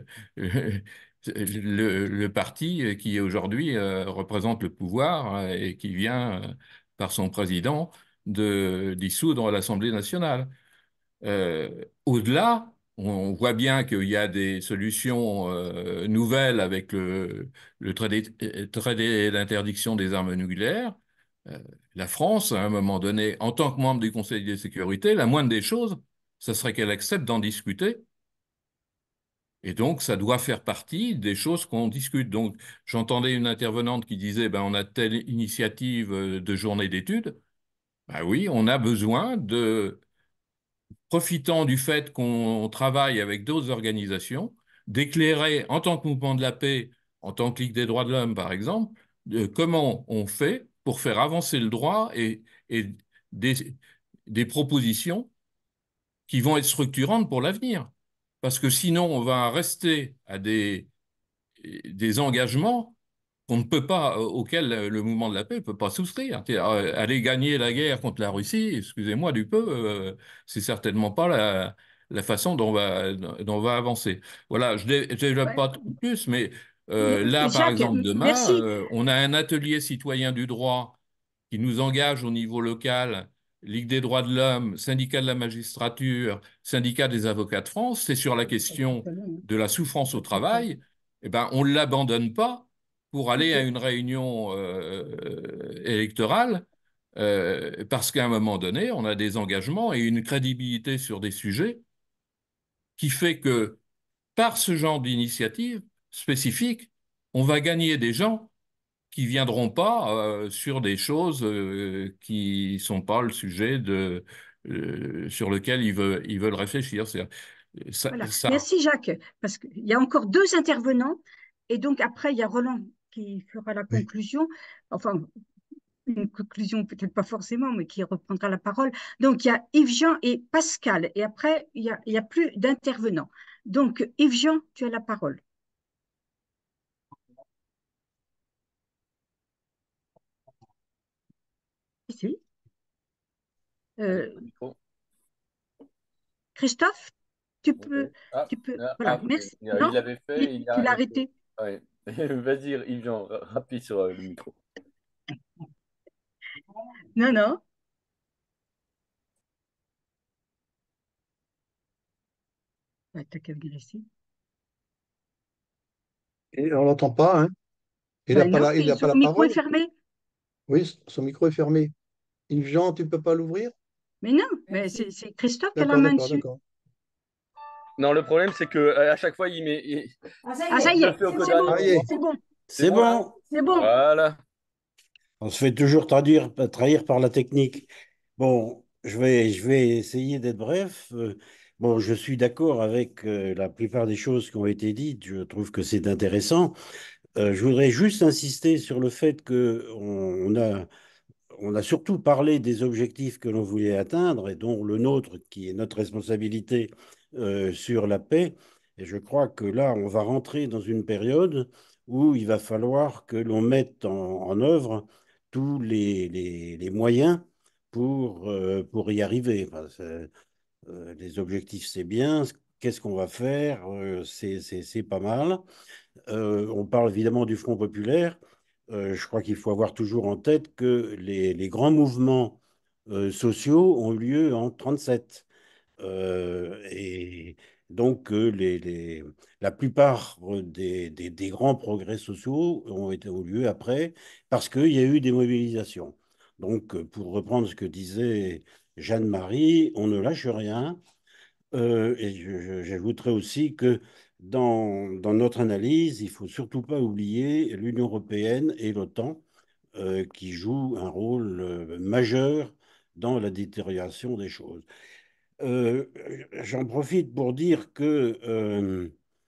le, le parti qui aujourd'hui euh, représente le pouvoir euh, et qui vient, euh, par son président, de dissoudre l'Assemblée nationale. Euh, au-delà, on voit bien qu'il y a des solutions euh, nouvelles avec le, le traité, traité d'interdiction des armes nucléaires. Euh, la France, à un moment donné, en tant que membre du Conseil de sécurité, la moindre des choses, ce serait qu'elle accepte d'en discuter. Et donc, ça doit faire partie des choses qu'on discute. Donc, j'entendais une intervenante qui disait, ben, on a telle initiative de journée d'études. Ben oui, on a besoin de, profitant du fait qu'on travaille avec d'autres organisations, d'éclairer en tant que mouvement de la paix, en tant que Ligue des droits de l'homme, par exemple, de comment on fait pour faire avancer le droit et, et des, des propositions qui vont être structurantes pour l'avenir. Parce que sinon, on va rester à des, des engagements qu'on ne peut pas, auxquels le mouvement de la paix ne peut pas souscrire. Aller gagner la guerre contre la Russie, excusez-moi du peu, euh, c'est certainement pas la, la façon dont on va, dont on va avancer. Voilà, je ne développe Ouais. pas plus, mais euh, là, par Jacques, exemple, demain, merci. euh, on a un atelier citoyen du droit qui nous engagent au niveau local, Ligue des droits de l'homme, syndicat de la magistrature, syndicat des avocats de France, c'est sur la question de la souffrance au travail, eh ben, on ne l'abandonne pas pour aller à une réunion euh, électorale, euh, parce qu'à un moment donné, on a des engagements et une crédibilité sur des sujets qui fait que par ce genre d'initiative spécifique, on va gagner des gens qui viendront pas euh, sur des choses euh, qui sont pas le sujet de, euh, sur lequel ils veulent, ils veulent réfléchir. C'est- Ça, Voilà. ça, Merci Jacques, parce qu'il y a encore deux intervenants, et donc après, il y a Roland qui fera la Oui. conclusion, enfin, une conclusion peut-être pas forcément, mais qui reprendra la parole. Donc, il y a Yves-Jean et Pascal, et après, il y a, il y a plus d'intervenants. Donc, Yves-Jean, tu as la parole. Ici. Euh, Micro. Christophe, tu Oui. peux, Ah, tu peux, ah, voilà, ah, merci. il Non, il l'avait fait, il- il tu a, l'as il- arrêté. ouais. Vas-y, Yves-Jean, ra- rapide sur euh, le micro. Non, non. Bah, t'as qu'à venir ici. Et on l'entend pas, hein? Il n'a Ben pas non, la, il et n'a pas son la micro est parole? fermé. Oui, son micro est fermé. Yves-Jean, tu peux pas l'ouvrir? Mais non, mais c'est c'est Christophe qui a la D'accord, main d'accord, dessus. d'accord. Non, le problème, c'est que euh, à chaque fois, il met, il, Ah, ça il y le est, fait au c'est dernier bon, Ah, y est. moment. c'est bon, C'est C'est bon là? bon. c'est bon. Voilà. On se fait toujours traduire, trahir par la technique. Bon, je vais, je vais essayer d'être bref. Euh, Bon, je suis d'accord avec euh, la plupart des choses qui ont été dites. Je trouve que c'est intéressant. Euh, je voudrais juste insister sur le fait que on, on a, on a surtout parlé des objectifs que l'on voulait atteindre et dont le nôtre, qui est notre responsabilité euh, sur la paix. Et je crois que là, on va rentrer dans une période où il va falloir que l'on mette en, en œuvre tous les, les- les moyens pour, euh, pour y arriver. Enfin, c'est- euh, les objectifs, c'est bien. Qu'est-ce qu'on va faire? Euh, c'est c'est- c'est pas mal. Euh, on parle évidemment du Front populaire. Euh, je crois qu'il faut avoir toujours en tête que les, les grands mouvements euh, sociaux ont eu lieu en trente-sept. Euh, et donc, euh, les, les- la plupart des, des- des grands progrès sociaux ont été ont eu lieu après parce qu'il y a eu des mobilisations. Donc, euh, pour reprendre ce que disait Jeanne-Marie, on ne lâche rien. Euh, et je- je- j'ajouterais aussi que dans, dans notre analyse, il faut surtout pas oublier l'Union européenne et l'OTAN euh, qui jouent un rôle euh, majeur dans la détérioration des choses. Euh, J'en profite pour dire que euh,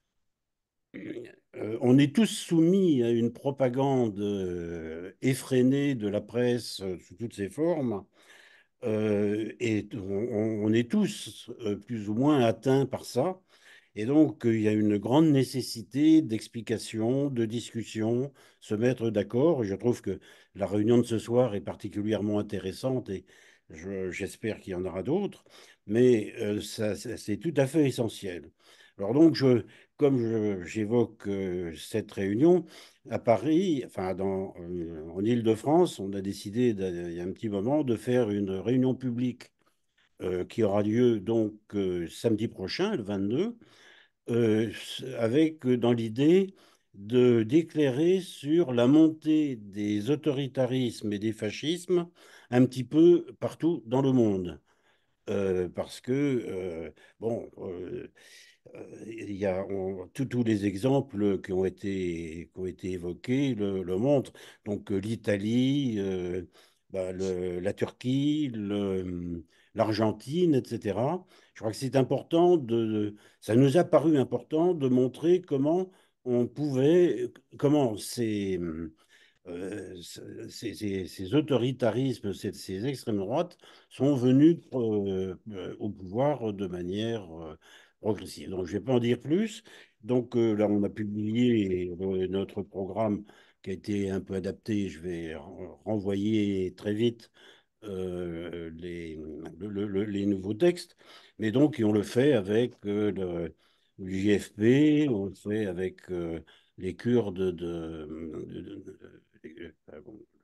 euh, on est tous soumis à une propagande euh, effrénée de la presse euh, sous toutes ses formes. Euh, et on, on est tous euh, plus ou moins atteints par ça. Et donc, euh, il y a une grande nécessité d'explication, de discussion, se mettre d'accord. Et je trouve que la réunion de ce soir est particulièrement intéressante et je- j'espère qu'il y en aura d'autres. Mais euh, ça, ça, c'est tout à fait essentiel. Alors donc, je, comme je- j'évoque euh, cette réunion, à Paris, enfin dans, euh, en Île-de-France, on a décidé, de- il y a un petit moment, de faire une réunion publique euh, qui aura lieu donc euh, samedi prochain, le vingt-deux, euh, avec euh, dans l'idée de d'éclairer sur la montée des autoritarismes et des fascismes un petit peu partout dans le monde. Euh, parce que, euh, bon, euh, euh, il y a on- tous tous les exemples qui ont été, qui ont été évoqués le, le montrent. Donc euh, l'Italie, euh, bah, le- la Turquie, le- l'Argentine, et cetera. Je crois que c'est important de, ça nous a paru important de montrer comment on pouvait, comment ces, euh, ces, ces- ces autoritarismes, ces, ces extrêmes droites sont venus euh, euh, au pouvoir de manière euh, progressive. Donc, je ne vais pas en dire plus. Donc, euh, là, on a publié euh, notre programme qui a été un peu adapté. Je vais ren- renvoyer très vite euh, les, le- le- les nouveaux textes. Mais donc, et on le fait avec euh, le, le J F P, on le fait avec euh, les Kurdes de, de- de- de- de- euh, bon,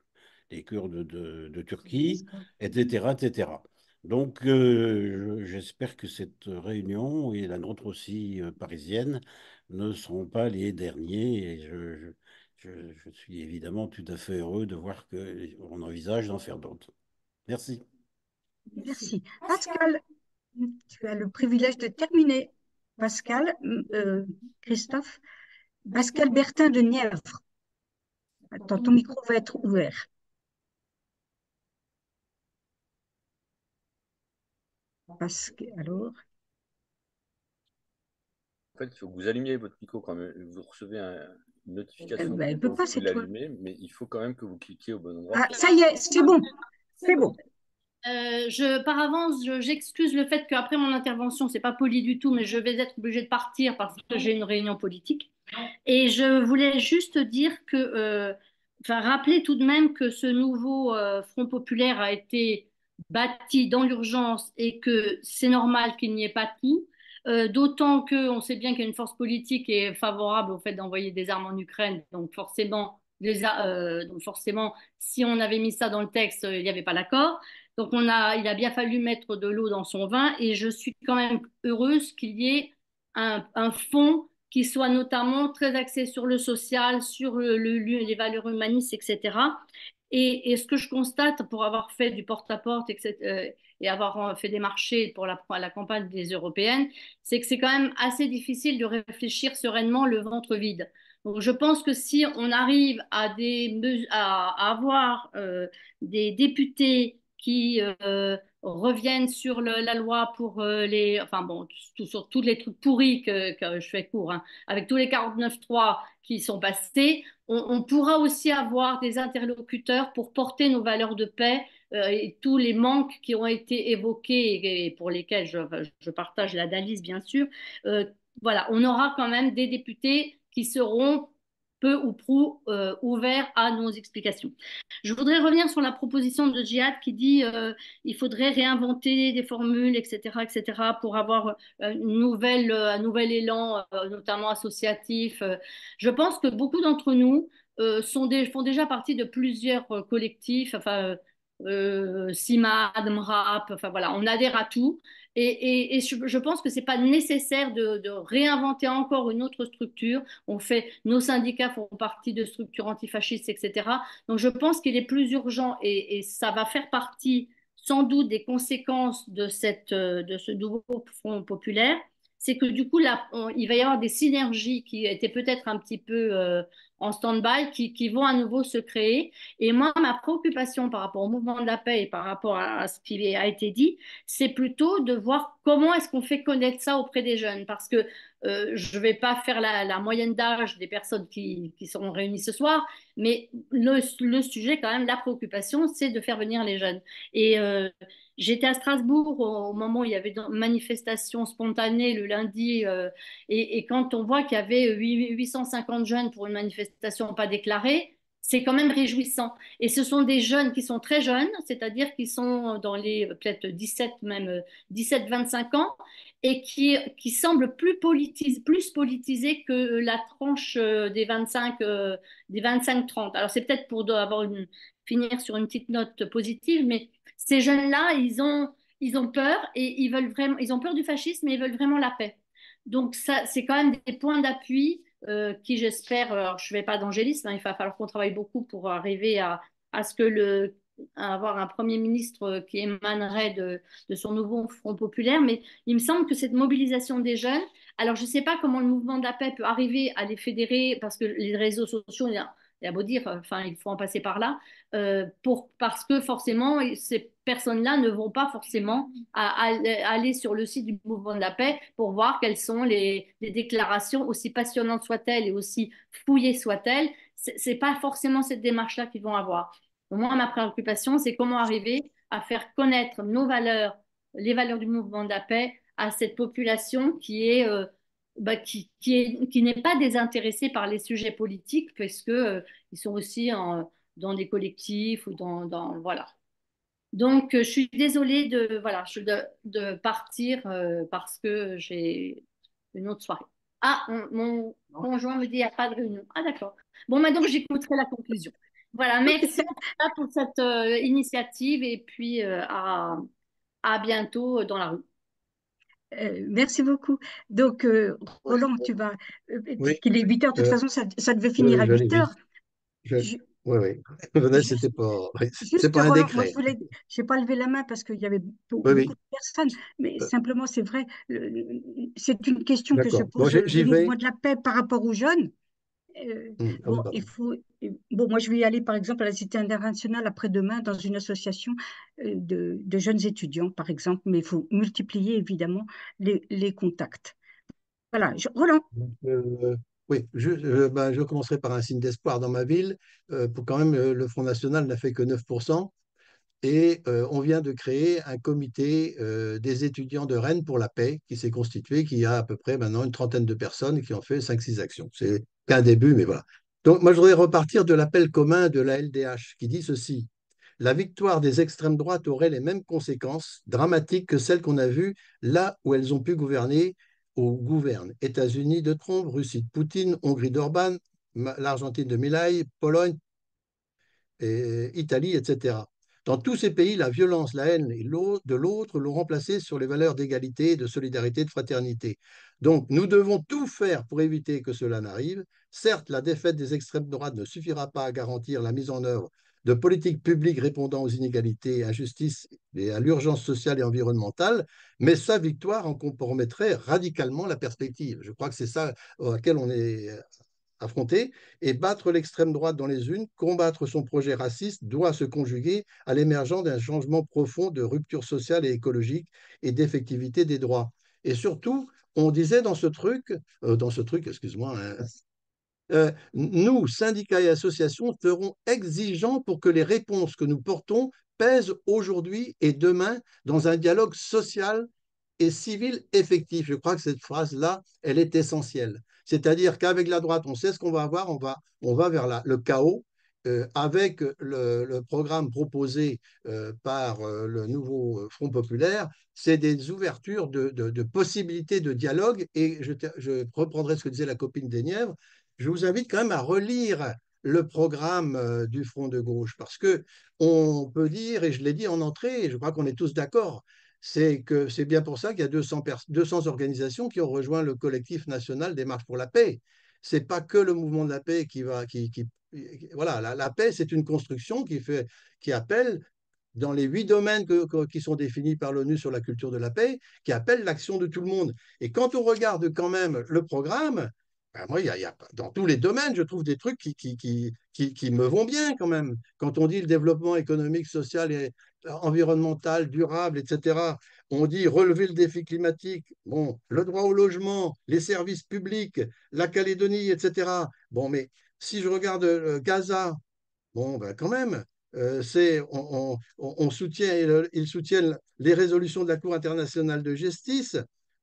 les Kurdes de, de Turquie, et cetera, et cetera. Donc, euh, j'espère que cette réunion, et la nôtre aussi euh, parisienne, ne seront pas les derniers. Et je, je, je, je suis évidemment tout à fait heureux de voir qu'on envisage d'en faire d'autres. Merci. Merci. Pascal, tu as le privilège de terminer. Pascal, euh, Christophe, Pascal Bertin de Nièvre. Attends, ton micro va être ouvert. Pascal, alors. En fait, il faut que vous allumiez votre micro quand même. Vous recevez un- une notification Euh, ben, elle que peut vous pas, pouvez c'est toi. l'allumer, mais il faut quand même que vous cliquiez au bon endroit. Ah, ça y est, c'est bon. C'est bon. Euh, je, par avance, je- j'excuse le fait qu'après mon intervention, c'est pas poli du tout, mais je vais être obligée de partir parce que j'ai une réunion politique. Et je voulais juste dire que, euh, enfin, rappeler tout de même que ce nouveau euh, Front populaire a été bâti dans l'urgence et que c'est normal qu'il n'y ait pas tout. Euh, d'autant qu'on sait bien qu'il y a une force politique qui est favorable au fait d'envoyer des armes en Ukraine. Donc forcément, les a- euh, donc forcément, si on avait mis ça dans le texte, euh, il n'y avait pas d'accord. Donc on a, il a bien fallu mettre de l'eau dans son vin et je suis quand même heureuse qu'il y ait un, un fonds qui soit notamment très axé sur le social, sur le, le- les valeurs humanistes, et cetera. Et, et ce que je constate pour avoir fait du porte-à-porte et, cetera, euh, et avoir fait des marchés pour la, la campagne des européennes, c'est que c'est quand même assez difficile de réfléchir sereinement le ventre vide. Donc je pense que si on arrive à, des, à, à avoir euh, des députés qui euh, reviennent sur le- la loi pour euh, les, enfin bon, tout- sur tous les trucs pourris que, que je fais court, hein, avec tous les quarante-neuf trois qui sont passés, on, on pourra aussi avoir des interlocuteurs pour porter nos valeurs de paix euh, et tous les manques qui ont été évoqués et, et pour lesquels je, je partage l'analyse, bien sûr. Euh, voilà, on aura quand même des députés qui seront peu ou prou euh, ouverts à nos explications. Je voudrais revenir sur la proposition de Djihad qui dit euh, il faudrait réinventer des formules, et cetera, et cetera, pour avoir euh, une nouvelle, euh, un nouvel élan, euh, notamment associatif. Euh, Je pense que beaucoup d'entre nous euh, sont des, font déjà partie de plusieurs euh, collectifs, enfin, euh, CIMAD, MRAP, enfin voilà, on adhère à tout. Et, et- et je, je pense que c'est pas nécessaire de, de réinventer encore une autre structure. On fait, nos syndicats font partie de structures antifascistes, et cetera. Donc je pense qu'il est plus urgent et, et ça va faire partie sans doute des conséquences de, cette, euh, de ce nouveau Front populaire. C'est que du coup, là, on- il va y avoir des synergies qui étaient peut-être un petit peu euh, en stand-by, qui, qui vont à nouveau se créer. Et moi, ma préoccupation par rapport au mouvement de la paix et par rapport à, à ce qui a été dit, c'est plutôt de voir comment est-ce qu'on fait connaître ça auprès des jeunes. Parce que euh, je ne vais pas faire la, la moyenne d'âge des personnes qui, qui seront réunies ce soir, mais le, le sujet, quand même, la préoccupation, c'est de faire venir les jeunes. Et euh, j'étais à Strasbourg au, au moment où il y avait une manifestation spontanée le lundi, euh, et, et quand on voit qu'il y avait huit cent cinquante jeunes pour une manifestation pas déclarée, c'est quand même réjouissant. Et ce sont des jeunes qui sont très jeunes, c'est-à-dire qui sont dans les peut-être dix-sept, même dix-sept vingt-cinq ans, et qui, qui semblent plus, politis plus politisés que la tranche euh, des vingt-cinq, euh, des vingt-cinq trente. Alors c'est peut-être pour avoir une, finir sur une petite note positive, mais ces jeunes-là, ils ont, ils ont peur et ils veulent vraiment, ils ont peur du fascisme et ils veulent vraiment la paix. Donc ça, c'est quand même des points d'appui euh, qui, j'espère, alors je ne vais pas d'angélisme, hein, il va falloir qu'on travaille beaucoup pour arriver à, à ce que le, à avoir un Premier ministre qui émanerait de, de son nouveau Front populaire, mais il me semble que cette mobilisation des jeunes, alors je ne sais pas comment le mouvement de la paix peut arriver à les fédérer, parce que les réseaux sociaux, il y a, il y a beau dire, enfin, il faut en passer par là, euh, pour, parce que forcément, ces personnes-là ne vont pas forcément à, à, aller sur le site du mouvement de la paix pour voir quelles sont les, les déclarations, aussi passionnantes soient-elles et aussi fouillées soient-elles. Ce n'est pas forcément cette démarche-là qu'ils vont avoir. Donc, moi, ma préoccupation, c'est comment arriver à faire connaître nos valeurs, les valeurs du mouvement de la paix à cette population qui est... Euh, bah, qui, qui, est, qui n'est pas désintéressée par les sujets politiques, parce que euh, ils sont aussi en, dans des collectifs ou dans, dans voilà. Donc, euh, je suis désolée de, voilà, je- de, de partir euh, parce que j'ai une autre soirée. Ah, on- mon conjoint me dit qu'il n'y a pas de réunion. Ah, d'accord. Bon, maintenant, j'écouterai la conclusion. Voilà, merci en tout cas pour cette euh, initiative et puis euh, à, à bientôt dans la rue. Euh, merci beaucoup. Donc, euh, Roland, tu vas, euh, Oui, qu'il est huit heures, de toute euh, façon, ça, ça devait oui, finir oui, à j'allais huit vite. heures. Je... Ju- Oui, oui. Vanessa, Juste, c'était pas, oui, c'est juste, pas un Roland, moi, je décret. voulais, j'ai pas levé la main parce qu'il y avait be- Oui, beaucoup oui. de personnes, mais Euh, simplement, c'est vrai, le- le- c'est une question que je D'accord. Bon, pose, j'y euh, j'y le vais. mouvement de la paix par rapport aux jeunes. Euh, Hmm, ah oui, bon, il pardon. faut, euh, bon, moi, je vais y aller, par exemple, à la Cité internationale après-demain dans une association euh, de, de jeunes étudiants, par exemple, mais il faut multiplier, évidemment, les, les contacts. Voilà, je- Roland. Donc, euh, oui, je, euh, ben, je commencerai par un signe d'espoir dans ma ville. Euh, pour quand même, euh, le Front National n'a fait que neuf pour cent. Et euh, on vient de créer un comité euh, des étudiants de Rennes pour la paix qui s'est constitué, qui a à peu près maintenant une trentaine de personnes et qui ont fait cinq six actions. C'est qu'un début, mais voilà. Donc, moi, je voudrais repartir de l'appel commun de la L D H qui dit ceci. La victoire des extrêmes droites aurait les mêmes conséquences dramatiques que celles qu'on a vues là où elles ont pu gouverner ou gouvernent. États-Unis de Trump, Russie de Poutine, Hongrie d'Orban, l'Argentine de Milei, Pologne, et Italie, et cetera. Dans tous ces pays, la violence, la haine et de l'autre l'ont remplacé sur les valeurs d'égalité, de solidarité, de fraternité. Donc, nous devons tout faire pour éviter que cela n'arrive. Certes, la défaite des extrêmes droites ne suffira pas à garantir la mise en œuvre de politiques publiques répondant aux inégalités, injustices et à l'urgence sociale et environnementale, mais sa victoire en compromettrait radicalement la perspective. Je crois que c'est ça auquel on est affronter, et battre l'extrême droite dans les unes, combattre son projet raciste doit se conjuguer à l'émergence d'un changement profond de rupture sociale et écologique et d'effectivité des droits. Et surtout, on disait dans ce truc, euh, dans ce truc, excuse-moi, hein, euh, nous, syndicats et associations, serons exigeants pour que les réponses que nous portons pèsent aujourd'hui et demain dans un dialogue social et civil effectif. Je crois que cette phrase-là, elle est essentielle. C'est-à-dire qu'avec la droite, on sait ce qu'on va avoir, on va, on va vers la, le chaos. Euh, avec le, le, programme proposé euh, par euh, le nouveau Front populaire, c'est des ouvertures de, de, de, possibilités de dialogue. Et je, je reprendrai ce que disait la copine des Nièvres. Je vous invite quand même à relire le programme euh, du Front de gauche, parce que on peut dire, et je l'ai dit en entrée, et je crois qu'on est tous d'accord, c'est que c'est bien pour ça qu'il y a deux cents, deux cents organisations qui ont rejoint le collectif national des marches pour la paix. C'est pas que le mouvement de la paix qui va, qui, qui voilà, la, la paix, c'est une construction qui fait, qui appelle dans les huit domaines que, que, qui sont définis par l'ONU sur la culture de la paix, qui appelle l'action de tout le monde. Et quand on regarde quand même le programme, ben moi, il y a, il y a, dans tous les domaines, je trouve des trucs qui, qui, qui, qui, qui me vont bien quand même. Quand on dit le développement économique, social et environnemental, durable, et cetera, on dit relever le défi climatique, bon, le droit au logement, les services publics, la Calédonie, et cetera. Bon, mais si je regarde euh, Gaza, bon, ben quand même, euh, c'est, on, on, on soutient, ils soutiennent les résolutions de la Cour internationale de justice,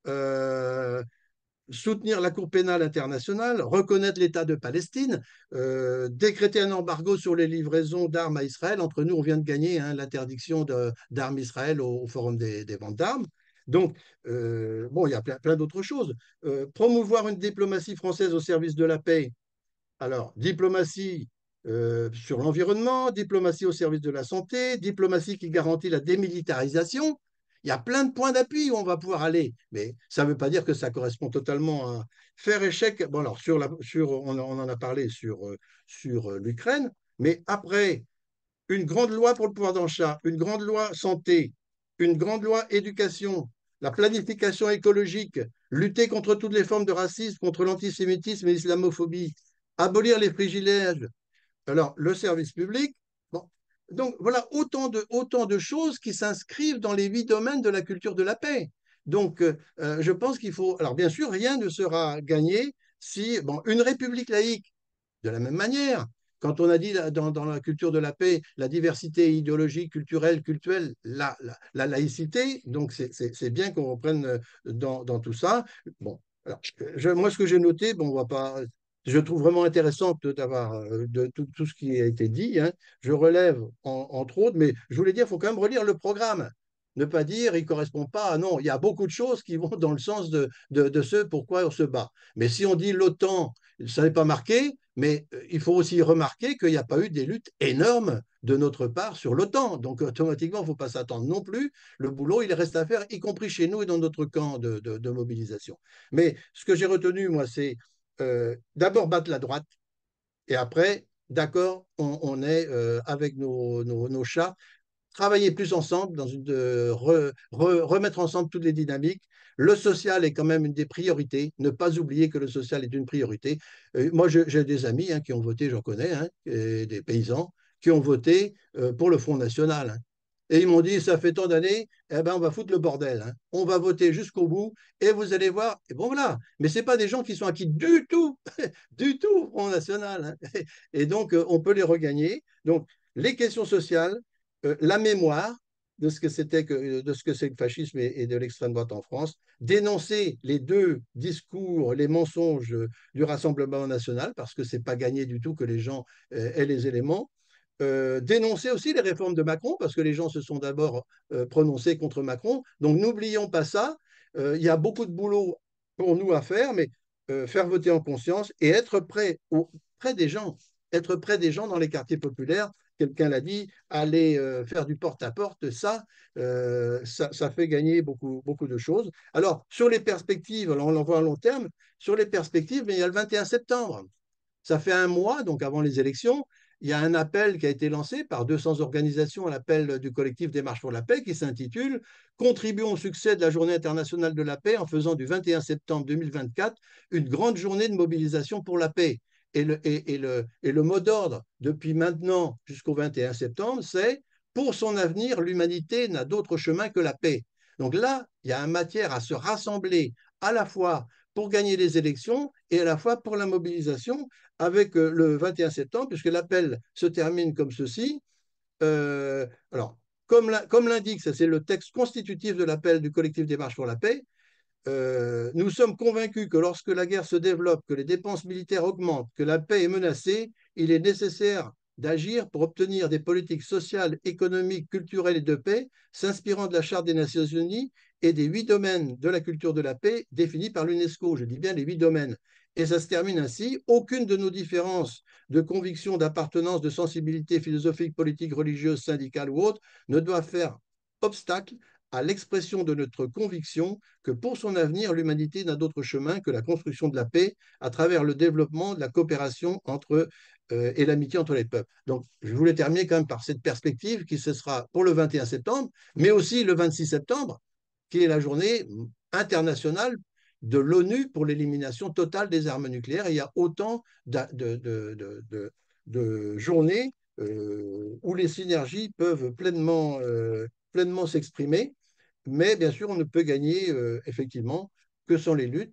euh, soutenir la Cour pénale internationale, reconnaître l'État de Palestine, euh, décréter un embargo sur les livraisons d'armes à Israël. Entre nous, on vient de gagner hein, l'interdiction de, d'armes Israël au, au Forum des, des ventes d'armes. Donc, euh, bon, il y a plein, plein d'autres choses. Euh, promouvoir une diplomatie française au service de la paix. Alors, diplomatie euh, sur l'environnement, diplomatie au service de la santé, diplomatie qui garantit la démilitarisation. Il y a plein de points d'appui où on va pouvoir aller, mais ça ne veut pas dire que ça correspond totalement à faire échec. Bon, alors, sur la, sur, on, on en a parlé sur, euh, sur l'Ukraine, mais après, une grande loi pour le pouvoir d'achat, une grande loi santé, une grande loi éducation, la planification écologique, lutter contre toutes les formes de racisme, contre l'antisémitisme et l'islamophobie, abolir les privilèges, alors le service public. Bon. Donc voilà autant de, autant de choses qui s'inscrivent dans les huit domaines de la culture de la paix. Donc euh, je pense qu'il faut. Alors bien sûr, rien ne sera gagné si. Bon, une république laïque, de la même manière, quand on a dit dans, dans la culture de la paix, la diversité idéologique, culturelle, culturelle, la, la, la laïcité, donc c'est bien qu'on reprenne dans, dans, tout ça. Bon, alors, je, moi, ce que j'ai noté, bon, on va pas, je trouve vraiment intéressant d'avoir de tout, tout, ce qui a été dit. Hein. Je relève en, entre autres, mais je voulais dire, il faut quand même relire le programme. Ne pas dire il ne correspond pas. Non, il y a beaucoup de choses qui vont dans le sens de, de, de ce pourquoi on se bat. Mais si on dit l'OTAN, ça n'est pas marqué, Mais euh, il faut aussi remarquer qu'il n'y a pas eu des luttes énormes de notre part sur l'OTAN. Donc automatiquement, il ne faut pas s'attendre non plus. Le boulot, il reste à faire, y compris chez nous et dans notre camp de, de, de mobilisation. Mais ce que j'ai retenu, moi, c'est euh, d'abord battre la droite et après, d'accord, on, on est euh, avec nos, nos, nos chats travailler plus ensemble, dans une, de re, re, remettre ensemble toutes les dynamiques. Le social est quand même une des priorités. Ne pas oublier que le social est une priorité. Euh, moi, j'ai des amis hein, qui ont voté, j'en connais, hein, des paysans, qui ont voté euh, pour le Front National. Hein. Et ils m'ont dit, ça fait tant d'années, eh ben, on va foutre le bordel. Hein. On va voter jusqu'au bout et vous allez voir. Et bon, voilà. Mais ce pas des gens qui sont acquis du tout, du tout au Front National. Hein. Et donc, euh, on peut les regagner. Donc, les questions sociales, euh, la mémoire de ce que c'était que de ce que c'est le fascisme et, et de l'extrême droite en France, dénoncer les deux discours, les mensonges du Rassemblement national, parce que c'est pas gagné du tout que les gens euh, aient les éléments. Euh, dénoncer aussi les réformes de Macron, parce que les gens se sont d'abord euh, prononcés contre Macron. Donc n'oublions pas ça. Euh, il y a beaucoup de boulot pour nous à faire, mais euh, faire voter en conscience et être près, au, près des gens, être près des gens dans les quartiers populaires. Quelqu'un l'a dit, aller euh, faire du porte-à-porte, ça, euh, ça, ça fait gagner beaucoup, beaucoup de choses. Alors, sur les perspectives, alors on l'envoie à long terme, sur les perspectives, mais il y a le vingt et un septembre. Ça fait un mois, donc avant les élections, il y a un appel qui a été lancé par deux cents organisations, l'appel du collectif des Marches pour la Paix, qui s'intitule « Contribuons au succès de la Journée internationale de la paix en faisant du vingt et un septembre deux mille vingt-quatre une grande journée de mobilisation pour la paix ». Et le, et, et, le, et le mot d'ordre depuis maintenant jusqu'au vingt et un septembre, c'est « Pour son avenir, l'humanité n'a d'autre chemin que la paix ». Donc là, il y a une matière à se rassembler à la fois pour gagner les élections et à la fois pour la mobilisation avec le vingt et un septembre, puisque l'appel se termine comme ceci. Euh, alors, comme l'indique, ça c'est le texte constitutif de l'appel du collectif des Marches pour la Paix, euh, nous sommes convaincus que lorsque la guerre se développe, que les dépenses militaires augmentent, que la paix est menacée, il est nécessaire d'agir pour obtenir des politiques sociales, économiques, culturelles et de paix, s'inspirant de la Charte des Nations Unies et des huit domaines de la culture de la paix définis par l'UNESCO. Je dis bien les huit domaines. Et ça se termine ainsi. Aucune de nos différences de conviction, d'appartenance, de sensibilité philosophique, politique, religieuse, syndicale ou autre ne doit faire obstacle à l'expression de notre conviction que pour son avenir, l'humanité n'a d'autre chemin que la construction de la paix à travers le développement de la coopération entre, euh, et l'amitié entre les peuples. Donc, je voulais terminer quand même par cette perspective qui ce sera pour le vingt et un septembre, mais aussi le vingt-six septembre, qui est la journée internationale de l'ONU pour l'élimination totale des armes nucléaires. Et il y a autant de, de, de, de, de journées euh, où les synergies peuvent pleinement, euh, pleinement s'exprimer. Mais bien sûr, on ne peut gagner euh, effectivement que sans les luttes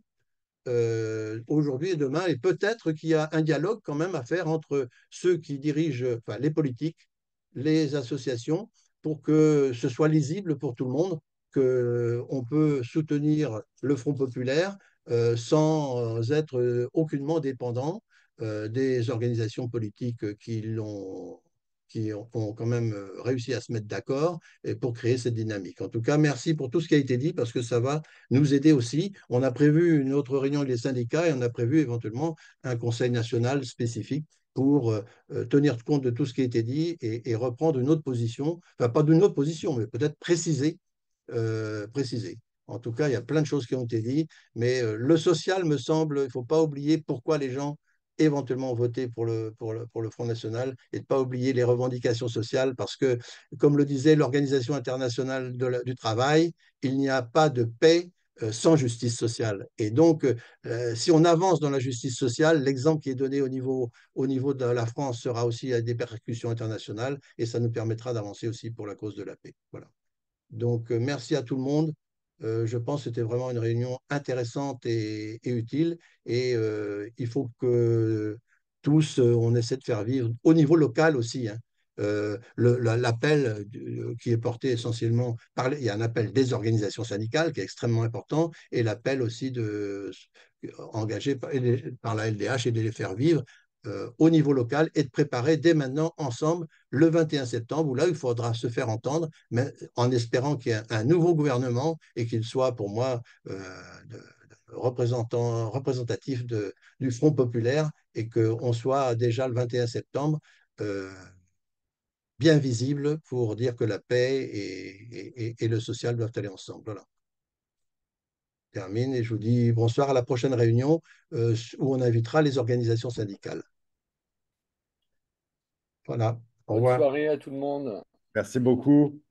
euh, aujourd'hui et demain. Et peut-être qu'il y a un dialogue quand même à faire entre ceux qui dirigent, enfin les politiques, les associations, pour que ce soit lisible pour tout le monde, qu'on peut soutenir le Front populaire euh, sans être euh, aucunement dépendant euh, des organisations politiques qui l'ont qui ont quand même réussi à se mettre d'accord pour créer cette dynamique. En tout cas, merci pour tout ce qui a été dit parce que ça va nous aider aussi. On a prévu une autre réunion avec les syndicats et on a prévu éventuellement un conseil national spécifique pour euh, tenir compte de tout ce qui a été dit et, et reprendre une autre position, enfin pas d'une autre position, mais peut-être préciser, euh, préciser. En tout cas, il y a plein de choses qui ont été dites, mais euh, le social me semble, il ne faut pas oublier pourquoi les gens éventuellement voter pour le, pour le, pour le Front National et de ne pas oublier les revendications sociales parce que, comme le disait l'Organisation internationale de la, du travail, il n'y a pas de paix euh, sans justice sociale. Et donc, euh, si on avance dans la justice sociale, l'exemple qui est donné au niveau, au niveau de la France sera aussi à des répercussions internationales et ça nous permettra d'avancer aussi pour la cause de la paix. Voilà. Donc, euh, merci à tout le monde. Euh, je pense que c'était vraiment une réunion intéressante et, et utile. Et euh, il faut que tous, euh, on essaie de faire vivre, au niveau local aussi, hein, euh, l'appel qui est porté essentiellement par, il y a un appel des organisations syndicales qui est extrêmement important, et l'appel aussi de, engagé par, par la L D H et de les faire vivre euh, au niveau local et de préparer dès maintenant ensemble le vingt et un septembre où là il faudra se faire entendre, mais en espérant qu'il y ait un nouveau gouvernement et qu'il soit pour moi euh, de, représentant, représentatif de, du Front populaire et qu'on soit déjà le vingt et un septembre euh, bien visible pour dire que la paix et, et, et le social doivent aller ensemble. Voilà. Je termine et je vous dis bonsoir à la prochaine réunion euh, où on invitera les organisations syndicales. Voilà. Au Bonne revoir. soirée à tout le monde. Merci beaucoup.